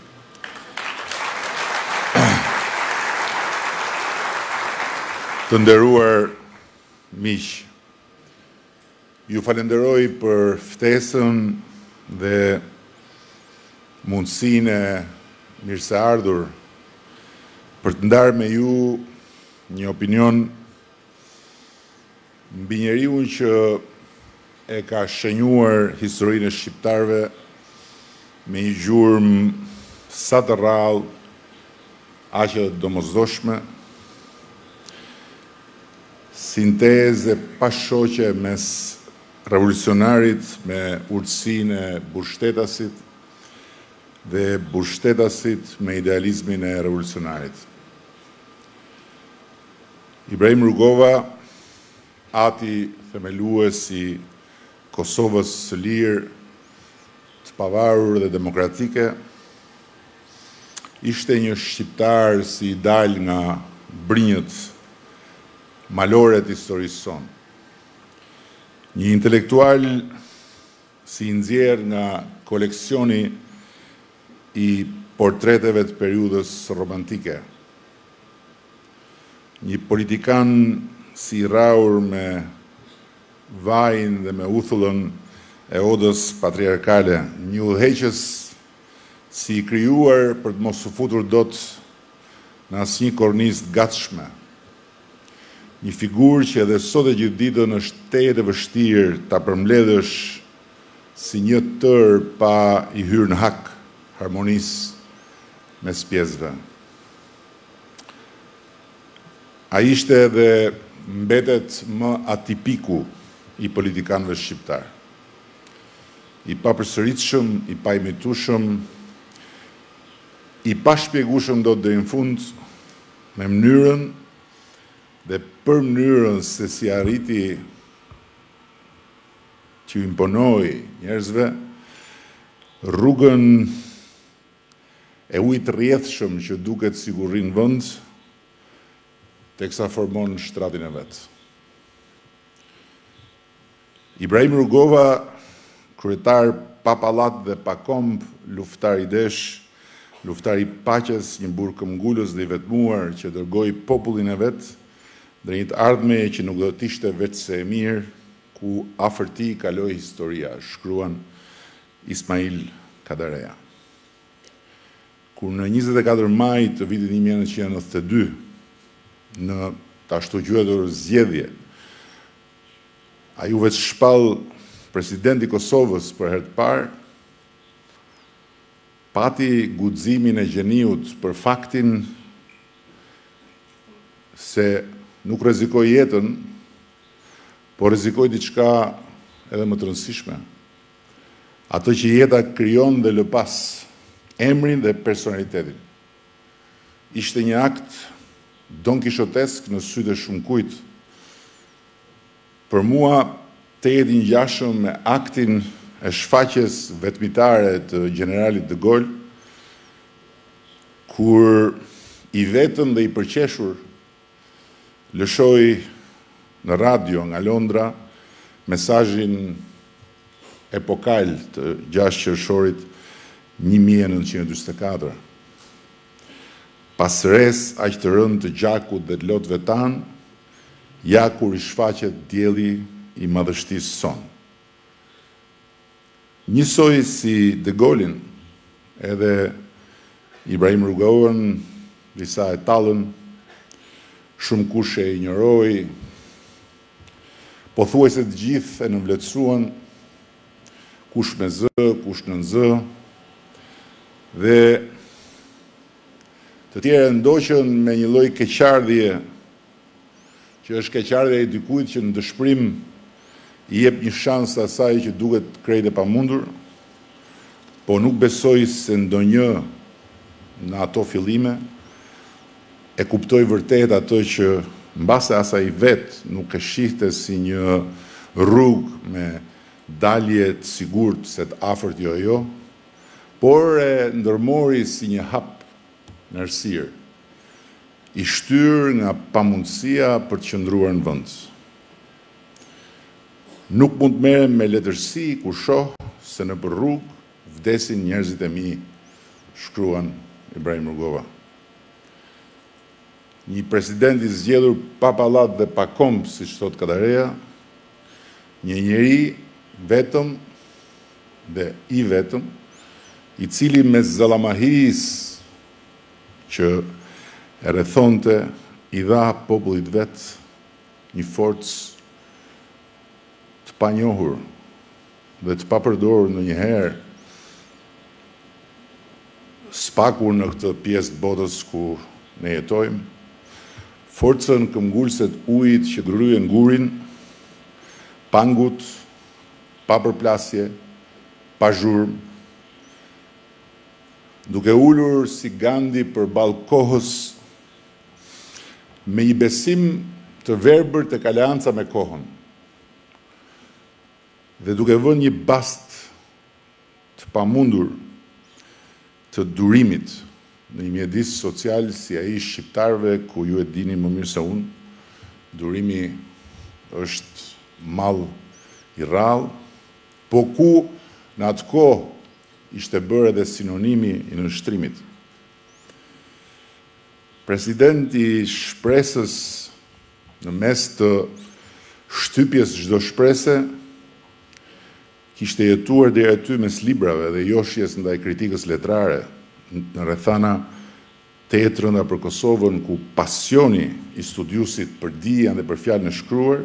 Të nderuar miq, ju falenderoj për ftesën dhe mundësinë e mirëseardhur për të ndarë me ju një opinion mbi njeriun që e ka shënjuar historinë e shqiptarëve me një gjurmë sa të rrallë, aqe domosdoshme, sinteze pashoqe mes revolucionarit me urtësinë e bushtetasit dhe bushtetasit me idealizmin e revolucionarit. Ibrahim Rugova, ati themelues i Kosovës së lirë, të pavarur dhe demokratike, ishte një shqiptar si i dal nga brinjët malore të historisë sonë. Një intelektual si nxjerr nga koleksioni i portreteve të periudhës romantike. Një politikan si raur me vajin dhe me uthullën e odës patriarkale, një udhëheqës si i krijuar për të mos u futur dot në asnjë kornizë të gatshme. Një figurë që edhe sot e gjithë ditën është tejet e vështirë ta përmbledhësh si një tër pa i hyrë në hak harmonisë mes pjesëve. A ishte edhe mbetet më atipiku i politikanëve shqiptar. I papërsëritshëm, i paimitueshëm, i pashpjegueshëm dot deri në fund me mënyrën dhe për mënyrën se si arriti që imponoi njerëzve rrugën e ujit rrjedhshëm që duket sikur rrin vend teksa formon shtratin e vet. Ibrahim Rugova, kryetar pa pallat dhe pa komb, luftar i desh, luftar i paqes, një burr këmbgulës dhe i vetmuar që dërgoi popullin e vet dhe një të ardhme që nuk do të ishte vetë se e mirë, ku afër tij kaloi historia, shkruan Ismail Kadareja. Kur në 24 maj të vitit 1992, në të ashtu quajtur zgjedhje, ai u vetë shpall presidenti i Kosovës për herë të parë, pati guximin e gjeniut për faktin se nuk rrezikoi jetën, por rrezikoi diçka edhe më të rëndësishme. Ato që jeta krijon dhe lë pas, emrin dhe personalitetin. Ishte një akt don kishotesk në sytë e shumë kujt. Për mua, tejet i ngjashëm me aktin e shfaqjes vetmitare të generalit de Gaulle, kur i vetëm dhe i përqeshur lëshoi në radio nga Londra mesazhin epokal të 6 qershorit 1944. Pas res aq të rënd të gjakut dhe të lotëve tanë, ja kur i shfaqet dielli i madhështisë son. Njësoj si de Gaullein, edhe Ibrahim Rugovën, disa e tallën, shumë kush e injoroi, pothuajse të gjithë e nënvlerësuan, kush me zë, kush nën zë, dhe të tjerë ndoqën me një lloj keqardhje, që është keqardhja e dikujt që në dëshpërim i jep një shans asaj që duket krejt e pamundur, po nuk besoj se ndonjë në ato fillime e kuptoj vërtet ato që mbase asaj vet nuk e shihte si një rrugë me dalje të sigurt se të afërt jo, por e ndërmori si një hap në errësirë, i shtyr nga pamundësia për të qëndruar në vend. Nuk mund të merrem me letërsi kur shoh se në për rrugë vdesin njerëzit e mi, shkruan Ibrahim Rugova. Një president i zgjedhur pa pallat dhe pa komb, siç thot Kadareja, një njeri vetëm dhe i vetëm, i cili me zallamahiris që e rrethonte i dha popullit vet një forcë të panjohur dhe të papërdorur ndonjëherë spakur në këtë pjesë të botës ku ne jetojmë, forcën këmbgulëse të ujit që gryen gurin, pangut, pa përplasje, pa zhurmë, duke ullur si Gandhi përballë kohës, me një besim të verbër të aleanca me kohën, dhe duke vënë një bast të pamundur të durimit në një mjedis social si ai shqiptarëve, ku ju e dini më mirë se unë, durimi është mall i rrallë, po ku në atë kohë ishte bërë edhe sinonimi i nënshtrimit. Presidenti shpresës në mes të shtypjes çdo shprese kishte jetuar deri aty mes librave dhe joshjes ndaj kritikës letrare në rrethana të rënda për Kosovën, ku pasioni i studiusit për dijen dhe për fjalën e shkruar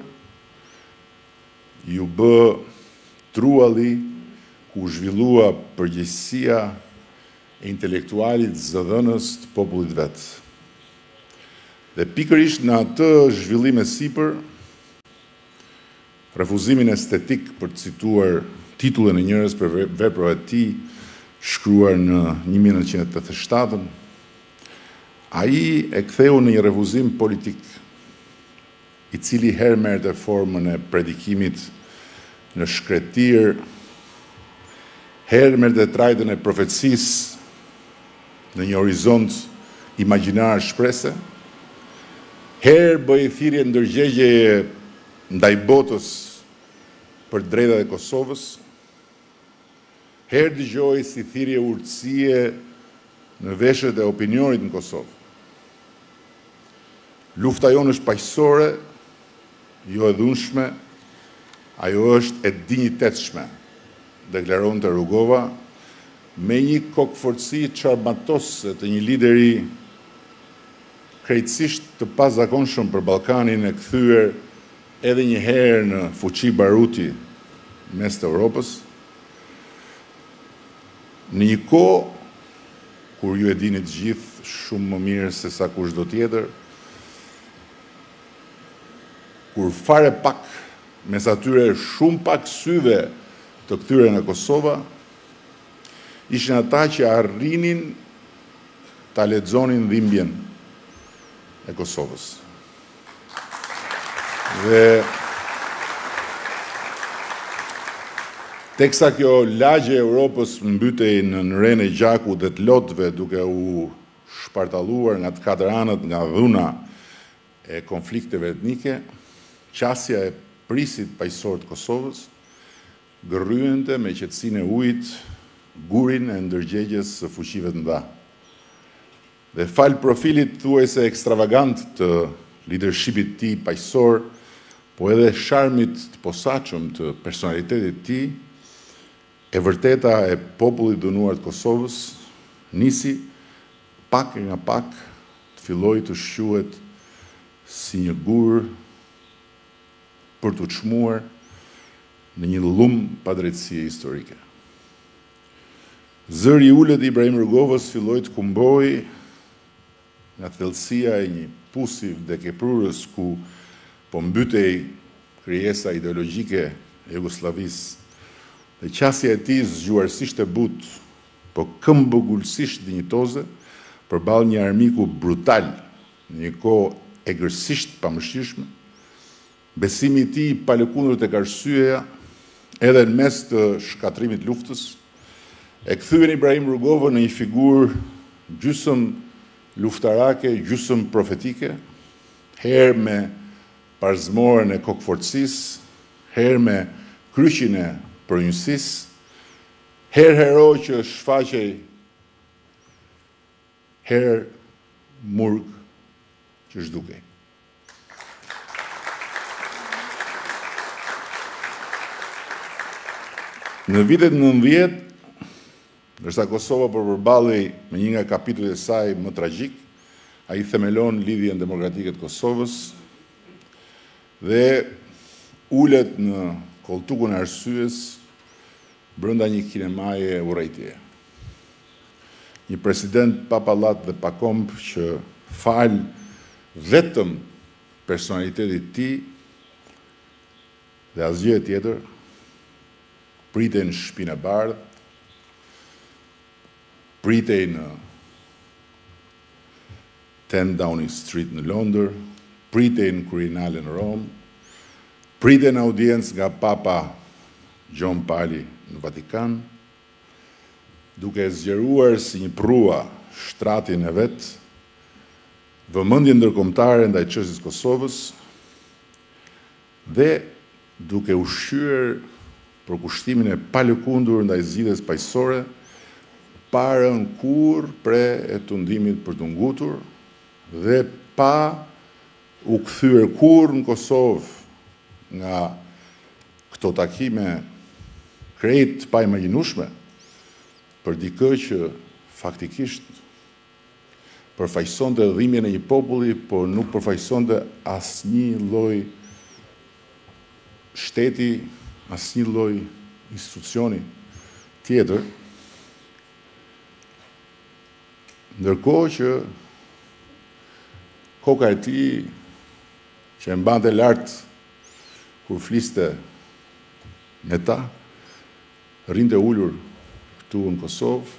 ju bë trualli ku zhvillua përgjegjësia e intelektualit zëdhënës të popullit vet. Dhe pikërisht në atë zhvillim e sipër, refuzimin estetik, për të cituar titullin e njërës për veprave të tij shkruar në 1987, ai e ktheu në një refuzim politik, i cili herë merrte formën e predikimit në shkretir, herë merrte trajtën e profecisë në një horizont imagjinar shprese, herë bëi thirrje ndërgjegjeje ndaj botës për drejtat e Kosovës, herë dëgjoi si thirrje urtësie në veshët e opinionit në Kosovë. Lufta jonë është paqësore, jo e dhunshme, ajo është e dinjitetshme, deklaronte Rugova, me një kokëforci çarmatose të një lideri krejtësisht të pazakonshëm për Ballkanin, e kthyer edhe një herë në fuqi baruti mes të Europës, në një kohë kur ju e dini të gjithë shumë më mirë se sa kushdo tjetër, kur fare pak mes atyre shumë pak syve të kthyer në Kosova, ishin ata që arrinin ta lexonin dhimbjen e Kosovës. Dhe teksa kjo lagje e Europës mbytej në rrën e gjakut dhe të lotëve, duke u shpartalluar nga të katër anët nga dhuna e konflikteve etnike, qasja e prisit paqësor të Kosovës gërryente me qetësinë e ujit gurin e ndërgjegjes së fuqive të mëdha. Dhe fal profilit thuajse ekstravagant të leadershipit të tij paqësor, po edhe sharmit të posaçëm të personalitetit të tij, e vërteta e popullit dënuar të Kosovës nisi pak nga pak të filloi të shquhet si një gur për të çmuar në një llum padrejtësie historike. Zëri i ulët i Ibrahim Rugovës filloi të kumboi nga thellësia e një pusi vdekjeprurës ku po mbytej krijesa ideologjike e Jugosllavisë, dhe qasja e tij zgjuarsisht e butë, po këmbëgulësisht dinjitoze, përballë një armiku brutal, në një kohë egërsisht pamëshirshme, besimi i tij pa lëkundur tek arsyeja, edhe në mes të shkatrimit luftës, e kthyen Ibrahim Rugovën në një figurë gjysëm luftarake, gjysëm profetike, herë me parzmorën e kokëforcisë, herë me kryqin e përgjithësisë, herë hero që shfaqej, herë murg që zhdukej. Në vitet 90, ndërsa Kosova po përballej me një nga kapitujt e saj më tragjik, ai themelon lidhjen demokratike të Kosovës dhe ulet në kolltukun e arsyes brenda një kinemaje urrejtjeje. Një president pa pallat dhe pa komb që fal vetëm personalitetit tij dhe asgjë tjetër, pritej në shtëpinë e bardhë, pritej në 10 Downing Street në Londër, pritej në Quirinale në Rom, pritej në audiencë nga Papa John Paul në Vatikan, duke zgjeruar si një prua shtratin e vet, vëmendjen ndërkombëtare ndaj çështjes së Kosovës dhe duke ushqyer për kushtimin e palëkundur ndaj zgjidhjes paqësore, pa rënë kurrë pre e tundimit për të ngutur dhe pa u kthyer kurrë në Kosovë nga këto takime krejt pa imagjinueshme për dikë që faktikisht përfaqësonte dhimbjen e një populli, por nuk përfaqësonte asnjë lloj shteti, asnjë lloj institucioni tjetër. Ndërkohë që koka e tij që e mbante lart kur fliste me ta, rrinte ulur këtu në Kosovë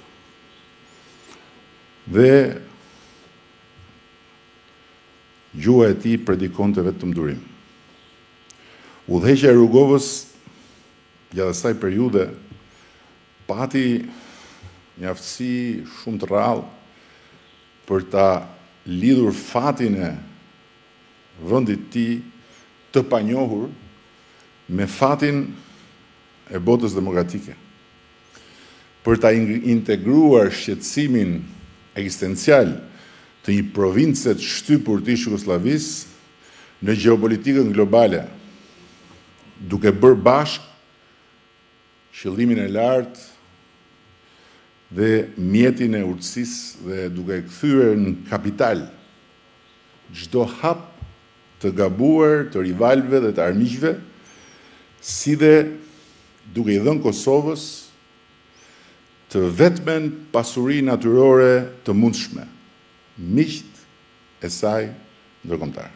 dhe gjuha e tij predikonte vetëm durim. Udhëheqja e Rugovës gjatë asaj periudhe pati një aftësi shumë të rrallë për ta lidhur fatin e vendit tij të panjohur me fatin e botës demokratike, për ta integruar shqetësimin ekzistencial të një province të shtypur të Jugosllavisë në gjeopolitikën globale, duke bërë bashk qëllimin e lartë dhe mjetin e urtësisë dhe duke kthyer në kapital çdo hap të gabuar të rivalëve dhe të armiqve, si dhe duke i dhënë Kosovës të vetmen pasuri natyrore të mundshme, miqt e saj ndërkombëtar.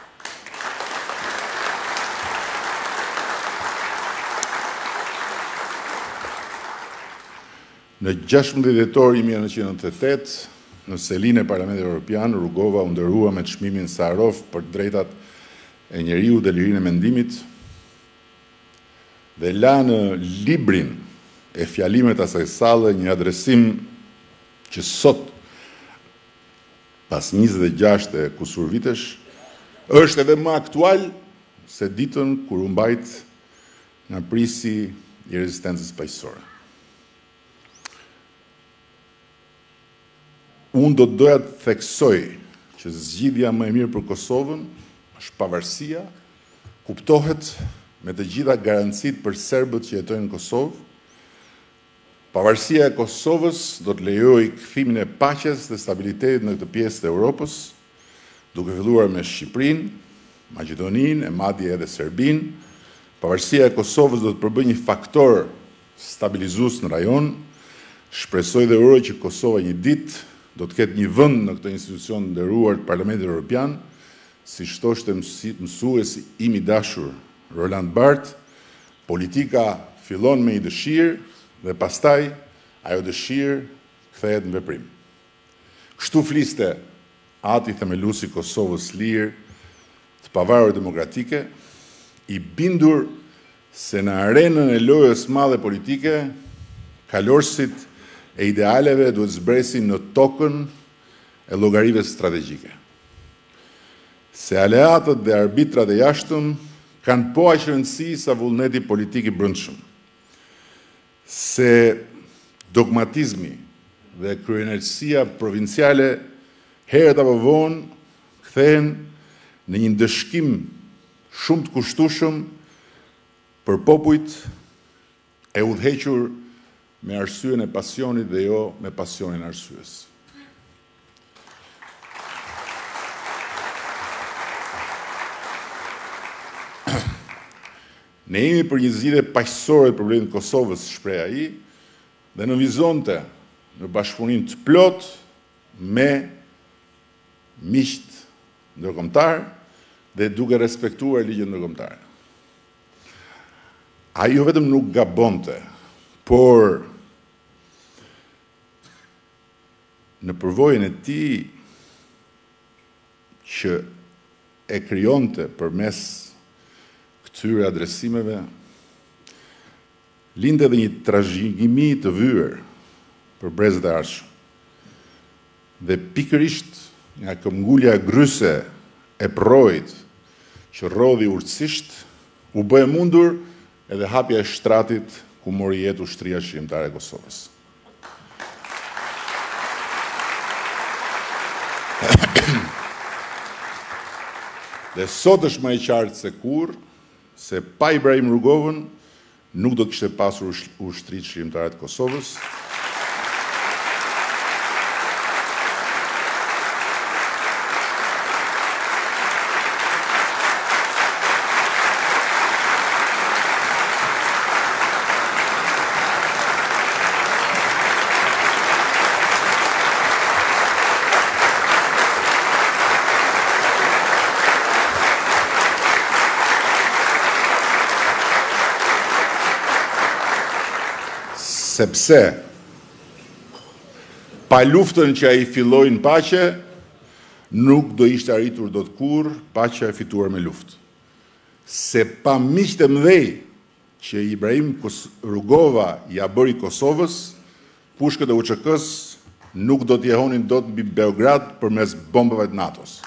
Në 16 dhjetor 1998, në selinë e Parlamentit Evropian, Rugova u ndërrua me çmimin Saharov për drejtat e njeriu dhe lirinë e mendimit dhe la në librin e fjalimet asaj salle një adresim që sot, pas 26 e kusur vitesh, është edhe më aktual se ditën kur u mbajt nga prisi i rezistencës paqësore. Unë do të doja të theksoj që zgjidhja më e mirë për Kosovën është pavarësia, kuptohet me të gjitha garancitë për serbët që jetojnë në Kosovë. Pavarësia e Kosovës do të lejojë kthimin e paqes dhe stabilitetit në këtë pjesë të Europës, duke filluar me Shqipërinë, Maqedoninë e madje edhe Serbinë. Pavarësia e Kosovës do të përbëjë një faktor stabilizues në rajon. Shpresoj dhe uroj që Kosova një ditë do të ketë një vend në këtë institucion nderuar të Parlamentit Evropian, siç thoshte mësuesi im i dashur Roland Barthes, politika fillon me një dëshirë dhe pastaj ajo dëshirë kthehet në veprim. Kështu fliste ati themeluesi i Kosovës lirë, të pavarur demokratike, i bindur se në arenën e lojës madhe politike, kalorësit e idealeve duhet zbresin në tokën e llogarive strategjike. Se aleatët dhe arbitrat e jashtëm kanë po aq rëndësi sa vullneti politik i brendshëm. Se dogmatizmi dhe kryenërsia provinciale herët apo vonë kthehen në një ndëshkim shumë të kushtueshëm për popujt e udhëhequr me arsyen e pasionit dhe jo me pasionin e arsyes. Ne jemi për një zgjidhje paqësore të problemit të Kosovës, shpreh ai, dhe në vizonte në bashkëpunim të plot me miqt ndërkombëtar dhe duke respektuar ligjin ndërkombëtar. Ai jo vetëm nuk gabonte, por në përvojën e tij që e krijonte përmes këtyre adresimeve, lindte edhe një trashëgimi të vyer për brezët e ardhshëm. Dhe pikërisht nga këmbgulja gryse e projit që rrodhi urtësisht, u bë e mundur edhe hapja e shtratit ku mori jetë ushtria shqiptare e Kosovës. Dhe sot është më e qartë se kur, se pa Ibrahim Rugovën nuk do kishte pasur ushtri shqiptare të Kosovës. Sepse pa luftën që ai filloi në paqe, nuk do ishte arritur dot kurrë paqja e fituar me luftë. Se pa miqtë e mëdhej që Ibrahim Rugova ja bëri Kosovës, pushkët e UÇK-s nuk do t'i jehonin dot mbi Beograd përmes bombave të NATO-s.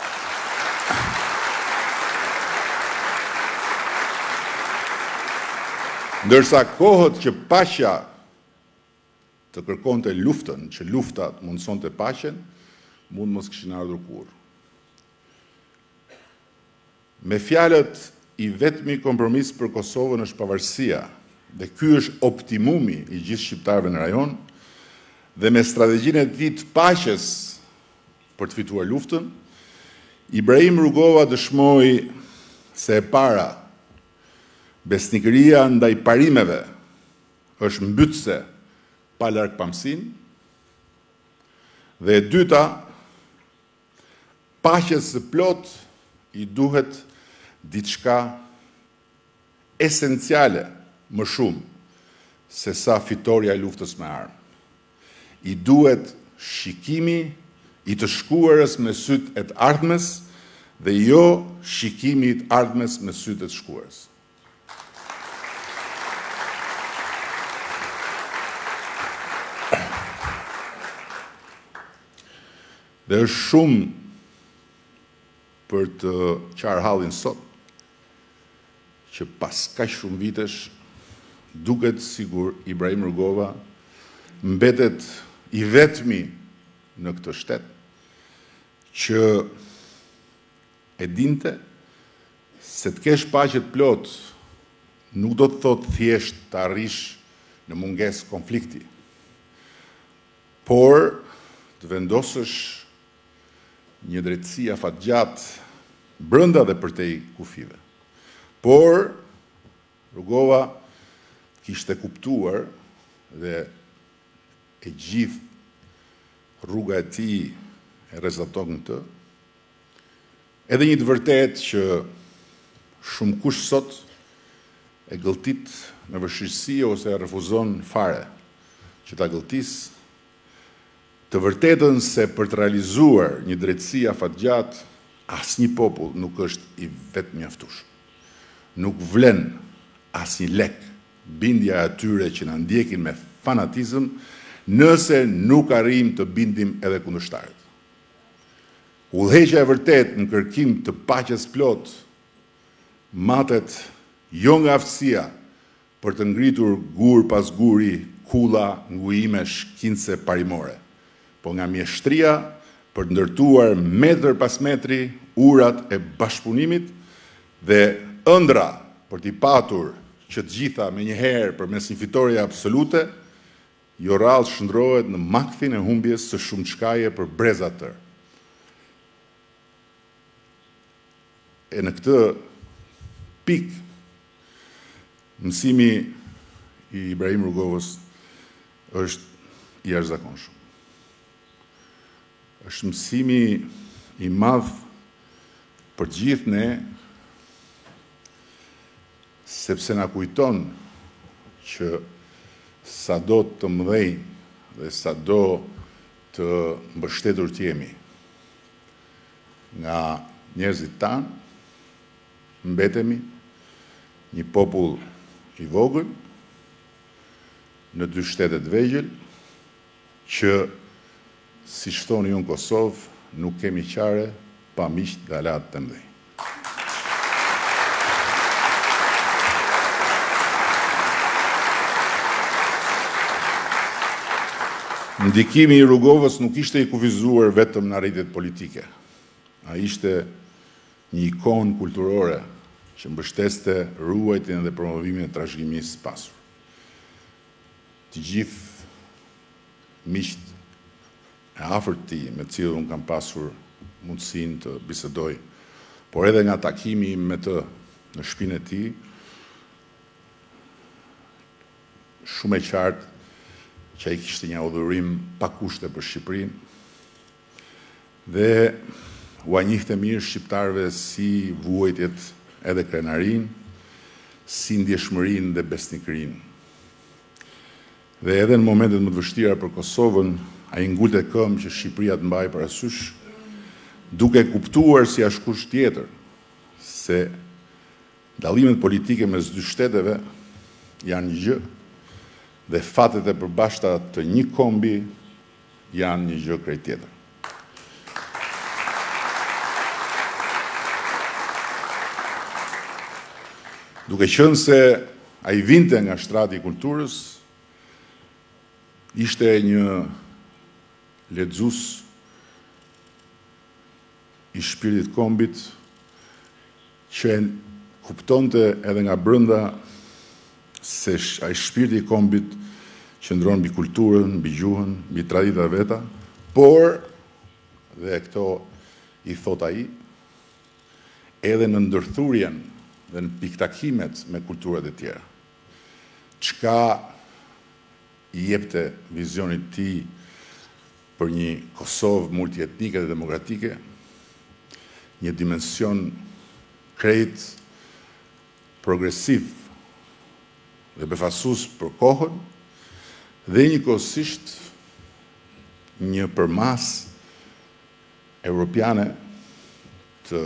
Ndërsa kohët që paqja të kërkonte luftën, që lufta të mundsonte paqen, mund mos kishin ardhur kurrë. Me fjalët i vetmi kompromis për Kosovën është pavarësia, dhe ky është optimumi i gjithë shqiptarëve në rajon, dhe me strategjinë e tij të paqes për të fituar luftën, Ibrahim Rugova dëshmoi se e para, besnikëria ndaj parimeve është mbytëse pa larg pamësin, dhe e dyta, paqes së plot i duhet diçka esenciale më shumë se sa fitoria e luftës me armë. I duhet shikimi i të shkuarës me sytë e të ardhmes dhe jo shikimi i të ardhmes me sytë e të shkuarës. Dhe është shumë për të qarë hallin sot, që pas kaq shumë vitesh, duket sigur Ibrahim Rugova mbetet i vetmi në këtë shtet, që e dinte se të kesh paqe të plot nuk do të thotë thjesht të arrish në mungesë konflikti, por të vendosësh një drejtësi afatgjatë brenda dhe përtej kufive. Por Rugova kishte kuptuar dhe e gjithë rruga e tij e rrezaton këtë. Edhe një të vërtetë që shumë kush sot e gëlltit me vështirësi ose e refuzon fare që ta gëlltisë, të vërtetën se për të realizuar një drejtësi afatgjatë, asnjë popull nuk është i vetë mjaftueshëm. Nuk vlen asnjë lek bindja e atyre që na ndjekin me fanatizëm, nëse nuk arrijmë të bindim edhe kundërshtarët. Udhëheqja e vërtetë në kërkim të paqes plot matet jo nga aftësia për të ngritur gur pas guri kulla ngujimesh kinse parimore, po nga mjeshtria për të ndërtuar metër pas metri urat e bashkëpunimit dhe ëndra për t'i patur që të gjitha me njëherë përmes një fitorie absolute, jo rrallë shndrohet në makthin e humbjes së shumë çkaje për brezat tërë. E në këtë pikë Mësimi i Ibrahim Rrugovës është i jashtëzakonshëm. Është mësimi i madh për gjithë ne, sepse na kujton që sa do të mëdhej dhe sa do të mbështetur t'jemi nga njerëzit tanë, mbetemi një popull i vogël në 2 shtetet vegjël që, si thoni ju në Kosovë, nuk kemi qare pa miq dhe aleat të mëdhenj. Ndikimi i Rrugovës nuk ishte i kufizuar vetëm në arritjet politike. A ishte një ikon kulturore që mbështeste ruajtjen dhe promovimin e trashëgimisë pasur. Të gjithë miqt e afërt tij me të cilët unë kam pasur mundësinë të bisedoj, por edhe nga takimi me të në shtëpinë e tij, shumë e qartë që ai kishte një udhërim pa kushte për Shqipërinë dhe u njihte mirë shqiptarëve si vuajtjet edhe krenarin, si ndjeshmërinë dhe besnikërinë. Dhe edhe në momentet më të vështira për Kosovën, ai ngulte këmbë që Shqipëria të mbajë parasysh, duke kuptuar si askush tjetër se dallimet politike mes 2 shteteve janë një gjë dhe fatet e përbashkëta të një kombi janë një gjë krejt tjetër. Duke qenë se ai vinte nga shtrati i kulturës, ishte një lexues i shpirtit kombit që kuptonte edhe nga brenda se ai shpirti i kombit qëndron mbi kulturën, mbi gjuhën, mbi traditat veta, por, dhe këto i thot ai, edhe në ndërthurjen dhe në piktakimet me kulturat e tjera. Çka i jepte vizionit tij për një Kosovë multietnike dhe demokratike, një dimension krejt progresiv dhe befasues për kohën, dhe njëkohësisht një përmas europiane të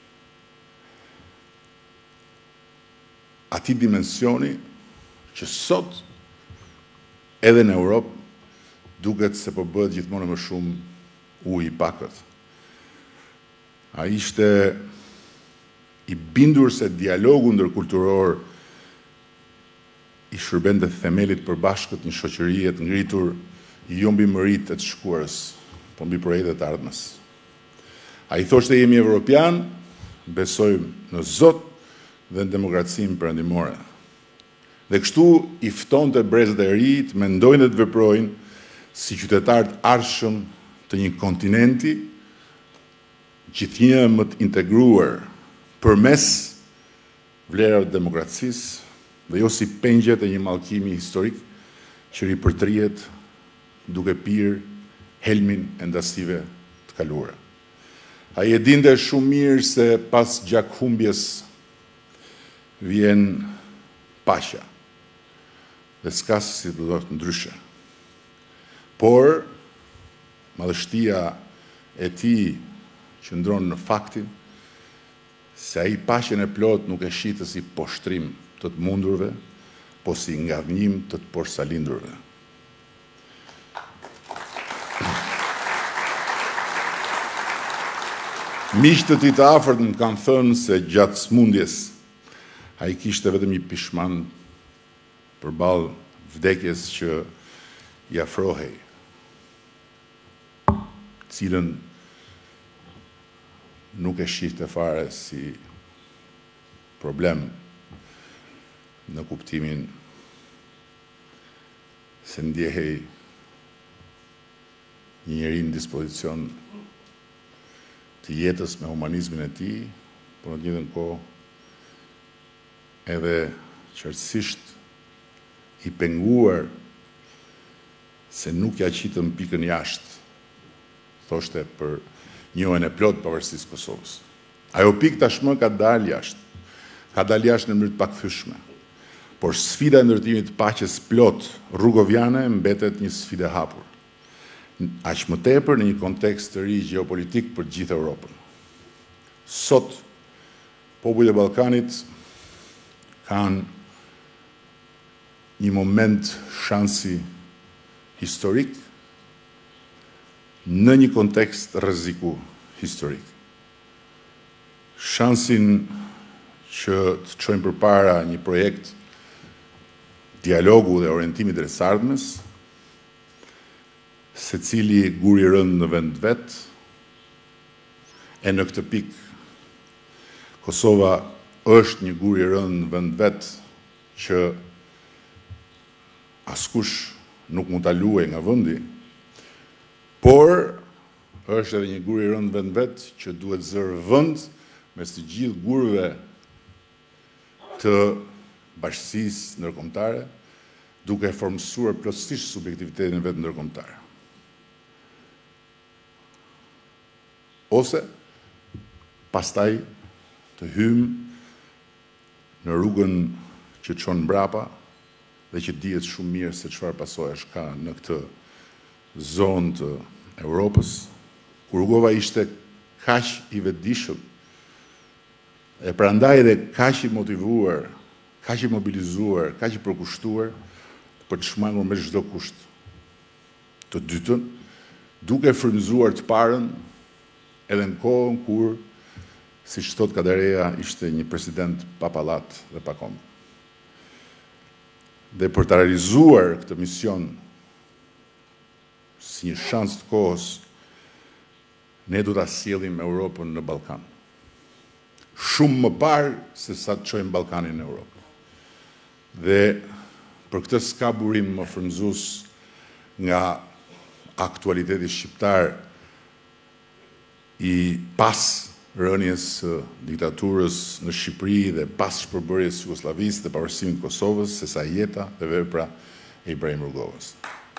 atij dimensioni që sot edhe në Europë duket se po bëhet gjithmonë më shumë ujë i pakët. Ai ishte i bindur se dialogu ndërkulturor i shërbente themelit për bashkët një shoqërie të ngritur jo mbi mëritë të shkuarës, po mbi projektet e ardhmes. Ai thoshte jemi evropian, besojmë në Zot dhe në demokracinë perëndimore. Dhe kështu i ftonte brezët e ri të mendojnë dhe të veprojnë si qytetarë të arshëm të një kontinenti gjithnjë më të integruar përmes vlerave të demokracisë, dhe jo si pengjet e një mallkimi historik që ripërtrihet duke pirë helmin e ndasive të kaluara. Ai e dinte shumë mirë se pas gjakhumbjes vjen paqja dhe s'ka si të do të ndryshe. Por madhështia e tij qëndron në faktin se ai paqen e plot nuk e shitë si poshtrim të të mundurve, po si ngadhnim të të porsalindurve. Miqtë e tij të afërt më kanë thënë se gjatë smundjes ai kishte vetëm një pishman përballë vdekjes që i afrohej, cilën nuk e shihte fare si problem në kuptimin se ndjehej një njeri në dispozicion të jetës me humanizmin e tij, por në të njëjtën kohë edhe qartësisht i penguar se nuk ja qitëm pikën jashtë, thoshte për njohjen e plot pavarësisë Kosovës. Ajo pikë tashmë ka dalë jashtë në mënyrë të pakthyeshme. Por sfida e ndërtimit të paqes plot rrugoviane mbetet një sfidë e hapur. Aq më tepër në një kontekst të ri gjeopolitik për gjithë Europën. Sot popujt e Ballkanit kanë një moment shansi historik në një kontekst rreziku historik. Shansin që të çojmë përpara një projekt dialogu dhe orientimit drejtësardhmes, secili gur i rënd në vend vet, e në këtë pikë Kosova është një gur i rënd në vend vet që askush nuk mund ta luajë nga vendi, por është edhe një gur i rënd në vend vet që duhet zërë vend mes të gjithë gurëve të bashkësisë ndërkombëtare, duke formësuar plotësisht subjektivitetin e vetë ndërkombëtar. Ose pastaj të hymë në rrugën që çon mbrapa dhe që dihet shumë mirë se çfarë pasojash ka në këtë zonë të Europës, kur rrugova ishte kaq i vetëdijshëm, e prandaj edhe kaq i motivuar, kaq i mobilizuar, kaq i përkushtuar për të shmangur me çdo kusht. Të dytën, duke frymëzuar të parën edhe në kohën kur, siç thot Kadareja, ishte një president pa pallat dhe pa kom. Dhe për të realizuar këtë mision si një shans të kohës, ne do ta sjellim Europën në Ballkan. Shumë më parë se sa të çojmë Ballkanin në Europë. Dhe për këtë s'ka burim më frymëzues nga aktualiteti shqiptar i pas rënies së diktaturës në Shqipëri dhe pas shpërbërjes jugosllavisë dhe pavarësimit të Kosovës, se sa jeta dhe vepra e Ibrahim Rrugovës.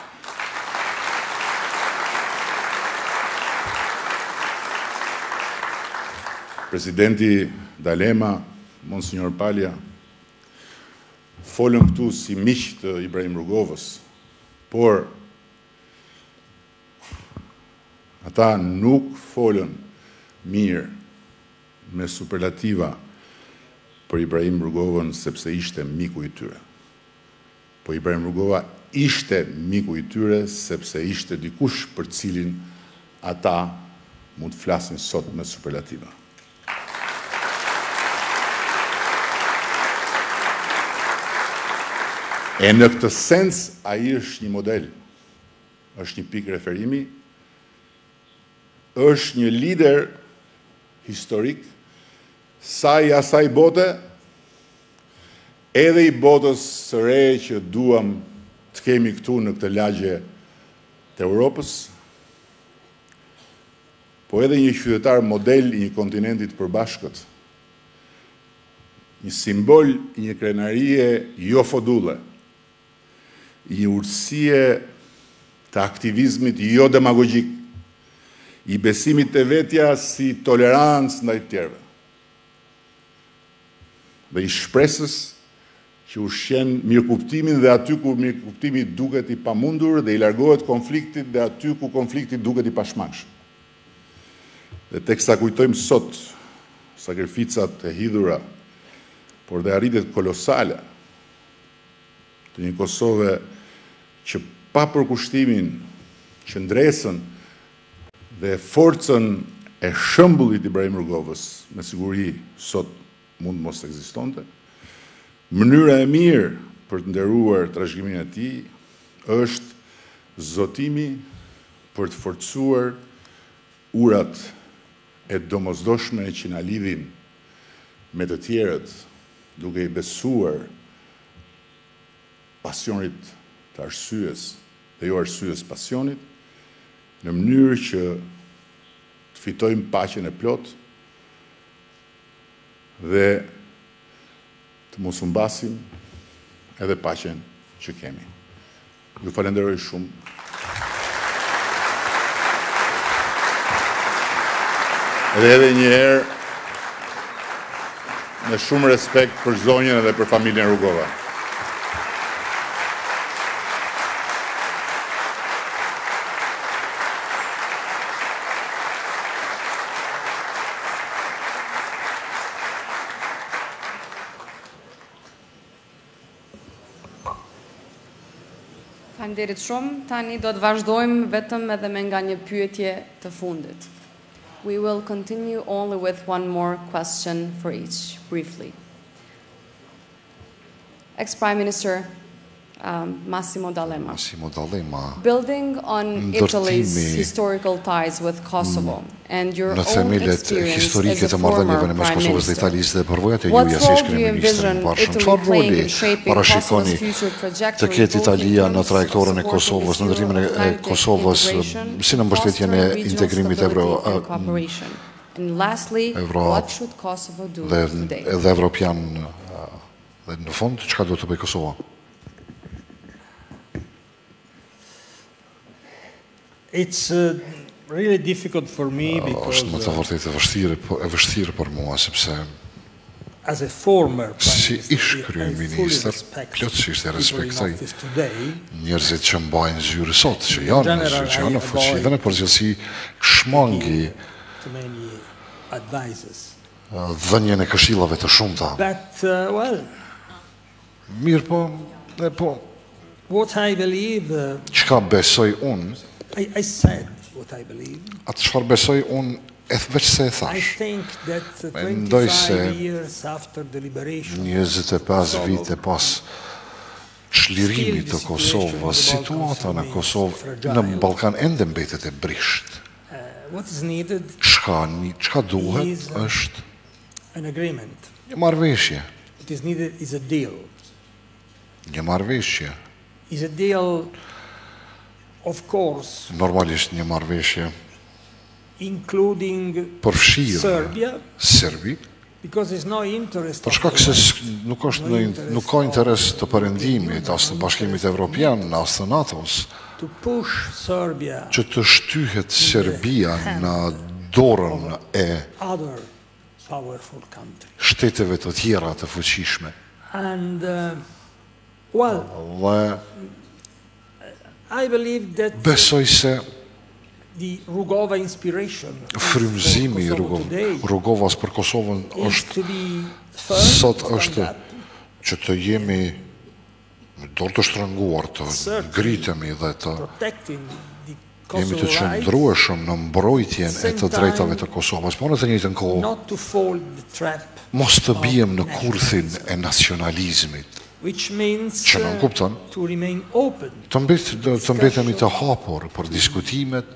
Presidenti Dalema, Monsignor Palja, folën këtu si miq të Ibrahim Rrugovës, por ata nuk folën mirë me superlativa për Ibrahim Rrugovën sepse ishte miku i tyre. Po Ibrahim Rrugova ishte miku i tyre sepse ishte dikush për cilin ata mund të flasin sot me superlativa. E në këtë sens, ai është një model, është një pikë referimi, është një lider historik, sa i asaj bote, edhe i botës së re që duam të kemi këtu në këtë lagje të Europës, po edhe një qytetar model i një kontinentit përbashkët, një simbol i një krenarie jo fodulle, i urtësie të aktivizmit jo demagogjik, i besimit të vetja si tolerancë ndaj të tjerëve, dhe i shpresës që ushqen mirëkuptimin dhe aty ku mirëkuptimi duket i pamundur dhe i largohet konfliktit dhe aty ku konflikti duket i pashmangshëm. Dhe teksa kujtojmë sot sakrificat e hidhura, por dhe arritjet kolosale të një Kosove që pa përkushtimin, qëndresën dhe forcën e shëmbullit Ibrahim Rrugovës, me siguri sot mund mos ekzistonte, mënyra e mirë për të nderuar trashëgiminë e tij është zotimi për të forcuar urat e domosdoshme që na lidhin me të tjerët, duke i besuar pasionit të arsyes dhe jo arsyes pasionit, në mënyrë që të fitojmë paqen e plot dhe të mos humbasim edhe paqen që kemi. Ju falenderoj shumë. Edhe një herë, me shumë respekt për zonjën edhe për familjen Rugova. Faleminderit shumë. Tani do të vazhdojmë vetëm edhe me nga një pyetje të fundit. We will continue only with one more question for each, briefly. Ex-Prime Minister Massimo D'Alema. Building on Italy's historical ties with Kosovo and your own experience as a former Prime Minister, what role do you envision Italy playing in shaping Kosovo's future trajectory both in terms of supporting integration, fostering regional stability and cooperation? And lastly, what should Kosovo do today? Dhe në fund, çka do të bëjë Kosova? It's really difficult for me because është më të vërtetë e vështirë për mua sepse as a former si ish kryeministër plotësisht e respektoj njerëzit që mbajnë zyrë sot, që janë në fuqi dhe në përgjithësi shmangi dhënien e këshillave të shumta. Mirë po, what I believe, çka besoj unë, I said what I believe. Atë çfarë besoj unë, veç se e thash. I think that Mendoj se 25 years after the liberation, 25 vite pas çlirimit të Kosovës, situata në Kosovë, në Ballkan ende mbetet e brisht. What is needed? Çka duhet është an agreement. Një marrëveshje. What is needed is a deal. Një marrëveshje. Is a deal, of course, normalisht një marrëveshje including përfshirë Serbi, because there's no interest. Për shkak se nuk ka interes të perëndimit, as të Bashkimit Evropian, as të NATO-s, to push Serbia, që të shtyhet Serbia në dorën e other powerful countries, shteteve të tjera të fuqishme. And I believe that besoj se the Rugova inspiration, frymëzimi i Rugovas për Kosovën është sot është që të jemi me dorë të shtrënguar, të ngritemi dhe të jemi të qëndrueshëm në mbrojtjen e të drejtave të Kosovës, por në të njëjtën kohë mos të bijem në kurthin e nacionalizmit, që në kupton të mbetemi të hapur për diskutimet,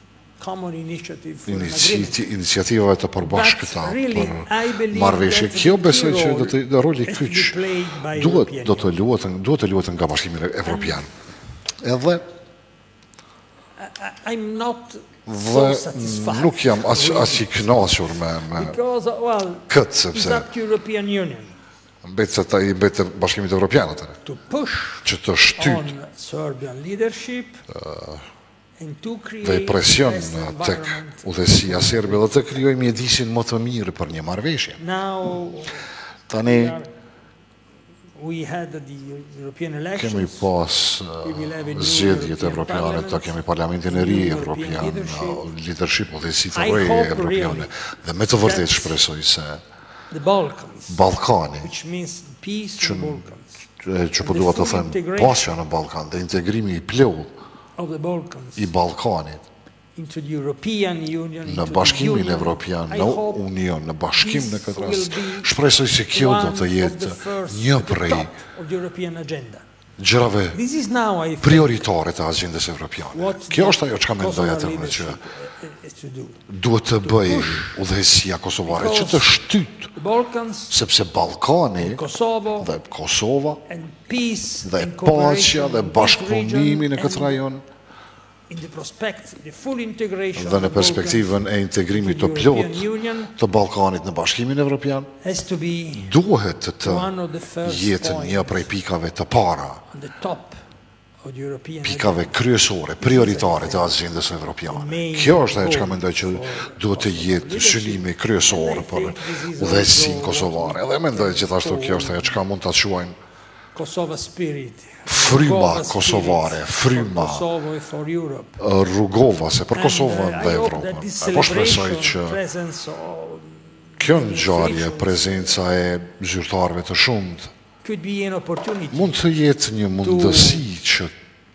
iniciativave të përbashkëta për marrëveshje. Kjo besoj që do roli kyç duhet të luhet nga Bashkimi Evropian. Edhe nuk jam as i kënaqur me këtë, sepse mbetë Bashkimit Evropian atëre, që të shtyt dhe presion tek udhësia serbe dhe të krijojë mjedisin më të mirë për një marrëveshje. Tani kemi pas zgjedhjet evropiane, kemi parlamentin e ri evropian, leadership udhësi të re evropiane, dhe me të vërtetë shpresoj se Ballkani, që po dua të them pasja në Ballkan dhe integrimi i plot i Ballkanit në Bashkimin Evropian, në Union, në bashkim në këtë rast, shpresoj se kjo do të jetë një prej gjërave prioritare të agjendës evropiane. Kjo është ajo çka mendoj atëherë që duhet të bëjë udhëhesia kosovare, që të shtyt, sepse Ballkani dhe Kosova dhe paqja dhe bashkëpunimi në këtë rajon dhe në perspektivën e integrimit të plot të Ballkanit në Bashkimin Evropian, duhet të jetë një prej pikave të para, pikave kryesore, prioritare të agendës evropiane. Kjo është ajo që mendoj që duhet të jetë synimi kryesor për udhëheqësinë kosovare. Dhe mendoj gjithashtu kjo është ajo që mund ta quajmë fryma kosovare, fryma rrugovase për Kosovën dhe Evropën. Po shpresoj që kjo ngjarje, prezenca e zyrtarëve të shumt, mund të jetë një mundësi që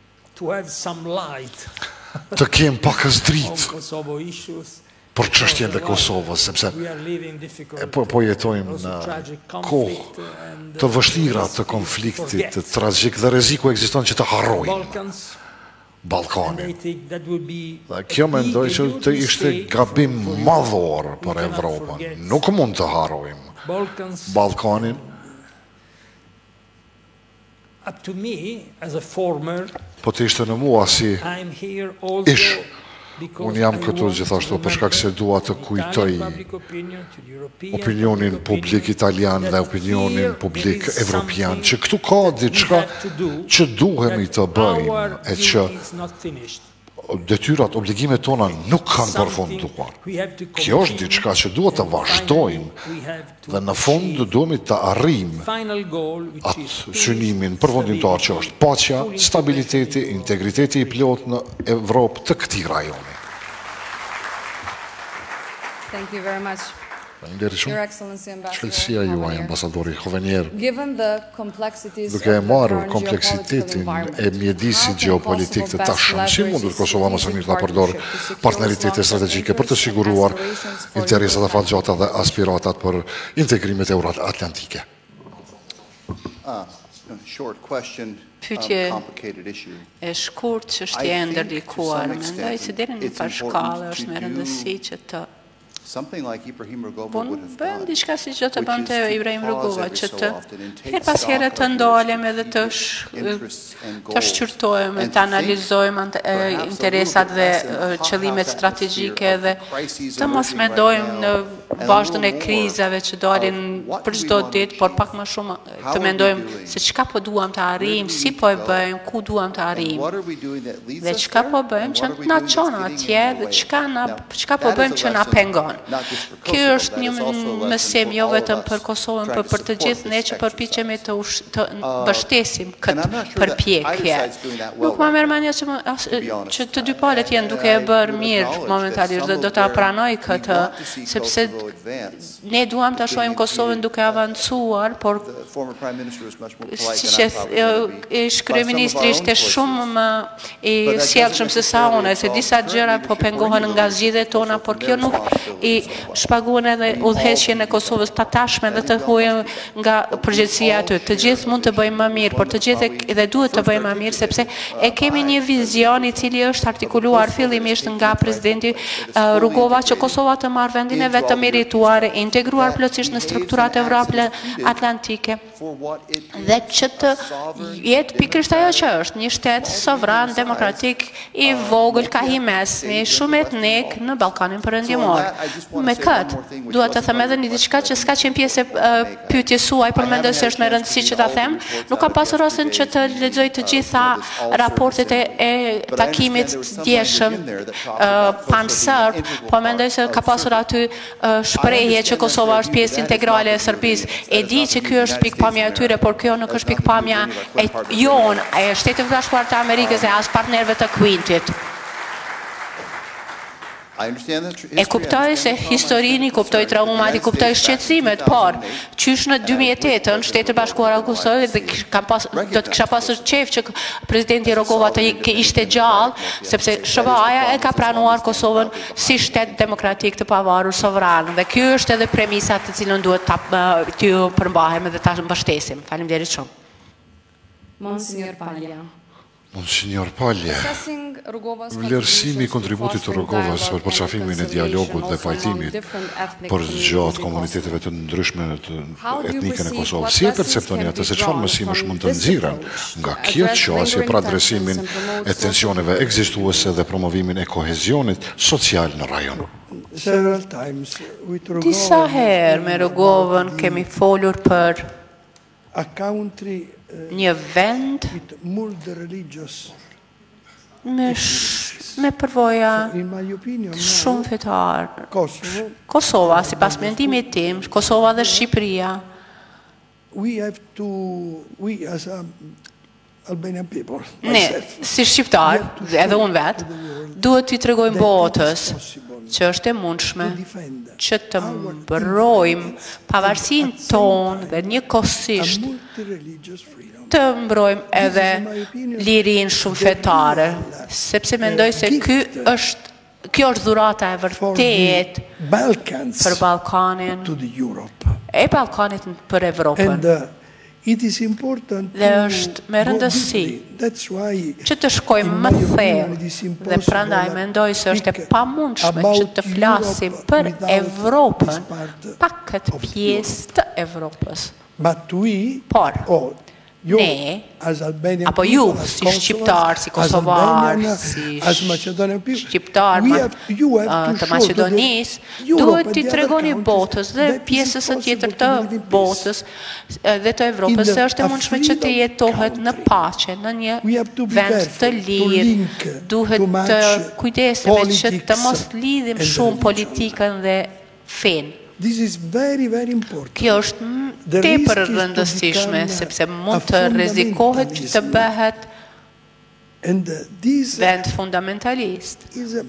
të kem pakës dritë për çështjen e Kosovës, sepse po jetojmë në kohë të vështira të konfliktit, të tragjik, dhe rreziku ekziston që të harrojmë Ballkanin. Dhe kjo mendoj që të ishte gabim madhor për Evropën. Nuk mund të harrojmë Ballkanin. Po të ishte në mua si ish, unë jam këtu gjithashtu për shkak se dua të kujtoj opinionin publik italian dhe opinionin publik evropian, që këtu ka diçka që duhemi të bëjmë, e që detyrat, obligimet tona nuk kanë përfunduar. Kjo është diçka që duhet të vazhdojmë dhe në fund duhemi të arrijmë atë synimin përfundimtar që është paqja, stabiliteti, integriteti i plot në Evropë të këtij rajoni. Thank you very much. Your Excellency Ambassador. Shëllësia juaj, ambasadori Hovenier. Given the complexities duke e marrë kompleksitetin e mjedisit geopolitik të tashëm, si mundur Kosova më së miri ta përdorë partneritete strategjike për të siguruar interesat e fatgjata dhe aspiratat për integrimet euroatlantike? Pyetje e shkurt që është e ndërlikuar, mendoj se deri në një farë shkallë është me rëndësi që të bëjmë diçka si që të bëjmë të Ibrahim Rugova, që të her pas here të ndalem edhe të shqyrtojmë, të analizojmë interesat dhe qëllimet strategjike dhe të mos mendojmë në vazhdën e krizave që dalin për çdo ditë, por pak më shumë të mendojmë se çka po duam të arrijmë, si po e bëjmë, ku duam të arrijmë. Dhe çka po bëjmë që na çon atje dhe çka po bëjmë që na pengon. Kjo është një mësim jo vetëm për Kosovën, por për të gjithë ne që përpiqemi të mbështesim këtë përpjekje. Nuk më merr mendja që të dy palët janë duke e bërë mirë momentalisht dhe do ta pranoj këtë, sepse ne duam të shohim Kosovën duke avancuar, por siç ish kryeministri ishte shumë më i sjellshëm se sa unë, se disa gjëra po pengohen nga zgjidhjet tona, por kjo nuk i shpaguan edhe udhëheqjen e Kosovës të tashme dhe të huajë nga përgjegjësia aty. Të gjithë mund të bëjmë më mirë, por të gjithë edhe duhet të bëjmë më mirë, sepse e kemi një vizion i cili është artikuluar fillimisht nga presidenti Rugova, që Kosova të marrë vendin e vetë të merituar, integruar plotësisht në strukturat euro-atlantike, dhe që të jetë pikërisht ajo që është një shtet sovran, demokratik, i vogël, ka himesmi, shumë etnik në Ballkanin Perëndimor. Me këtë, duhet të them edhe një diçka që s'ka qenë pjesë e pyetjes suaj, por mendoj se është me rëndësi që ta them. Nuk kam pasur rastin që të lexoj të gjitha raportet e takimit të djeshëm pan-serb, po mendoj se ka pasur aty shprehje që Kosova është pjesë integrale e Serbisë. E di që ky është pikpamja e tyre, por kjo nuk është pikpamja e jonë, e Shtetit Bashkuar të Amerikës e as partnerëve të Quintit. E kuptoj se historini, kuptoj traumat, i kuptoj shqetësimet, por qysh në 2008-ën Shtetet Bashkuara të Kosovës do të kisha pasur qejf që presidenti Rugova të ishte gjallë, sepse SBA-ja e ka pranuar Kosovën si shtet demokratik të pavarur sovran, dhe ky është edhe premisa të cilën duhet t'ju përmbahem dhe ta mbështesim. Faleminderit shumë. Monsignor Palja. Monsignor Palje, vlerësimi i kontributit të Rrogovës për përqafimin e dialogut dhe pajtimit për gjatë komuniteteve të ndryshme etnike në Kosovë, si e perceptoni atë, se çfarë mësimësh mund të nxirren nga kjo qasje për adresimin e tensioneve ekzistuese dhe promovimin e kohezionit social në rajon? Disa herë me Rrogovën kemi folur për një vend me përvoja shumë fetar. Kosova, si pas mendimit tim, Kosova dhe Shqipëria, ne, si shqiptar, edhe unë vetë, duhet t'i tregojmë botës që është e mundshme që të mbrojmë pavarësinë tonë dhe njëkohësisht të mbrojmë edhe lirinë shumë fetare, sepse mendoj se kjo është dhurata e vërtet për Ballkanin e Ballkanit për Evropën. Dhe është me rëndësi që të shkojmë më thellë dhe prandaj mendoj se është e pamundshme që të flasim për Evropën pa këtë pjesë të Evropës. Por, ne, apo ju, si shqiptar, si kosovar, si shqiptar të Maqedonisë, duhet t'i tregoni botës dhe pjesës e tjetër të botës dhe të Evropës se është e mundshme që të jetohet në paqe, në një vend të lirë. Duhet të kujdesemi që të mos lidhim shumë politikën dhe fenë. Kjo është tepër rëndësishme, sepse mund të rrezikohet që të bëhet vend fundamentalist.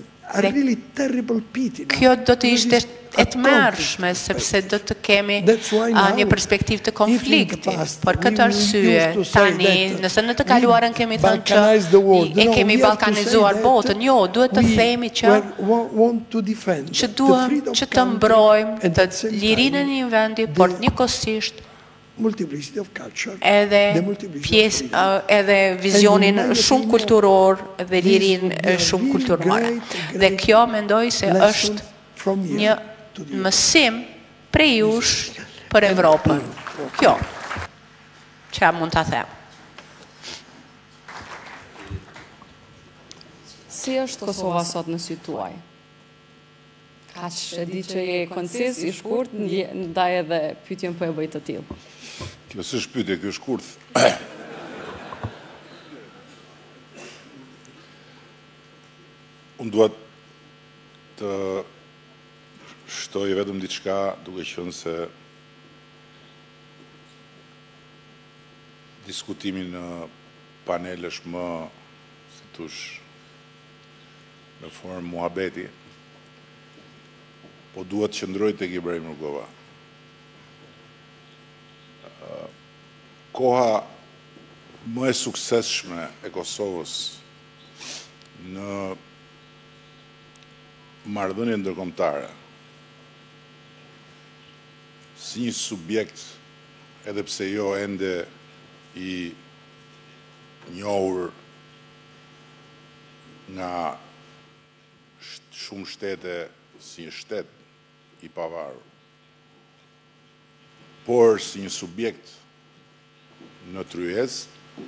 Kjo do të ishte e tmerrshme, sepse do të kemi një perspektivë të konfliktit. Për këtë arsye, tani, nëse në të kaluarën kemi thënë që e kemi ballkanizuar botën, jo, duhet të themi që duhet që të mbrojmë të lirinë e një vendi, por njëkohësisht edhe vizionin shumë kulturor dhe lirinë shumë kulturore. Dhe kjo mendoj se është një mësim prej jush për Evropën. Kjo, që mund të them. Si është Kosova sot në sy tuaj? Kaq e di që je koncis, i shkurt, ndaj edhe pyetjen po e bëj të tillë. Kjo s'është pyetje, kjo është shkurt. Unë duhet të shtoj vetëm diçka, duke qenë se diskutimi në panel është më, si thosh, në formë muhabeti, po duhet të qëndroj tek Ibrahim Rugova. Koha më e suksesshme e Kosovës në marrëdhënie ndërkombëtare si një subjekt, edhe pse jo ende i njohur nga shumë shtete si një shtet i pavarur, por si një subjekt në tryez,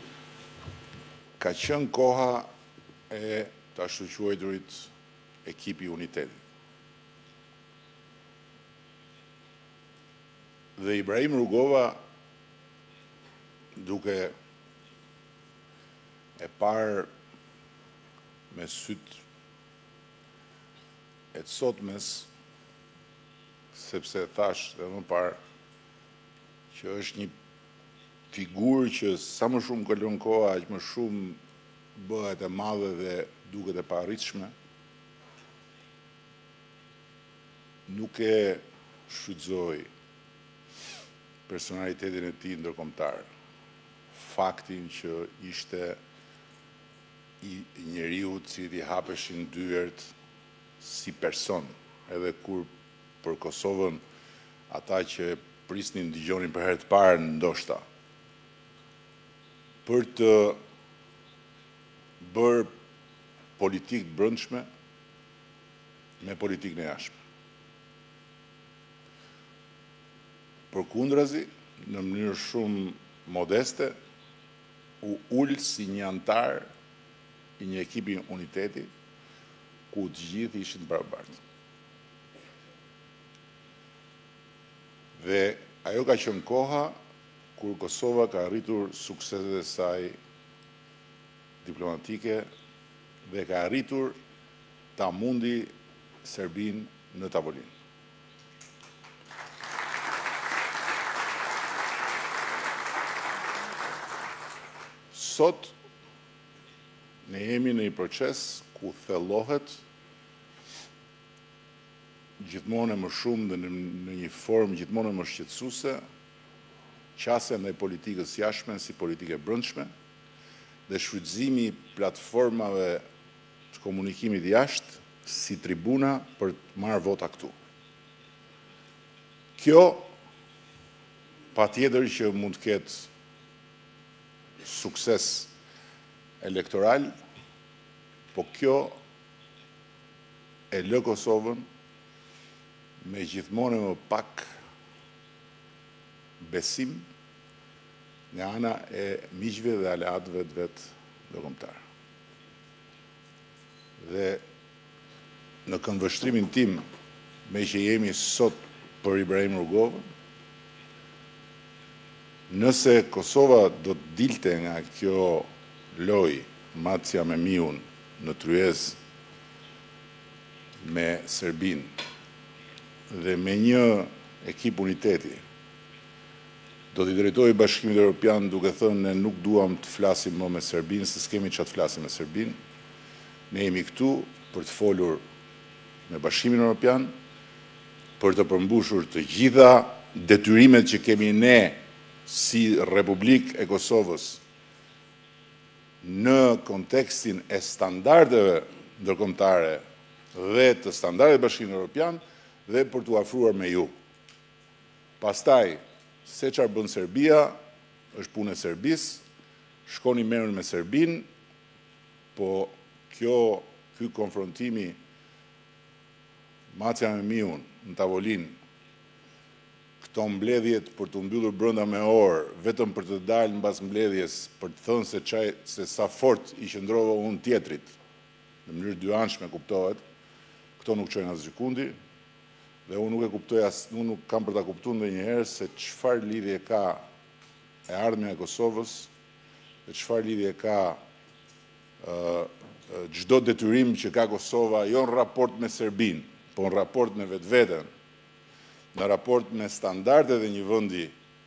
ka qenë koha e të ashtu quajturit ekipi unitetit. Dhe Ibrahim Rugova, duke e parë me syt e të sotmes, sepse thash dhe më parë që është një figurë që sa më shumë kalon koha, aq më shumë bëhet e madhe dhe duket e paarritshme, nuk e shfrytëzoi personalitetin e tij ndërkombëtar. Faktin që ishte i njeriu i cili hapeshin dyert si person, edhe kur për Kosovën ata që prisnin dëgjonin për herë të parë ndoshta. Për të bërë politikë brendshme me politikën e jashtme. Përkundrazi, në mënyrë shumë modeste, u ullë si një antar i një ekipi uniteti, ku të gjithë ishin barabartë. Dhe ajo ka qenë koha kur Kosova ka arritur sukseset e saj diplomatike dhe ka arritur ta mundi Serbinë në tavolinë. Sot ne jemi në një proces ku thellohet gjithmonë më shumë dhe në një formë gjithmonë më shqetësuese qasja ndaj politikës jashtme si politike brendshme dhe shfrytëzimi i platformave të komunikimit jashtë si tribuna për të marrë vota këtu. Kjo patjetër që mund të ketë sukses elektoral, po kjo e lë Kosovën me gjithmonë më pak besim nga ana e miqve dhe aleatëve të vetë ndërkombëtar. Dhe në këndvështrimin tim me që jemi sot për Ibrahim Rugovën, nëse Kosova do të dilte nga kjo loj Macja me Miun në tryezë me Serbinë dhe me një ekip uniteti, do t'i drejtojë Bashkimit Evropian duke thënë ne nuk duam të flasim më me Serbinë, se s'kemi çfarë të flasim me Serbinë. Ne jemi këtu për të folur me Bashkimin Evropian, për të përmbushur të gjitha detyrimet që kemi ne si Republikë e Kosovës në kontekstin e standardeve ndërkombëtare dhe të standardeve të Bashkimit Evropian dhe për t'u afruar me ju. Pastaj, se çfarë bën Serbia, është punë e Serbisë, shkoni merrni me Serbinë, po ky konfrontimi Macja me Miun në tavolinë, këto mbledhjet për të mbyllur brenda me orë, vetëm për të dalë mbas mbledhjes, për të thënë se sa fort i qëndrova unë tjetrit, në mënyrë dyanshme kuptohet, këto nuk çojnë asgjë kundi, dhe unë nuk e kuptoj unë nuk kam për ta kuptuar ndonjëherë se çfarë lidhje ka e ardhmja e Kosovës dhe çfarë lidhje ka çdo detyrim që ka Kosova, jo në raport me Serbinë, po në raport me vetveten, në raport me standardet e një vendi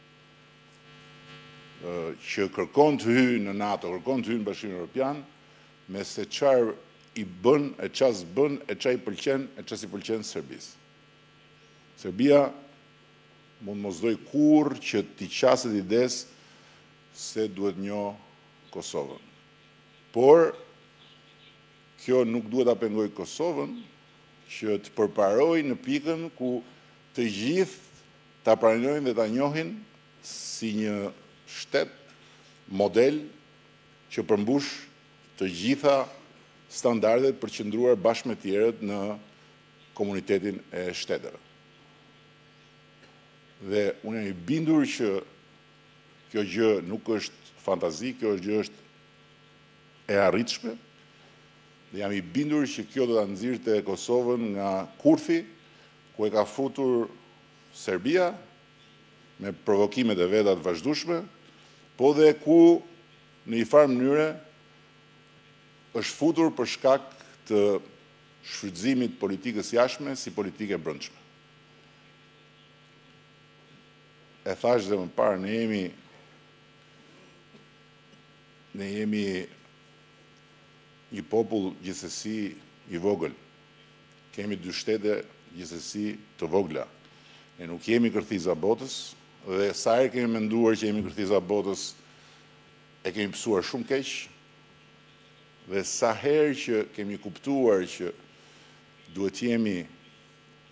që kërkon të hyjë në NATO, kërkon të hyjë në Bashkimin Evropian, me se çfarë i bën, e çfarë s'bën, e çfarë i pëlqen, e çfarë si pëlqen Serbisë. Serbia mund mos doj kurrë që t'i qaset ides se duhet njoh Kosovën. Por kjo nuk duhet ta pengoj Kosovën që të përparoj në pikën ku të gjithë ta pranojnë dhe ta njohin si një shtet model që përmbush të gjitha standardet për qëndruar bashkë me tjerët në komunitetin e shteteve. Dhe unë jam i bindur që kjo gjë nuk është fantazi, kjo gjë është e arritshme, dhe jam i bindur që kjo do ta nxirrte Kosovën nga kurthi ku e ka futur Serbia me provokimet e veta të vazhdueshme, po dhe ku në një farë mënyre është futur për shkak të shfrytëzimit politikës jashtme si politike brendshme. E thash dhe më parë, ne jemi një popull gjithsesi i vogël. Kemi dy shtete gjithsesi të vogla. Ne nuk jemi kërthiza botës, dhe sa herë kemi menduar që jemi kërthiza botës, e kemi pësuar shumë keq, dhe sa herë që kemi kuptuar që duhet jemi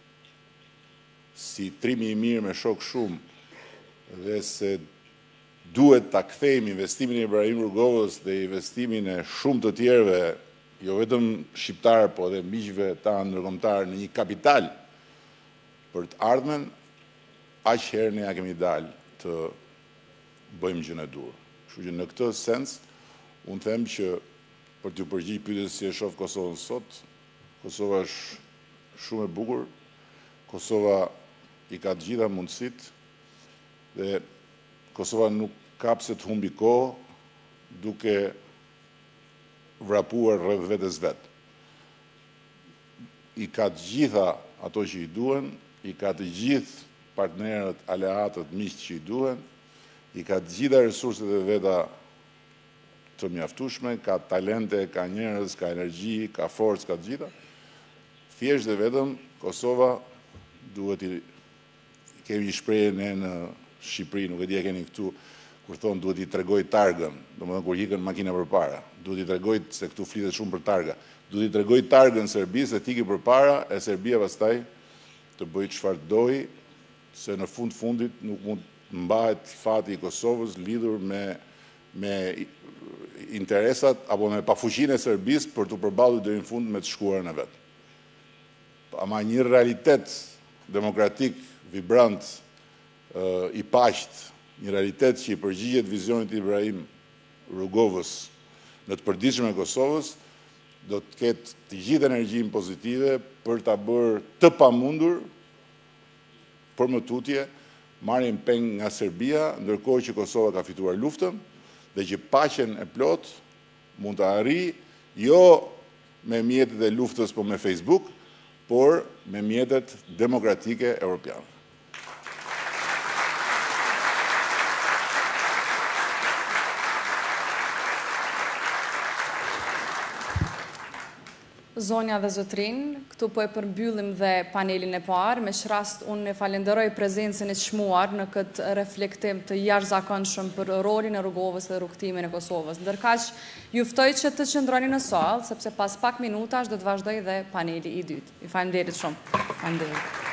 si trimi i mirë me shok shumë, dhe se duhet ta kthejmë investimin e Ibrahim Rrugovës dhe investimin e shumë të tjerëve, jo vetëm shqiptarë, po dhe miqve tanë ndërkombëtar në një kapital për të ardhmen, aq herë ne ja kemi dalë të bëjmë gjën e duhur. Kështu që në këtë sens, unë them që për t'ju përgjigj pyetjes si e shoh Kosovën sot, Kosova është shumë e bukur, Kosova i ka të gjitha mundësitë dhe Kosova nuk ka pse të humbi kohë duke vrapuar rreth vetes vet. I ka të gjitha ato që i duhen, i ka të gjithë partnerët, aleatët, miqt që i duhen, i ka të gjitha resurset e veta të mjaftueshme, ka talente, ka njerëz, ka energji, ka forcë, ka të gjitha. Thjesht dhe vetëm Kosova duhet i kemi një shprehje ne në Shqipëri, nuk e di e keni këtu, kur thonë duhet i tregoj targën, domethënë kur ikën makina përpara, duhet i tregoj se këtu flitet shumë për targa, duhet i tregoj targën Serbisë se tiki përpara e Serbia pastaj të bëjë çfarë doj, se në fundit nuk mund të mbahet fati i Kosovës lidhur me interesat apo me pafuqinë e Serbisë për të përballur deri në fund me të shkuarën e vet. Ama një realitet demokratik, vibrant, i paqët, një realitet që i përgjigjet vizionit Ibrahim Rrugovës në të përditshme e Kosovës, do të ketë të gjithë energjinë pozitive për ta bërë të pamundur për më tutje marrjen peng nga Serbia, ndërkohë që Kosova ka fituar luftën dhe që paqen e plot mund të arrijë jo me mjetet e luftës po me Facebook, por me mjetet demokratike europiane. Zonja dhe zotrin, këtu po e përmbyllim dhe panelin e parë, me që rast unë e falenderoj prezencën e çmuar në këtë reflektim të jashtëzakonshëm për rolin e Rrugovës dhe rrugtimin e Kosovës. Ndërkaq, ju ftoj që të qëndroni në sallë, sepse pas pak minutash do të vazhdoj dhe paneli i dytë. Ju falenderit shumë. Falenderit.